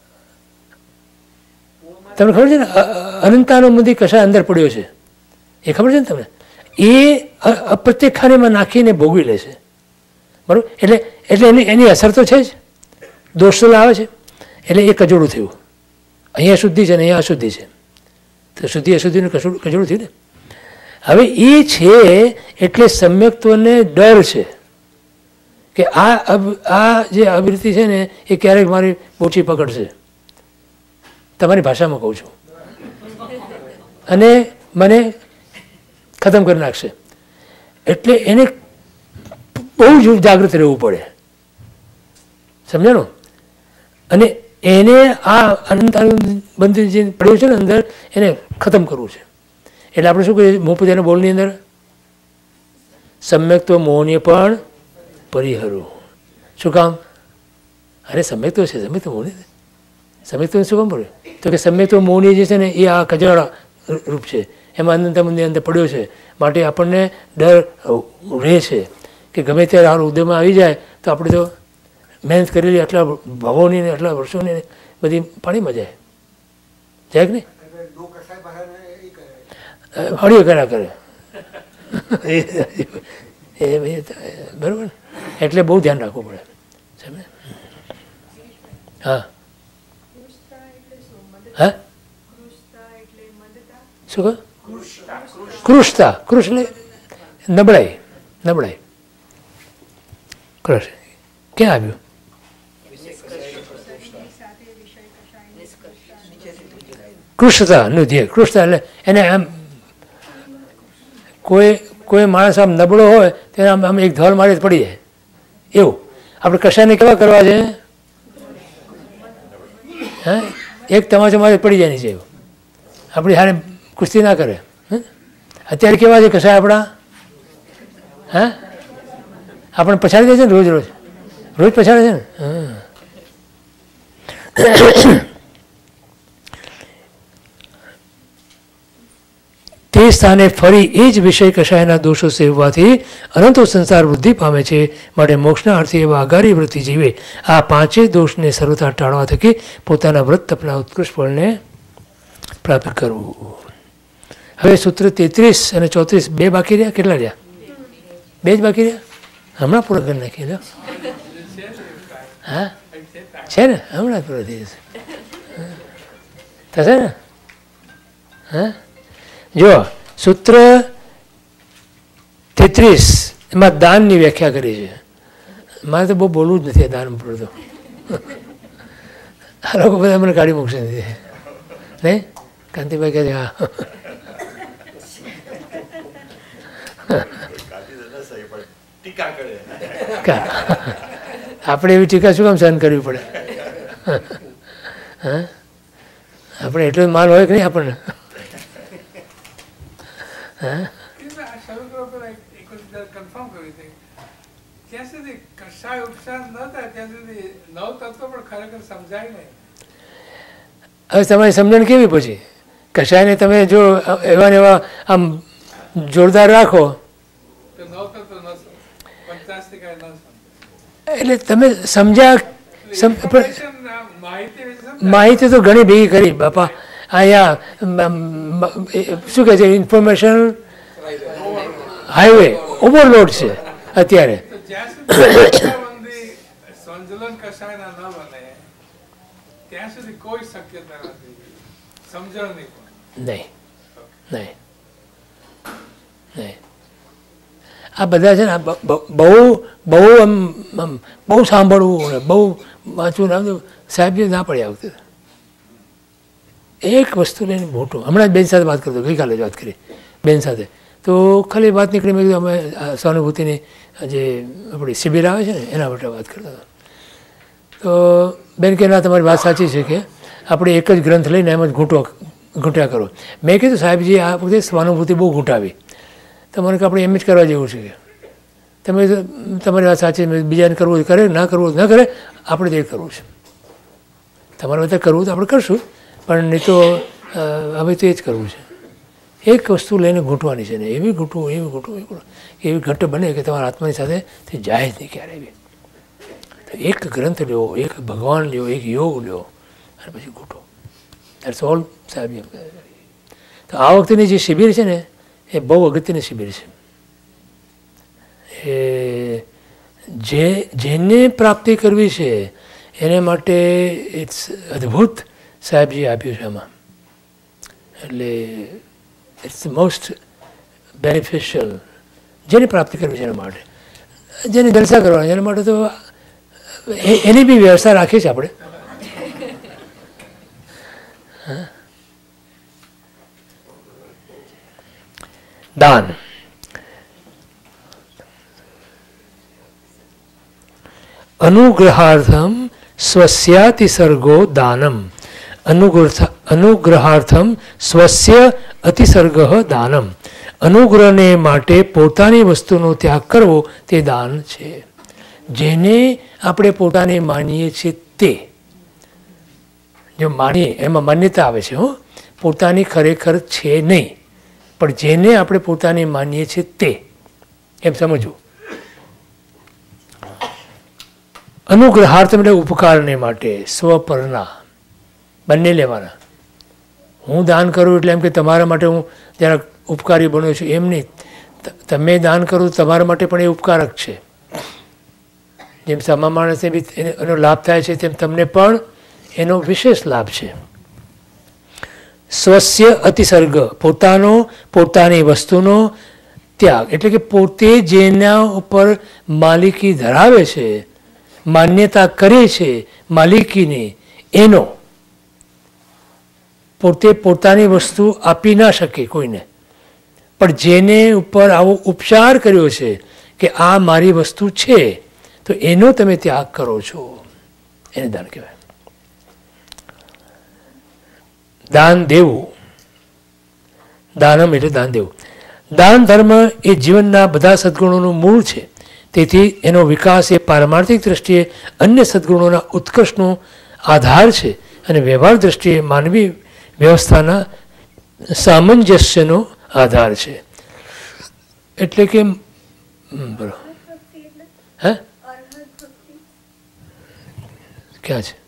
તમને ખબર છે ને, અનંતાનો મુદ્દી કશા અંદર પડ્યો છે એ ખબર છે ને તમને? એ પ્રત્યેક ખાનેમાં નાખીને ભોગવી લે છે. બરાબર. એટલે એટલે એની એની અસર તો છે જ, દોષ તો આવે છે. એટલે એ કજોડું થયું. અહીંયા શુદ્ધિ છે ને અહીંયા અશુદ્ધિ છે, તો શુદ્ધિ અશુદ્ધિનું કજોડું કજોડું થયું ને. હવે એ છે એટલે સમ્યક્ત્વને ડર છે કે આ આ જે અવિરતિ છે ને એ ક્યારેક મારી બોચી પકડશે, તમારી ભાષામાં કહું છું, અને મને ખતમ કરી નાખશે. એટલે એને બહુ જ જાગૃત રહેવું પડે. સમજાણું? અને એને આ અનંત બંધ જે પડ્યું છે ને અંદર, એને ખતમ કરવું છે. એટલે આપણે શું કહીએ મોહ પૂજાના બોલની અંદર? સમ્યક્ત્વ મોહને પણ પરિહરો. શું કામ? અરે સમ્યક્ત્વ છે, સમ્યક્ત્વ મોહ નહીં. સમ્યક્ત્વ શું કામ પડ્યું? તો કે સમ્યક્ત્વ મોહની જે છે ને એ આ કજરા રૂપ છે, એમાં અનંત મંદિર અંદર પડ્યો છે. માટે આપણને ડર રહે છે કે ગમે ત્યારે આ ઉદ્યોગમાં આવી જાય તો આપણે તો મહેનત કરેલી આટલા ભાવોની ને આટલા વર્ષોની બધી પાણીમાં જાય. જાય કે નહીં? હળીઓ કર્યા કરે એ બરાબર. એટલે બહુ ધ્યાન રાખવું પડે. સમજે? હા હા શું કહો? કૃષ્તા. કૃષ એટલે નબળાઈ. નબળાઈ કૃષ ક્યાં આવ્યું? કૃષ્ણતા નું ધ્યેય. કૃષ્ણતા એટલે એને આમ કોઈ કોઈ માણસ આમ નબળો હોય તો એને આમ આમ એક ધોલ મારી પડી જાય એવું. આપણે કશાને કેવા કરવા છે? હા, એક તમાચો મારી પડી જાય નીચે એવું. આપણી હારે કુસ્તી ના કરે. અત્યારે કેવા છે કશાય આપણા? હા, આપણે પછાડી દે છે ને રોજ રોજ રોજ પછાડે છે ને. હા, તે સ્થાને ફરી એ જ વિષય કશાયના દોષો સેવવાથી અનંતો સંસાર વૃદ્ધિ પામે છે. માટે મોક્ષના અર્થે એવા અગારી વૃત્તિ જીવે આ પાંચેય દોષને સર્વથા ટાળવા થકી પોતાના વ્રત તપના ઉત્કૃષ્ટ ફળને પ્રાપ્ત કરવું. હવે સૂત્ર તેત્રીસ અને ચોત્રીસ બે બાકી રહ્યા. કેટલા રહ્યા? બે જ બાકી રહ્યા. હમણાં પૂરા કરી નાખીએ. હા છે ને, હમણાં પૂરા થઈ જશે. થશે ને? હા, જો સૂત્ર તેત્રીસ એમાં દાનની વ્યાખ્યા કરી છે. મારે તો બહુ બોલવું જ નથી આ દાન ઉપર તો. આ લોકો બધા મને કાઢી મૂકશે નથી નહીં? કાંતિભાઈ કહે છે હા. આપણે એવી ટીકા શું કામ સહન કરવી પડે? હા, આપણે એટલો માલ હોય કે નહીં આપણને? હવે તમારી સમજણ કેવી પછી? કશાયને તમે જો એવા ને એવા આમ જોરદાર રાખો એટલે તમે સમજ્યા. માહિતી તો ઘણી ભેગી કરી બાપા. અહીંયા શું કહે છે, ઇન્ફોર્મેશન હાઈવે ઓવરલોડ છે અત્યારે. સંજલન કશાયના ન બને ત્યાં સુધી કોઈ શક્યતા નથી સમજણની પણ નહીં નહીં નહીં. આ બધા છે ને બહુ બહુ આમ બહુ સાંભળવું ને બહુ વાંચવું નામ સાહેબ ના પડે આ વખતે. એક વસ્તુ લઈને મોટું, હમણાં જ બેન સાથે વાત કરતો, ગઈકાલે જ વાત કરી બેન સાથે, તો ખાલી વાત નીકળી મેં કીધું અમે સહાનુભૂતિની જે આપણી શિબિર આવે છે ને એના માટે વાત કરતા હતા. તો બેન કે ના તમારી વાત સાચી છે કે આપણે એક જ ગ્રંથ લઈને એમ જ ઘૂંટો ઘૂંટ્યા કરો. મેં કીધું સાહેબજી આ વખતે સ્વાનુભૂતિ બહુ ઘૂંટાવી, તમારે કે આપણે એમ જ કરવા જેવું છે કે તમે તમારી વાત સાચી, બીજાને કરવું કરે, ના કરવું ન કરે, આપણે તે કરવું છે. તમારે બધા કરવું તો આપણે કરશું, પણ નહીં તો હવે તો એ જ કરવું છે. એક વસ્તુ લઈને ઘૂંટવાની છે ને, એવી ઘૂંટવું એવી ઘૂંટવું એવી ઘટ બને કે તમારા આત્માની સાથે તે જાય જ નહીં ક્યારે એવી. તો એક ગ્રંથ લ્યો, એક ભગવાન લ્યો, એક યોગ લ્યો અને પછી ઘૂંટો. દેટ્સ ઓલ સાહેબ. તો આ વખતેની જે શિબિર છે ને એ બહુ અગત્યની શિબિર છે. એ જે જેને પ્રાપ્તિ કરવી છે એને માટે ઇટ્સ અદ્ભુત સાહેબજી આપ્યું છે આમાં. એટલે ઇટ્સ મોસ્ટ બેનિફિશિયલ જેને પ્રાપ્તિ કરવી છે એના માટે. જેને જલસા કરવાના એના માટે તો એની બી વ્યવસ્થા રાખી છે આપણે. દાન. અનુગ્રહાર્થમ સ્વસ્યાતિસર્ગો દાનમ. અનુગ્રહ અનુગ્રહાર્થમ સ્વસ્ય અતિસર્ગ દાનમ. અનુગ્રહને માટે પોતાની વસ્તુનો ત્યાગ કરવો તે દાન છે. જેને આપણે પોતાને માનીએ છીએ તે, જો માનીએ એમાં માન્યતા આવે છે, હો પોતાની ખરેખર છે નહીં, પણ જેને આપણે પોતાને માનીએ છીએ તે એમ સમજવું. અનુગ્રહાર્થ એટલે ઉપકારને માટે, સ્વપરના બંને લેવાના. હું દાન કરું એટલે એમ કે તમારા માટે હું જરાક ઉપકારી બન્યો છું એમ નહીં. તમે દાન કરો તમારા માટે પણ એ ઉપકારક છે. જેમ સામા માણસને બી એનો લાભ થાય છે તેમ તમને પણ એનો વિશેષ લાભ છે. સ્વસ્ય અતિસર્ગ, પોતાનો પોતાની વસ્તુનો ત્યાગ, એટલે કે પોતે જેના ઉપર માલિકી ધરાવે છે, માન્યતા કરે છે માલિકીની, એનો પોતે પોતાની વસ્તુ આપી ના શકે કોઈને, પણ જેને ઉપર આવો ઉપચાર કર્યો છે કે આ મારી વસ્તુ છે તો એનો તમે ત્યાગ કરો છો, એને દાન કહેવાય. દાન દેવું, દાનમ એટલે દાન દેવું. દાન ધર્મ એ જીવનના બધા સદ્ગુણોનું મૂળ છે. તેથી એનો વિકાસ એ પારમાર્થિક દ્રષ્ટિએ અન્ય સદ્ગુણોના ઉત્કર્ષનો આધાર છે અને વ્યવહાર દ્રષ્ટિએ માનવી વ્યવસ્થાના સામંજસ્યનો આધાર છે. એટલે કે બોલો હે ક્યાં છે?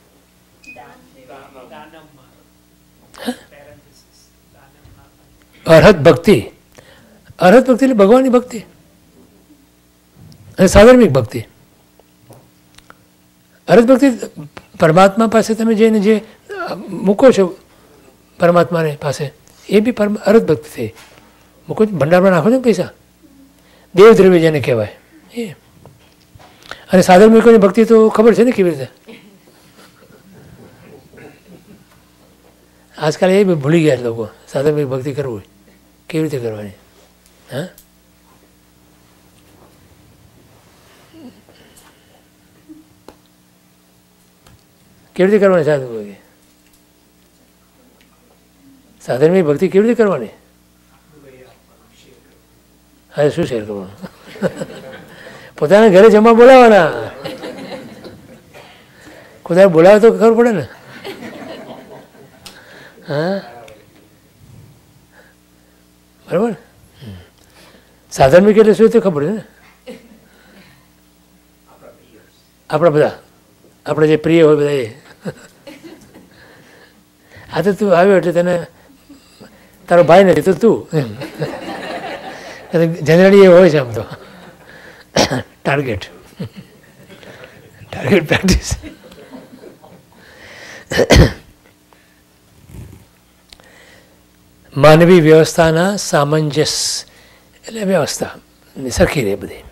અર્હત ભક્તિ. અર્હત ભક્તિ એટલે ભગવાનની ભક્તિ અને સાધર્મિક ભક્તિ. અર્હત ભક્તિ પરમાત્મા પાસે તમે જઈને જે મૂકો છો પરમાત્માને પાસે, એ બી અર્હત ભક્તિ થઈ. મૂકો ભંડારમાં નાખો છો ને પૈસા, દેવ દ્રવ્ય જેને કહેવાય એ. અને સાધર્મિકોની ભક્તિ તો ખબર છે ને કેવી રીતે. આજકાલ એ બી ભૂલી ગયા લોકો સાધર્મિક ભક્તિ કરવું કેવી રીતે કરવાની. હા, કેવી રીતે કરવાની સાધુ ભક્તિ? સાધર્મિક ભક્તિ કેવી રીતે કરવાની? હા, શું શેર કરવાનું? પોતાના ઘરે જમવા બોલાવવાના. કોઈ બોલાવે તો ખબર પડે ને. હા, બરાબર. સાધર્મિક એટલે શું તે ખબર છે ને. આપણા બધા આપણે જે પ્રિય હોય બધા એ આ તો તું આવ્યો એટલે તને તારો ભાઈ નથી તો તું જનરલી એ હોય છે આમ તો ટાર્ગેટ ટાર્ગેટ પ્રેક્ટિસ. માનવી વ્યવસ્થાના સામંજસ્ય એટલે વ્યવસ્થા સરખી રહે બધી.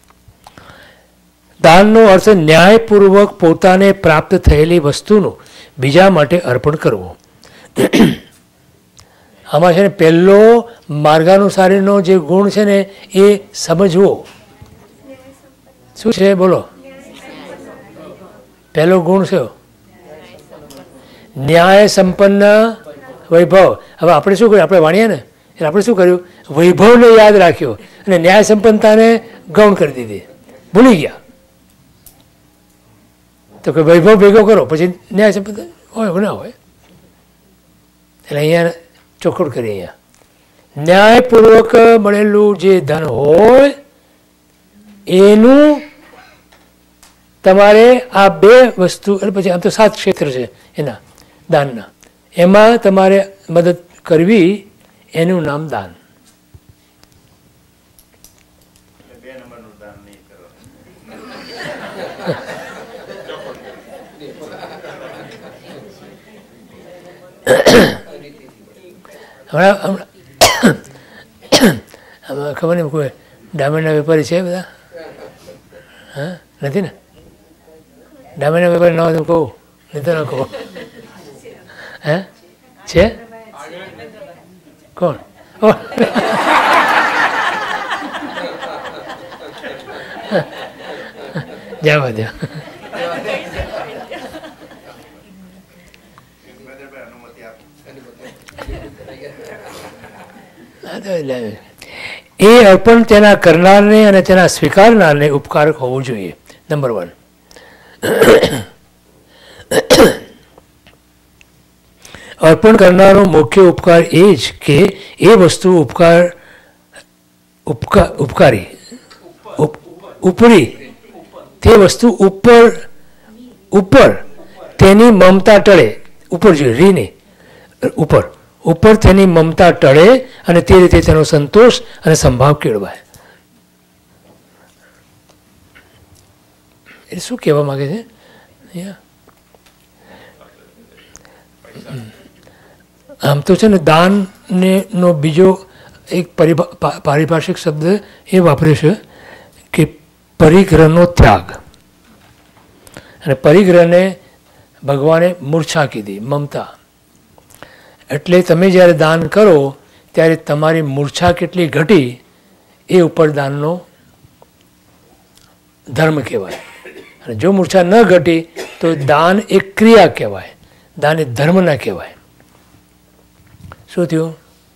દાનનો અર્થ ન્યાયપૂર્વક પોતાને પ્રાપ્ત થયેલી વસ્તુનું બીજા માટે અર્પણ કરવું. આમાં છે ને પહેલો માર્ગાનુસારીનો જે ગુણ છે ને એ સમજવો. શું છે બોલો? પહેલો ગુણ છે ન્યાય સંપન્ન વૈભવ. હવે આપણે શું કર્યું? આપણે વાણીએ ને એટલે આપણે શું કર્યું? વૈભવને યાદ રાખ્યો અને ન્યાય સંપન્નતાને ગૌણ કરી દીધી, ભૂલી ગયા. તો કે વૈભવ ભેગો કરો પછી ન્યાય સંપન્નતા હોય ના હોય. એટલે અહીંયા ચોખ્ખું કરીએ. અહીંયા ન્યાયપૂર્વક મળેલું જે ધન હોય એનું તમારે આ બે વસ્તુ એટલે પછી આમ તો સાત ક્ષેત્ર છે એના દાનના, એમાં તમારે મદદ કરવી, એનું નામ દાન. બે નંબરનું દાન નહીં કરો. હમણાં હમણાં ખબર નહીં કોઈ ડાયમંડના વેપારી છે બધા? હા નથી ને? ડાયમંડના વેપારી ના હોય તો કહું, નહીં તો ના કહું. હે છે કોણ? જવા દો. એ અર્પણ તેના કરનારને અને તેના સ્વીકારનારને ઉપકારક હોવું જોઈએ. Number one. અર્પણ કરનારો મુખ્ય ઉપકાર એ જ કે એ વસ્તુ ઉપકાર ઉપકાર ઉપકારી ઉપરી તે વસ્તુ ઉપર ઉપર તેની મમતા ટળે. ઉપર જોઈએ રી નહીં, ઉપર ઉપર તેની મમતા ટળે અને તે રીતે તેનો સંતોષ અને સંભાવ કેળવાય. એ શું કહેવા માગે છે? આમ તો છે ને દાનને નો બીજો એક પારિભાષિક શબ્દ એ વાપર્યો છે કે પરિગ્રહનો ત્યાગ. અને પરિગ્રહને ભગવાને મૂર્છા કીધી, મમતા. એટલે તમે જ્યારે દાન કરો ત્યારે તમારી મૂર્છા કેટલી ઘટી એ ઉપર દાનનો ધર્મ કહેવાય. અને જો મૂર્છા ન ઘટી તો દાન એક ક્રિયા કહેવાય, દાન એ ધર્મ ના કહેવાય. શું થયું?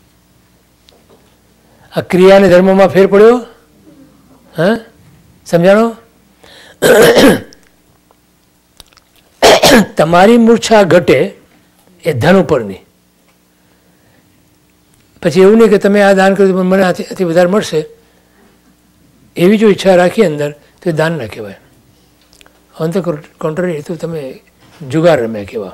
આ ક્રિયા અને ધર્મમાં ફેર પડ્યો? હા સમજાણો? તમારી મૂર્છા ઘટે એ ધન ઉપરની. પછી એવું નહીં કે તમે આ દાન કર્યું પણ મને આથી વધારે મળશે એવી જો ઈચ્છા રાખી અંદર તો એ દાન ના કહેવાય. ઓન ધ કોન્ટ્રરી તો તમે જુગાર રમ્યા કહેવા.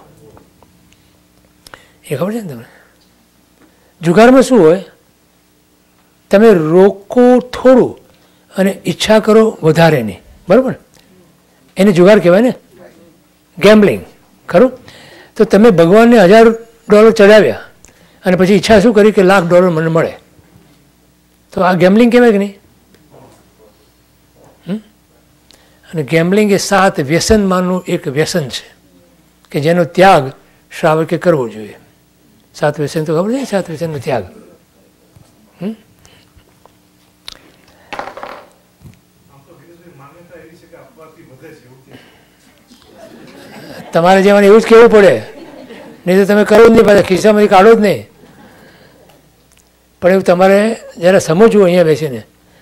એ ખબર છે ને તમને? જુગારમાં શું હોય? તમે રોકો થોડું અને ઈચ્છા કરો વધારે નહીં, બરાબર? એને જુગાર કહેવાય ને, ગેમ્બલિંગ. ખરું? તો તમે ભગવાનને હજાર ડોલર ચડાવ્યા અને પછી ઈચ્છા શું કરી કે લાખ ડોલર મને મળે, તો આ ગેમ્બલિંગ કહેવાય કે નહીં? અને ગેમ્બલિંગ એ સાત વ્યસનમાંનું એક વ્યસન છે કે જેનો ત્યાગ શ્રાવકે કરવો જોઈએ. સાત વ્યસન તો ખબર છે? સાત વ્યસનનો ત્યાગ. તમારે જેવાને એવું જ કહેવું પડે, નહીં તો તમે કરો જ નહીં, પાછા ખિસ્સામાંથી કાઢો જ નહીં. પણ એવું તમારે જરા સમજવું અહીંયા બેસીને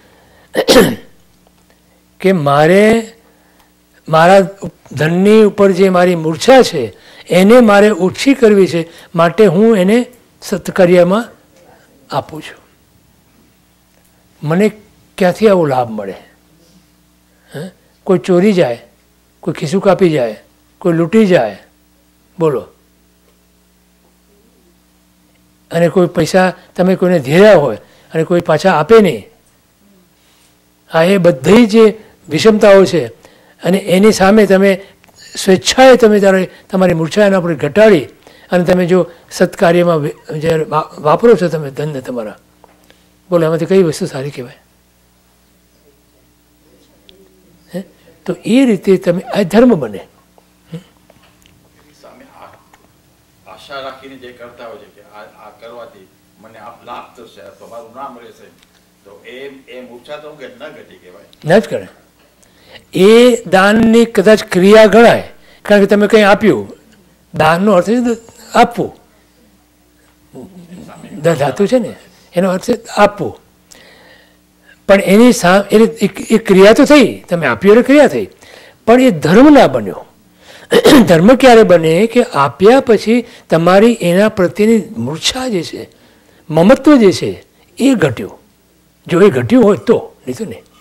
કે મારે મારા ધનની ઉપર જે મારી મૂર્છા છે એને મારે ઓછી કરવી છે, માટે હું એને સત્કાર્યમાં આપું છું. મને ક્યાંથી આવો લાભ મળે? હા, કોઈ ચોરી જાય, કોઈ ખિસ્સું કાપી જાય, કોઈ લૂંટી જાય, બોલો અને કોઈ પૈસા તમે કોઈને ધીર્યા હોય અને કોઈ પાછા આપે નહીં, આ એ બધી જે વિષમતાઓ છે અને એની સામે તમે સ્વેચ્છાએ તમે ત્યારે તમારી મૂર્છા એના પર ઘટાડી અને તમે જો સત્કાર્યમાં જ્યારે વાપરો છો તમે ધનને તમારા, બોલો એમાંથી કઈ વસ્તુ સારી કહેવાય? હે તો એ રીતે તમે આ ધર્મ બને. આશા રાખીને જે કરતા હોય છે કે આ આ કરવાથી મને આ લાભ થશે અથવા મારું નામ રહેશે, તો એ એ મૂર્છા તો ન ઘટી કહેવાય, ન જ કરે. એ દાનની કદાચ ક્રિયા ગણાય, કારણ કે તમે કંઈ આપ્યું. દાનનો અર્થ છે આપવું, ધાતુ છે ને એનો અર્થ છે આપવું. પણ એની સા એ ક્રિયા તો થઈ, તમે આપ્યું એટલે ક્રિયા થઈ, પણ એ ધર્મ ના બન્યો. ધર્મ ક્યારે બને કે આપ્યા પછી તમારી એના પ્રત્યેની મૂર્છા જે છે, મમત્વ જે છે એ ઘટ્યું. જો એ ઘટ્યું હોય તો, નહીં તો નહીં.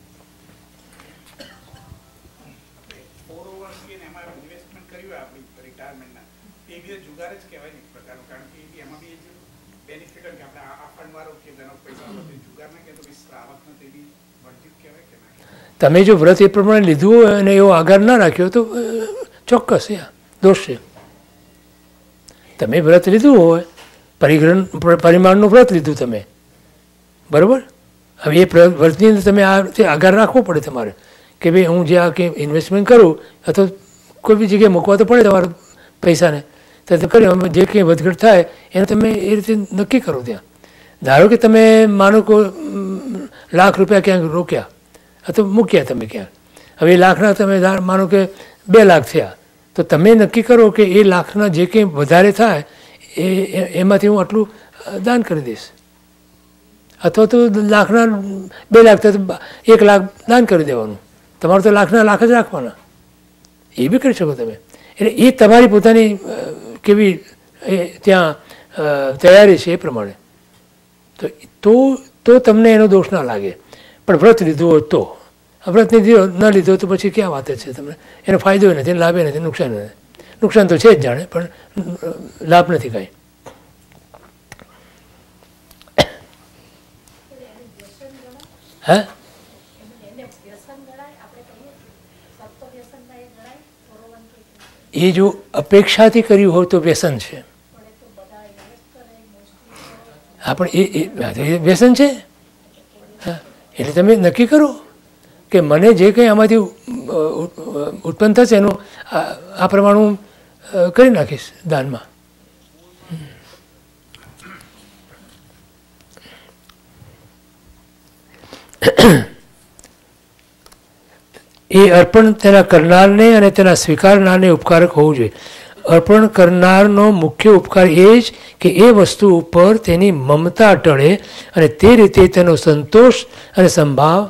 તમે જો વ્રત એ પ્રમાણે લીધું હોય અને એવો આધાર ના રાખ્યો તો ચોક્કસ એ દોષ છે. તમે વ્રત લીધું હોય, પરિગ્રહણ પરિમાણનું વ્રત લીધું તમે, બરાબર. હવે એ વ્રતની અંદર તમે આ રીતે આધાર રાખવો પડે તમારે કે ભાઈ હું જે આ કંઈ ઇન્વેસ્ટમેન્ટ કરું અથવા કોઈ બી જગ્યાએ મૂકવા તો પડે તમારા પૈસાને, તો કર્યું જે કંઈ વધઘટ થાય એને તમે એ રીતે નક્કી કરો. ત્યાં ધારો કે તમે માનો કે લાખ રૂપિયા ક્યાંક રોક્યા અથવા મૂક્યા તમે ક્યાંક, હવે એ લાખના તમે માનો કે બે લાખ થયા, તો તમે નક્કી કરો કે એ લાખના જે કંઈ વધારે થાય એ એમાંથી હું આટલું દાન કરી દઈશ, અથવા તો લાખના બે લાખ થાય તો એક લાખ દાન કરી દેવાનું. તમારે તો લાખના લાખ જ રાખવાના, એ બી કરી શકો તમે. એટલે એ તમારી પોતાની કેવી ત્યાં તૈયારી છે એ પ્રમાણે તો તો તમને એનો દોષ ના લાગે. પણ વ્રત લીધું હોય તો, વ્રત લીધો ન લીધો તો પછી ક્યાં વાત છે તમને? એનો ફાયદો નથી, લાભે નથી, નુકસાન નથી. નુકસાન તો છે જ જાણે, પણ લાભ નથી કાંઈ. હા, એ જો અપેક્ષાથી કર્યું હોય તો વ્યસન છે. હા, પણ એ વ્યસન છે. હા, એટલે તમે નક્કી કરો કે મને જે કંઈ આમાંથી ઉત્પન્ન થશે એનું આ પ્રમાણે હું કરી નાખીશ દાનમાં. એ અર્પણ તેના કરનારને અને તેના સ્વીકારનારને ઉપકારક હોવું જોઈએ. અર્પણ કરનારનો મુખ્ય ઉપકાર એ જ કે એ વસ્તુ ઉપર તેની મમતા ટળે અને તે રીતે તેનો સંતોષ અને સંભાવ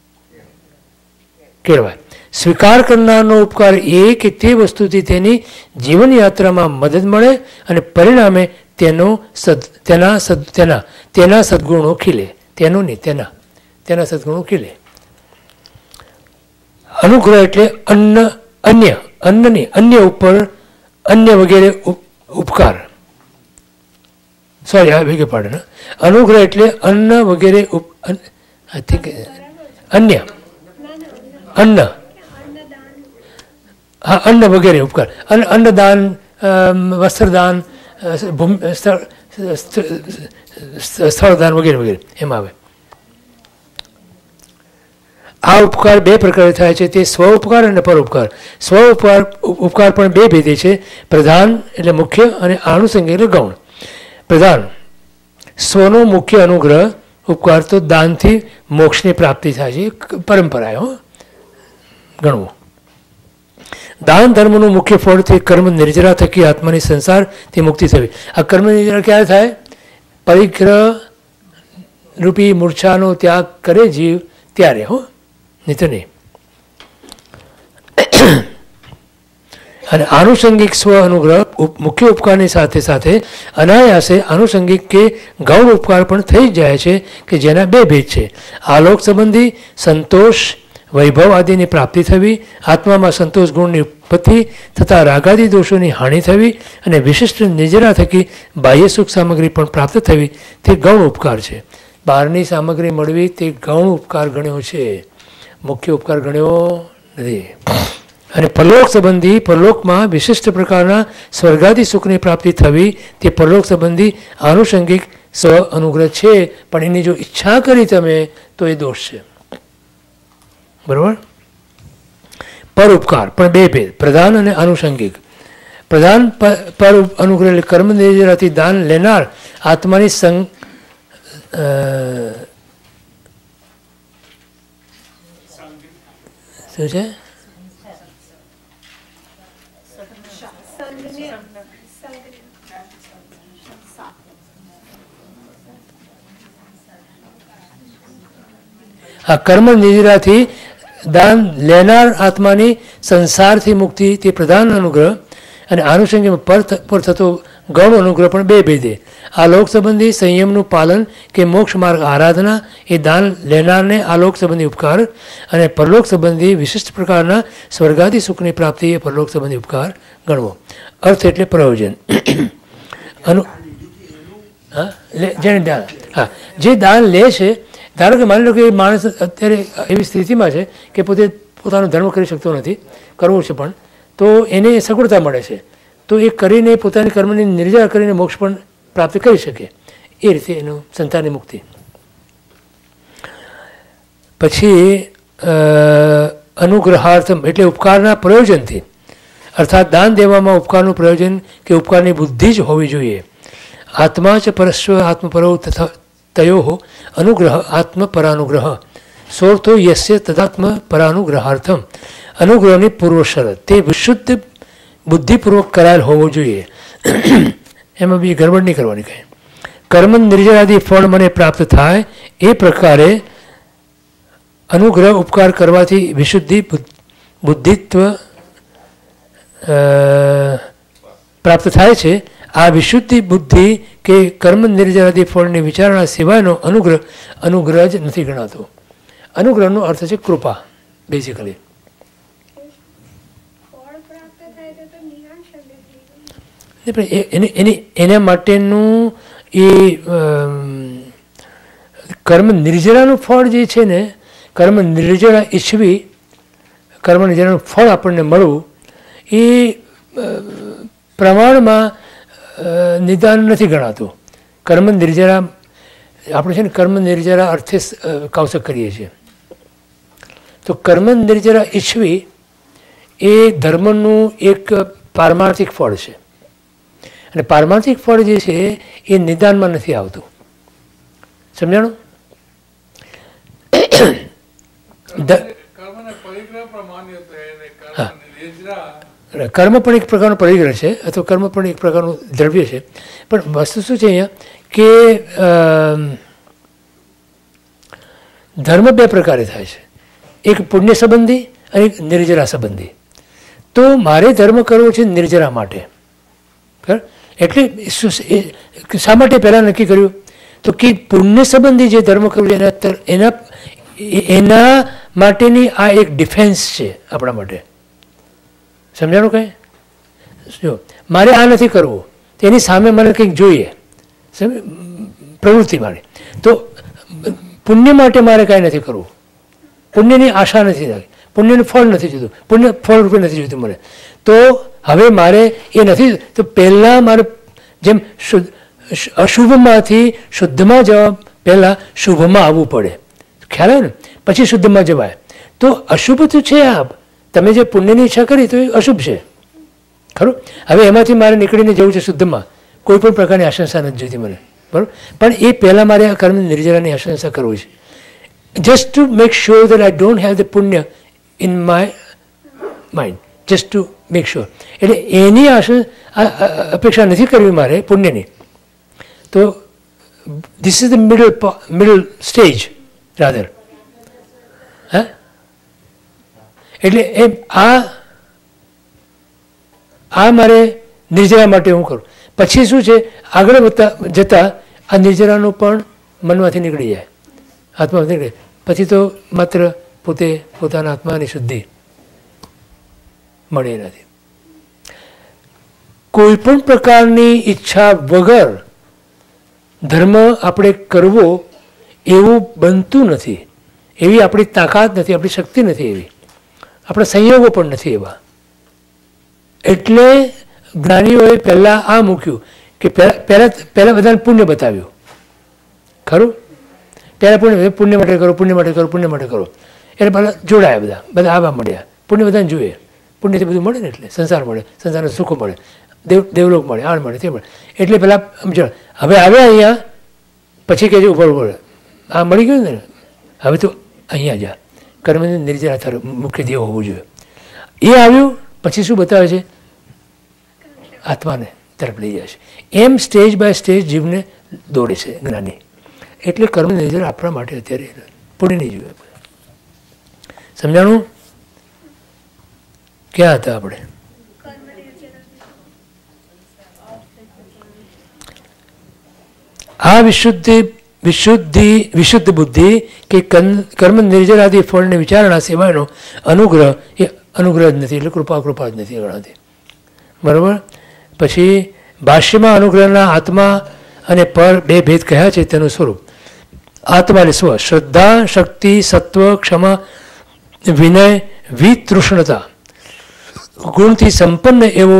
કેળવાય. સ્વીકાર કરનારનો ઉપકાર એ કે તે વસ્તુથી તેની જીવનયાત્રામાં મદદ મળે અને પરિણામે તેનો સદ તેના સદ તેના તેના સદગુણો ખીલે. તેનો નહીં, તેના તેના સદગુણો ખીલે. અનુગ્રહ એટલે અન્ન અન્ય અન્નની અન્ય ઉપર અન્ય વગેરે ઉપકાર. સોરી, આ ભેગે પાડે. અનુગ્રહ એટલે અન્ન વગેરે અન્ય અન્ન, હા, અન્ન વગેરે ઉપકાર. અન્નદાન, વસ્ત્રદાન, સ્થળદાન વગેરે વગેરે એમાં આવે. આ ઉપકાર બે પ્રકારે થાય છે, તે સ્વ ઉપકાર અને પર ઉપકાર. સ્વ ઉપકાર ઉપકાર પણ બે ભેદે છે. પ્રધાન એટલે મુખ્ય અને આનુષંગિક એટલે ગૌણ. પ્રધાન સ્વનો મુખ્ય અનુગ્રહ ઉપકાર તો દાનથી મોક્ષની પ્રાપ્તિ થાય છે, પરંપરાએ હો ગણવું. દાન ધર્મનું મુખ્ય ફળ તે કર્મ નિર્જરા થકી આત્માની સંસારથી મુક્તિ થવી. આ કર્મ નિર્જરા ક્યારે થાય? પરિગ્રહ રૂપી મૂર્છાનો ત્યાગ કરે જીવ ત્યારે, હો, નહીં તો નહીં. અને આનુષંગિક સ્વ અનુગ્રહ મુખ્ય ઉપકારની સાથે સાથે અનાયાસે આનુષંગિક કે ગૌણ ઉપકાર પણ થઈ જ જાય છે કે જેના બે ભેદ છે. આલોક સંબંધી સંતોષ વૈભવ આદિની પ્રાપ્તિ થવી, આત્મામાં સંતોષ ગુણની ઉત્પત્તિ તથા રાગાદી દોષોની હાનિ થવી અને વિશિષ્ટ નિજરા થકી બાહ્ય સુખ સામગ્રી પણ પ્રાપ્ત થવી તે ગૌણ ઉપકાર છે. બહારની સામગ્રી મળવી તે ગૌણ ઉપકાર ગણ્યો છે, મુખ્ય ઉપકાર ગણ્યો નથી. અને પરલોક સંબંધી પરલોકમાં વિશિષ્ટ પ્રકારના સ્વર્ગાદી સુખની પ્રાપ્તિ થવી તે પરલોક સંબંધી આનુષંગિક સ્વ અનુગ્રહ છે, પણ એની જો ઈચ્છા કરી તમે તો એ દોષ છે. બરાબર. પર ઉપકાર પણ બે ભેદ, પ્રધાન અને આનુષંગિક. પ્રધાન પર અનુગ્રહ એટલે કર્મ નિર્જરાથી દાન લેનાર આત્માની સંગ શું છે આ કર્મ નિજરાથી દાન લેનાર આત્માની સંસારથી મુક્તિ તે પ્રધાન અનુગ્રહ અને આનુષંગિક પર પર થતો ગૌણ અનુગ્રહ પણ બે ભેદે. આ લોક સંબંધી સંયમનું પાલન કે મોક્ષ માર્ગ આરાધના એ દાન લેનારને આલોક સંબંધી ઉપકાર અને પરલોક સંબંધી વિશિષ્ટ પ્રકારના સ્વર્ગાદી સુખની પ્રાપ્તિ એ પરલોક સંબંધી ઉપકાર ગણવો. અર્થ એટલે પ્રયોજન. અનુ હા જેને દાન હા જે દાન લે છે, ધારો કે માની લો કે માણસ અત્યારે એવી સ્થિતિમાં છે કે પોતે પોતાનો ધર્મ કરી શકતો નથી, કરવો છે પણ, તો એને સગવડતા મળે છે, તો એ કરીને પોતાની કર્મની નિર્જરા કરીને મોક્ષ પણ પ્રાપ્ત કરી શકે. એ રીતે એનું સંતાનની મુક્તિ. પછી અનુગ્રહાર્થમ એટલે ઉપકારના પ્રયોજનથી, અર્થાત દાન દેવામાં ઉપકારનું પ્રયોજન કે ઉપકારની બુદ્ધિ જ હોવી જોઈએ. આત્મા ચ પરસ્વ આત્મપરો તથા તયો અનુગ્રહ આત્મપરાનુગ્રહ સોર્થો યસ્ય તદાત્મ પરાનુગ્રહાર્થમ. અનુગ્રહની પૂર્વ શરત તે વિશુદ્ધ બુદ્ધિપૂર્વક કરાયેલ હોવો જોઈએ. એમાં બી ગરબડ નહીં કરવાની કહે. કર્મ નિર્જરાદી ફળ મને પ્રાપ્ત થાય એ પ્રકારે અનુગ્રહ ઉપકાર કરવાથી વિશુદ્ધિ બુદ્ધિત્વ પ્રાપ્ત થાય છે. આ વિશુદ્ધિ બુદ્ધિ કે કર્મ નિર્જરાદી ફળની વિચારણા સિવાયનો અનુગ્રહ અનુગ્રહ જ નથી ગણાતો. અનુગ્રહનો અર્થ છે કૃપા બેઝિકલી. એની એના માટેનું એ કર્મ નિર્જરાનું ફળ જે છે ને, કર્મ નિર્જરા ઈચ્છવી, કર્મ નિર્જરાનું ફળ આપણને મળવું એ પ્રમાણમાં નિદાન નથી ગણાતું. કર્મ નિર્જરા આપણે છે ને કર્મ નિર્જરા અર્થે કૌશક કરીએ છીએ, તો કર્મ નિર્જરા ઈચ્છવી એ ધર્મનું એક પારમાર્થિક ફળ છે. અને પારમાર્થિક ફળ જે છે એ નિદાનમાં નથી આવતું. સમજાણું? કર્મ પણ એક પ્રકારનો પરિગ્રહ છે, અથવા કર્મ પણ એક પ્રકારનું દ્રવ્ય છે. પણ વસ્તુ શું છે અહીંયા કે ધર્મ બે પ્રકારે થાય છે, એક પુણ્ય સંબંધી અને એક નિર્જરા સંબંધી. તો મારે ધર્મ કરવો છે નિર્જરા માટે. એટલે શા માટે પહેલાં નક્કી કર્યું તો કે પુણ્ય સંબંધી જે ધર્મ કરવું છે એના એના એના માટેની આ એક ડિફેન્સ છે આપણા માટે. સમજાણું કંઈ? જો મારે આ નથી કરવું, તેની સામે મને કંઈક જોઈએ પ્રવૃત્તિ મારી, તો પુણ્ય માટે મારે કાંઈ નથી કરવું, પુણ્યની આશા નથી રાખી, પુણ્યનું ફળ નથી જોતું, પુણ્ય ફળ રૂપે નથી જોતું મને. તો હવે મારે એ નથી, તો પહેલાં મારે જેમ શુદ્ધ અશુભમાંથી શુદ્ધમાં જવા પહેલાં શુભમાં આવવું પડે, ખ્યાલ આવે ને, પછી શુદ્ધમાં જવાય. તો અશુભ તો છે આ, તમે જે પુણ્યની ઈચ્છા કરી તો એ અશુભ છે ખરું. હવે એમાંથી મારે નીકળીને જવું છે શુદ્ધમાં, કોઈ પણ પ્રકારની આશંસા નથી જોઈતી મને, બરાબર. પણ એ પહેલાં મારે આ કર્મ નિર્જરાની આશંસા કરવી છે, just to make sure that I don't have the પુણ્ય in my mind, just to make sure. એટલે એની આશા અપેક્ષા નથી કરવી મારે પુણ્યની. તો this is the middle middle stage rather. હા, એટલે એ આ આ મારે નિર્જરા માટે હું કરું. પછી શું છે, આગળ વધતા જતાં આ નિર્જરાનું પણ મનમાંથી નીકળી જાય, હાથમાંથી નીકળી, પછી તો માત્ર પોતે પોતાના આત્માની શુદ્ધિ મળે નથી. કોઈ પણ પ્રકારની ઈચ્છા વગર ધર્મ આપણે કરવો એવું બનતું નથી, એવી આપણી તાકાત નથી, આપણી શક્તિ નથી, એવી આપણા સંયોગો પણ નથી એવા. એટલે જ્ઞાનીઓએ પહેલાં આ મૂક્યું કે પહેલાં પહેલાં પહેલાં બધાને પુણ્ય બતાવ્યું, ખરું? પહેલાં પુણ્ય પુણ્ય માટે કરો, પુણ્ય માટે કરો, પુણ્ય માટે કરો. એટલે બધા જોડાયા, બધા બધા આવવા મળ્યા. પુણ્ય બધાને જોઈએ, પુણ્યથી બધું મળે ને, એટલે સંસાર મળે, સંસારનો સુખ મળે, દેવ દેવલોક મળે, આ મળે, તે મળે. એટલે પહેલાં સમજો હવે આવ્યા અહીંયા, પછી કહેજો ઉપર ઉપર આ મળી ગયું ને, હવે તો અહીંયા જા કર્મની નિર્જરા તારો મુખ્ય ધ્યેય હોવું જોઈએ. એ આવ્યું પછી શું બતાવે છે? આત્માને તરફ લઈ જાય છે. એમ સ્ટેજ બાય સ્ટેજ જીવને દોડે છે જ્ઞાની. એટલે કર્મ નિર્જરા આપણા માટે અત્યારે પુણ્ય નહીં જોઈએ. સમજાણું? ક્યાં હતા આપણે? આ વિશુદ્ધિ વિશુદ્ધિ વિશુદ્ધ બુદ્ધિ કે કર્મ નિર્જરાદી ફળની વિચારણા સિવાયનો અનુગ્રહ એ અનુગ્રહ જ નથી, એટલે કૃપા કૃપા જ નથી ગણાતી. બરાબર? પછી ભાષ્યમાં અનુગ્રહના આત્મા અને પર બે ભેદ કહ્યા છે. તેનું સ્વરૂપ આત્મા એટલે સ્વ, શ્રદ્ધા, શક્તિ, સત્વ, ક્ષમા, વિનય, વિતૃષ્ણતા ગુણથી સંપન્ન એવો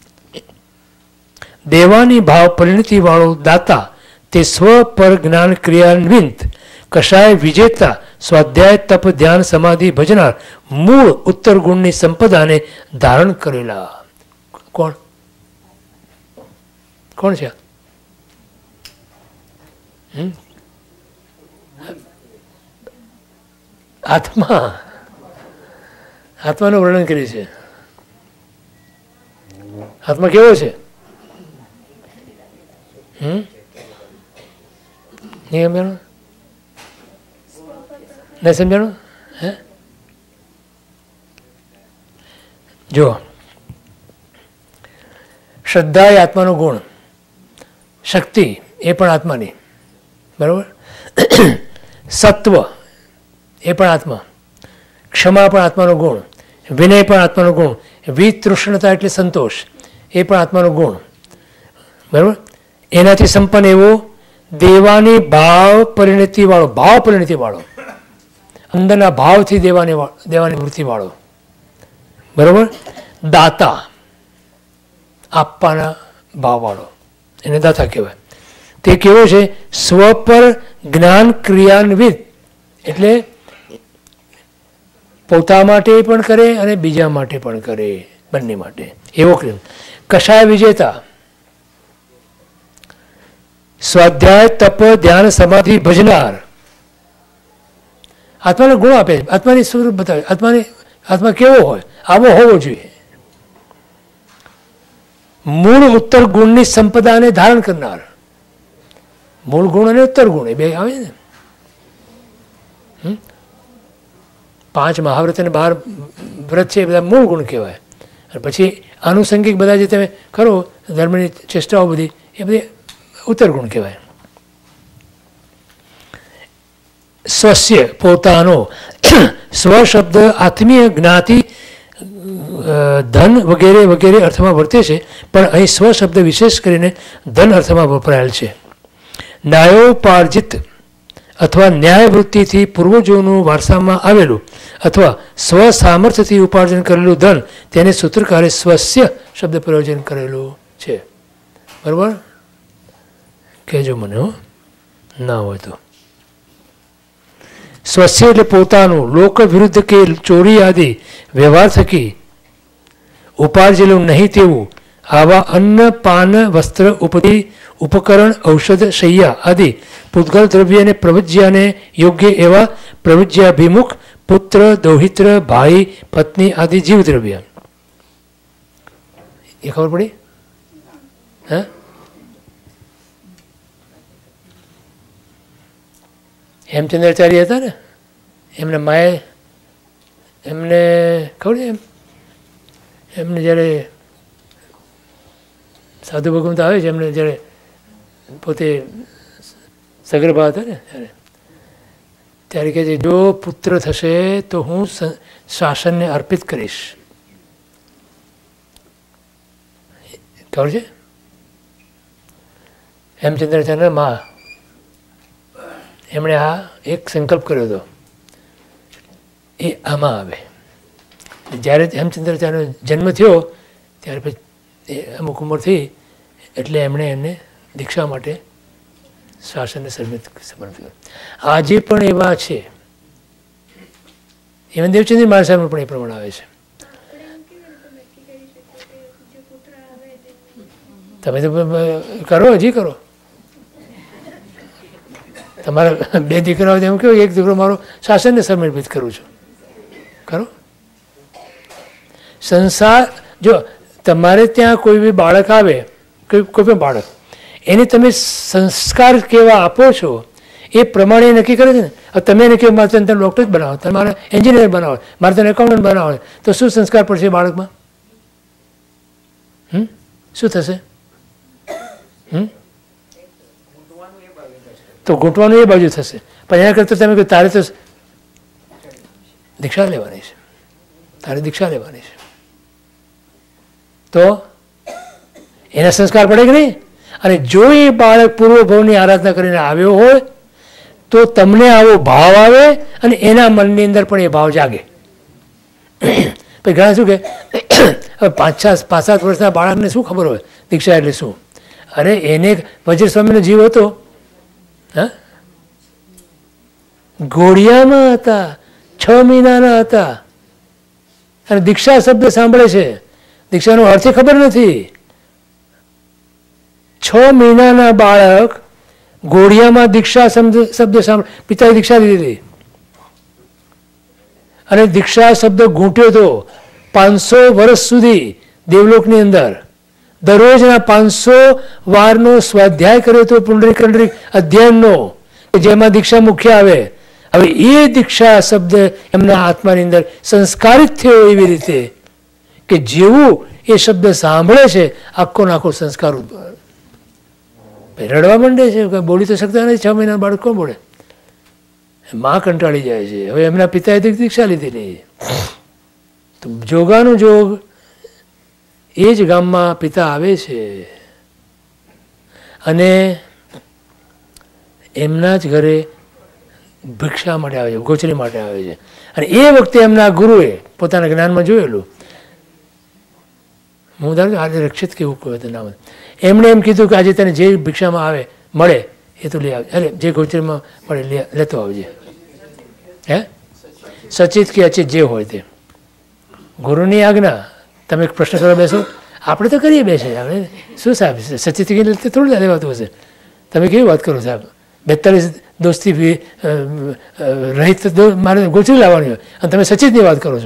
દેવાની ભાવ પરિણતિવાળો દાતા, તે સ્વ પર જ્ઞાન ક્રિયાન્વિત કશાય વિજેતા, સ્વાધ્યાય, તપ, ધ્યાન, સમાધિ ભજનાર, મૂળ ઉત્તર ગુણની સંપદાને ધારણ કરેલા. કોણ કોણ છે? આત્મા. આત્માનું વર્ણન કર્યું છે. આત્મા કેવો છે? હમ નહીં સમજાણું? નહીં સમજાણું? હે જો, શ્રદ્ધા એ આત્માનો ગુણ, શક્તિ એ પણ આત્માની, બરાબર? સત્વ એ પણ આત્મા, ક્ષમા પણ આત્માનો ગુણ, વિનય પણ આત્માનો ગુણ, વિતૃષ્ણતા એટલે સંતોષ એ પણ આત્માનો ગુણ, બરાબર? એનાથી સંપન્ન એવો દેવાની ભાવ પરિણતિ વાળો, ભાવ પરિણતિ વાળો, અંદરના ભાવથી દેવાની દેવાની વૃત્તિ વાળો, બરાબર? દાતા, આપવાના ભાવ વાળો, એને દાતા કહેવાય. તે કેવો છે? સ્વ પર જ્ઞાન ક્રિયાન્વિત, એટલે પોતા માટે પણ કરે અને બીજા માટે પણ કરે, બંને માટે. એવો ક્રિયા. કશાય વિજેતા, સ્વાધ્યાય, તપ, ધ્યાન, સમાધિ ભજનાર. આત્માને ગુણ આપે છે, આત્માની સ્વરૂપ બતાવે. આત્માની આત્મા કેવો હોય? આવો હોવો જોઈએ. મૂળ ઉત્તર ગુણની સંપદાને ધારણ કરનાર. મૂળ ગુણ અને ઉત્તર ગુણ એ બે આવે ને. પાંચ મહાવ્રત અને બાર વ્રત છે એ બધા મૂળ ગુણ કહેવાય. અને પછી આનુષંગિક બધા જે તમે કરો ધર્મની ચેષ્ટાઓ બધી એ બધી ઉત્તર ગુણ કહેવાય. સ્વસ્ય પોતાનો, સ્વ શબ્દ આત્મીય જ્ઞાતિ, ધન વગેરે વગેરે અર્થમાં વર્તે છે, પણ અહીં સ્વ શબ્દ વિશેષ કરીને ધન અર્થમાં વપરાયેલ છે. ન્યાયોપાર્જિત અથવા ન્યાય વૃત્તિથી પૂર્વજોનું વારસામાં આવેલું અથવા સ્વ સામર્થ્યથી ઉપાર્જન કરેલું ધન, તેને સૂત્રકારે સ્વસ્ય શબ્દ પ્રયોજન કરેલું છે. બરાબર? કહેજો મને હો, ના હોય તો. સ્વસ્ય એટલે પોતાનું, લોક વિરુદ્ધ કે ચોરી આદિ વ્યવહાર થકી ઉપાર્જેલું નહીં તેવું. આવા અન્ન, પાન, વસ્ત્ર, ઉપધિ, ઉપકરણ, ઔષધ, શૈયા આદિ પૂતગલ દ્રવ્ય અને પ્રવજ્યાને યોગ્ય એવા પ્રવજ્યાભિમુખ પુત્ર, દૌહિત્ર, ભાઈ, પત્ની આદિ જીવ દ્રવ્ય. એ ખબર પડી? હા, હેમચંદ્રાચાર્ય હતા ને, એમને માએ એમને ખબર છે, એમ એમને જ્યારે સાધુ ભગવંત આવે છે, એમને જ્યારે પોતે સગર્ભા હતા ને ત્યારે, ત્યારે કહે છે જો પુત્ર થશે તો હું શાસનને અર્પિત કરીશ. ખબર છે? હેમચંદ્રાચાર્યના મા એમણે આ એક સંકલ્પ કર્યો હતો એ આમાં આવે. જ્યારે હેમચંદ્રાચાર્યનો જન્મ થયો ત્યારે પછી એ અમુક ઉંમર થઈ એટલે એમણે એમને દીક્ષા માટે શાસનને સમર્પિત સમર્પિત. આજે પણ એવા છે. એવન દેવચંદ્ર મહારાજ સાહેબ પણ એ પ્રમાણે આવે છે. તમે તો કરો, હજી કરો. તમારા બે દીકરાઓ એમ કહ્યું એક દીકરો મારો શાસનને સમર્પિત કરું છું. કરો. સંસાર જો તમારે ત્યાં કોઈ બી બાળક આવે, કોઈ કોઈ પણ બાળક, એને તમે સંસ્કાર કેવા આપો છો એ પ્રમાણે નક્કી કરે છે ને. હવે તમે એને કહ્યું મારે તને ડૉક્ટર જ બનાવો, તમે મારે એન્જિનિયર બનાવો, મારે તને એકાઉન્ટન્ટ બનાવો, તો શું સંસ્કાર પડશે બાળકમાં? હમ શું થશે? હમ તો ઘૂંટવાનું એ બાજુ થશે. પણ એના કરતાં તમે કહ્યું તારે તો દીક્ષા લેવાની છે, તારે દીક્ષા લેવાની છે, તો એના સંસ્કાર પડે કે નહીં? અને જો એ બાળક પૂર્વભાવની આરાધના કરીને આવ્યો હોય તો તમને આવો ભાવ આવે અને એના મનની અંદર પણ એ ભાવ જાગે. પછી ઘણા શું કે હવે પાંચ છ પાંચ સાત વર્ષના બાળકને શું ખબર હોય દીક્ષા એટલે શું? અરે એને વજ્ર સ્વામીનો જીવ હતો, હા, ઘોડિયામાં હતા, છ મહિનાના હતા અને દીક્ષા શબ્દ સાંભળે છે. દીક્ષાનો અર્થ ખબર નથી. છ મહિનાના બાળક ઘોડિયામાં દીક્ષા શબ્દ શબ્દ સાંભળે. પિતાએ દીક્ષા લીધી અને દીક્ષા શબ્દ ઘૂંટ્યો હતો પાંચસો વર્ષ સુધી દેવલોકની અંદર. દરરોજના પાંચસો વારનો સ્વાધ્યાય કર્યો હતો પુંડરીક કંડરીક અધ્યયનનો, જેમાં દીક્ષા મુખ્ય આવે. હવે એ દીક્ષા શબ્દ એમના આત્માની અંદર સંસ્કારિત થયો એવી રીતે કે જેવું એ શબ્દ સાંભળે છે આખો નાખો સંસ્કાર રડવા માંડે છે. બોલી તો શકતા નથી. છ મહિના બાળક કોણ બોલે? માં કંટાળી જાય છે. હવે એમના પિતાએ દીક્ષા લીધેલી. તો જોગાનું જોગ એ જ ગામમાં પિતા આવે છે અને એમના જ ઘરે ભિક્ષા માટે આવે છે, ગોચરી માટે આવે છે. અને એ વખતે એમના ગુરુએ પોતાના જ્ઞાનમાં જોયેલું, હું ધારું આજે રક્ષિત કેવું કહ્યું નામ, એમણે એમ કીધું કે આજે તને જે ભિક્ષામાં આવે મળે એ તો લઈ આવે, અરે જે ગોચરીમાં મળે લેતો આવજે. હે સચિત કે અચિત જે હોય તે ગુરુની આજ્ઞા. તમે એક પ્રશ્ન કરવા બેસો, આપણે તો કરીએ બેસે, આપણે શું સાહેબ સચિત થોડું લેવાતું હશે? તમે કેવી વાત કરો સાહેબ? બેતાલીસ દોસ્તી રહિત મારે ગોચરી લાવવાની હોય અને તમે સચિતની વાત કરો છો.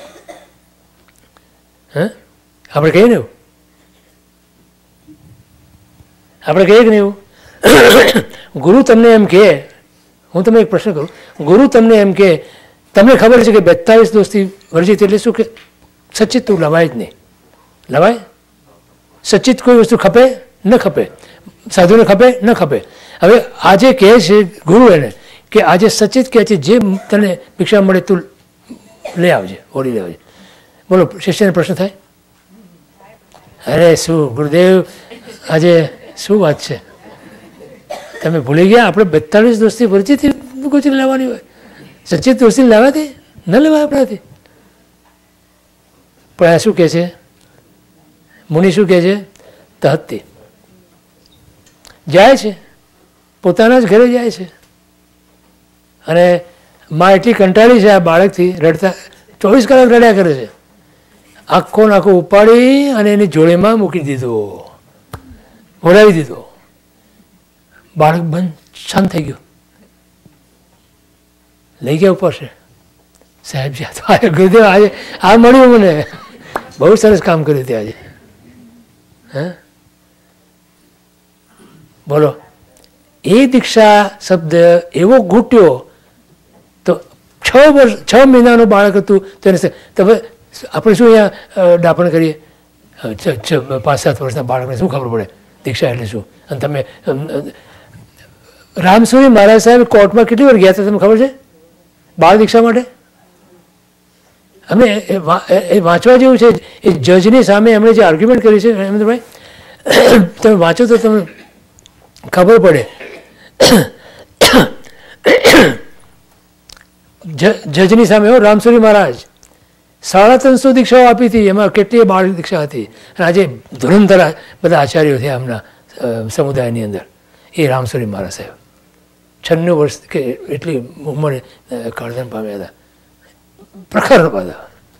હા, આપણે કહીએ ને એવું? આપણે કહીએ કે નહીં એવું? ગુરુ તમને એમ કહે, હું તમને એક પ્રશ્ન કરું, ગુરુ તમને એમ કહે, તમને ખબર છે કે બેતાલીસ દોસ્તી વર્જિત એટલે શું કે સચિત તું લવાય જ નહીં. લવાય? સચિત કોઈ વસ્તુ ખપે ન ખપે, સાધુને ખપે ન ખપે. હવે આજે કહે છે ગુરુ એને કે આજે સચિત કહે છે જે તને ભિક્ષા મળે તું લઈ આવજે, ઓળી લઈ આવજે. બોલો શિષ્યને પ્રશ્ન થાય? અરે શું ગુરુદેવ આજે શું વાત છે, તમે ભૂલી ગયા આપણે બેતાલીસ દોસ્તી વર્જિતથી ગોચરી લાવવાની હોય, સચિત દોસ્તી લાવવાથી ન લેવાય આપણાથી. પણ આ શું કહે છે મુનિ? શું કહે છે? તહત્તી જાય છે, પોતાના જ ઘરે જાય છે અને માં એટલી કંટાળી છે આ બાળકથી, રડતા ચોવીસ કલાક રડ્યા કરે છે. આખો નાખો ઉપાડી અને એની જોડેમાં મૂકી દીધો, બોલાવી દીધો. બાળક બંધ શાંત થઈ ગયું. લઈ ગયા ઉપર છે સાહેબજી. આ ગુરુદેવ આજે આ મળ્યું મને, બહુ સરસ કામ કર્યું ત્યાં આજે. હા બોલો, એ દીક્ષા શબ્દ એવો ઘૂંટ્યો તો છ વર્ષ છ મહિનાનું બાળક હતું તો એને તમે આપણે શું અહીંયા ડાપણ કરીએ? પાંચ સાત વર્ષના બાળકને શું ખબર પડે દીક્ષા એટલે શું? અને તમે રામસુરી મહારાજ સાહેબ કોર્ટમાં કેટલી વાર ગયા હતા તમને ખબર છે? બાળ દીક્ષા માટે અમે એ વાંચવા જેવું છે. એ જજની સામે એમણે જે આર્ગ્યુમેન્ટ કરી છે હેમંતભાઈ, તમે વાંચો તો તમને ખબર પડે. જજની સામે હો રામસુરી મહારાજ સાડા ત્રણસો દીક્ષાઓ આપી હતી, એમાં કેટલીય બાળ દીક્ષા હતી. અને આજે ધુરંધર બધા આચાર્યો થયા એમના સમુદાયની અંદર. એ રામસુરી મહારાજ સાહેબ છન્નું વર્ષ કે એટલી ઉંમરે કાળધન પામ્યા હતા, પ્રખર હતા.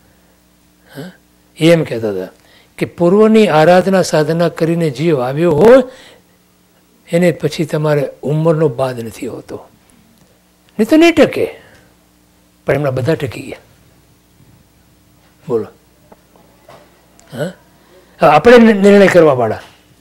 એમ કહેતા હતા કે પૂર્વની આરાધના સાધના કરીને જીવ આવ્યો હોય એને પછી તમારે ઉંમરનો બાદ નથી હોતો, નહીં તો નહીં ટકે. પણ એમના બધા ટકી ગયા. બોલો, હા આપણે નિર્ણય કરવા વાળા,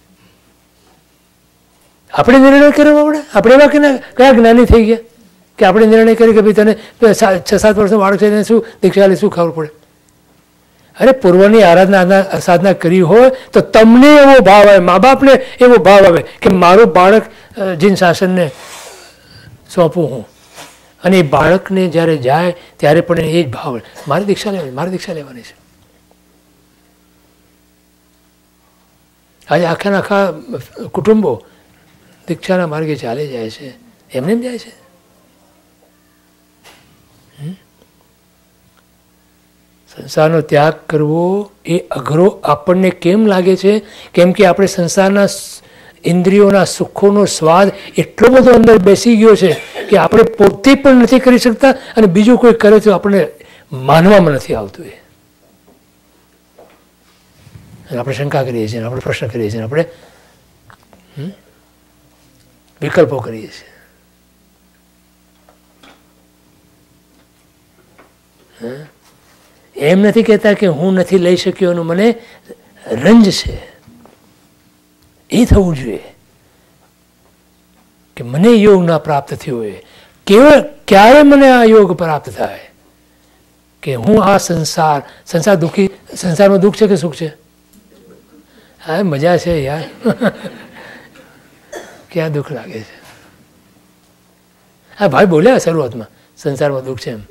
આપણે નિર્ણય કરવા પડે. આપણે એવા કે કયા જ્ઞાની થઈ ગયા કે આપણે નિર્ણય કરી કે ભાઈ તને છ સાત વર્ષનો બાળક છે એને શું દીક્ષા લે, શું ખબર પડે? અરે પૂર્વની આરાધના સાધના કરી હોય તો તમને એવો ભાવ આવે, મા બાપને એવો ભાવ આવે કે મારું બાળક જીન શાસનને સોંપું હું. અને એ બાળકને જ્યારે જાય ત્યારે પણ એ જ ભાવ, મારે દીક્ષા લેવાની, મારે દીક્ષા લેવાની છે. આજે આખા આખા કુટુંબો દીક્ષાના માર્ગે ચાલે જાય છે, એમને એમ જાય છે. સંસારનો ત્યાગ કરવો એ અઘરો આપણને કેમ લાગે છે? કેમ કે આપણે સંસારના ઇન્દ્રિયોના સુખોનો સ્વાદ એટલો બધો અંદર બેસી ગયો છે કે આપણે પોતે પણ નથી કરી શકતા, અને બીજું કોઈ કરે તો આપણને માનવામાં નથી આવતું. એ આપણે શંકા કરીએ છીએ, આપણે પ્રશ્ન કરીએ છીએ, આપણે વિકલ્પો કરીએ છીએ. એમ નથી કહેતા કે હું નથી લઈ શક્યો એનું મને રંજ છે. એ થવું જોઈએ કે મને યોગ ના પ્રાપ્ત થયો હોય. કેવળ ક્યારે મને આ યોગ પ્રાપ્ત થાય કે હું આ સંસાર સંસાર દુઃખી, સંસારમાં દુઃખ છે કે સુખ છે? હા મજા છે યાર. ક્યાં દુઃખ લાગે છે? હા ભાઈ બોલ્યા શરૂઆતમાં સંસારમાં દુઃખ છે એમ.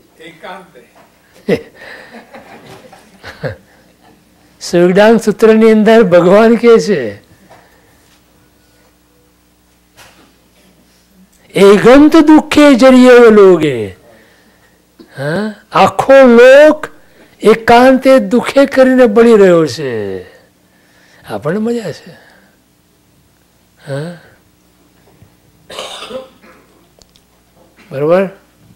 સુખદાન સૂત્રની અંદર ભગવાન કહે છે એગંત દુઃખે જરીએ લોગે. હા આખો લોક એકાંતે દુઃખે કરીને બળી રહ્યો છે, આપણને મજા છે. હા બરોબર.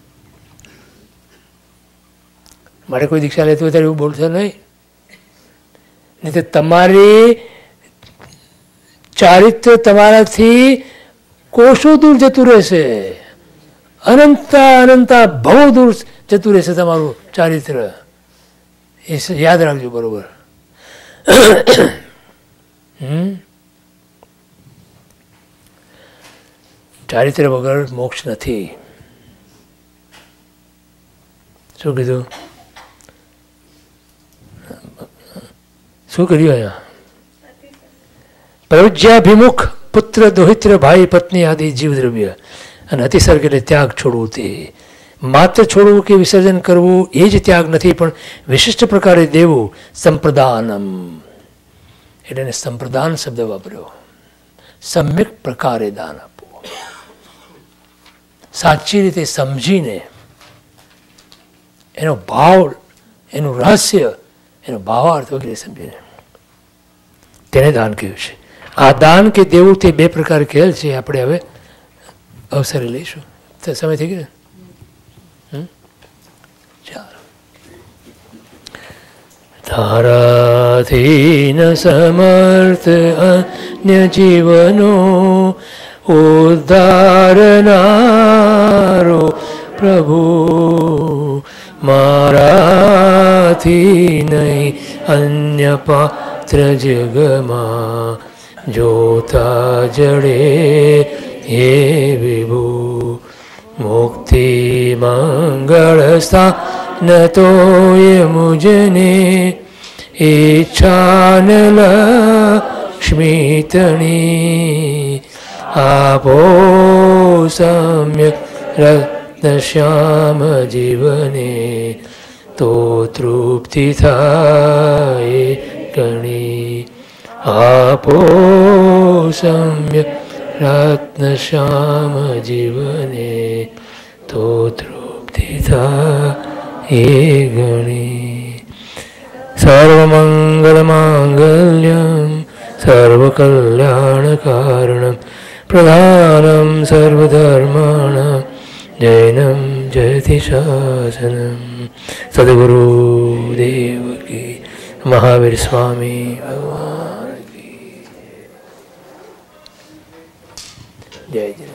મારે કોઈ દીક્ષા લેતું હોય ત્યારે એવું બોલશો નહીં, નહીં તો તમારી ચારિત્ર તમારાથી કોષો દૂર જતું રહેશે, અનંતા અનંતા ભવો દૂર જતું રહેશે તમારું ચારિત્ર. એ યાદ રાખજો. બરોબર. હમ ચારિત્ર વગર મોક્ષ નથી. શું કીધું? શું કર્યું અહીંયા? પ્રવજ્યાભિમુખ પુત્ર દોહિત્ર ભાઈ પત્ની આદિ જીવદ્રવ્ય અને અતિસર્ગ એટલે ત્યાગ છોડવું. તે માત્ર છોડવું કે વિસર્જન કરવું એ જ ત્યાગ નથી, પણ વિશિષ્ટ પ્રકારે દેવું. સંપ્રદાનમ એટલે એને સંપ્રદાન શબ્દ વાપર્યો. સમ્યક પ્રકારે દાન આપવું, સાચી રીતે સમજીને એનો ભાવ, એનું રહસ્ય, એનો ભાવાર્થ વગેરે સમજીને તેને દાન કહ્યું છે. આ દાન કે દેવું તે બે પ્રકાર કહેલ છે. આપણે હવે અવસરે લઈશું. સમય થઈ ગયો. ચાલો. તારાથી ન સમર્થ અન્ય જીવનો ઉદ્ધારનારો પ્રભુ, મારાથી નહીં અન્ય પાત્ર જગમાં જોતા જડે હે વિભુ. મુક્તિ મંગળ સ્થાન તો એ મુજને ઈચ્છાન લક્ષ્મીતણી આપો સમ્યક શ્યામ જીવને તો તૃપ્તિ થાય ગણી આપો સમ્ય રત્ન શ્યામ જીવને તો તૃપ્તિ થાય ગણી સર્વમંગલમાંગલ્યમ સર્વકલ્યાણકારણમ પ્રધાનમ સર્વધર્માણામ જૈનમ જયતિ શાસનમ. સદગુરુદેવ કી, મહાવીર સ્વામી ભગવાન કી જય. જય.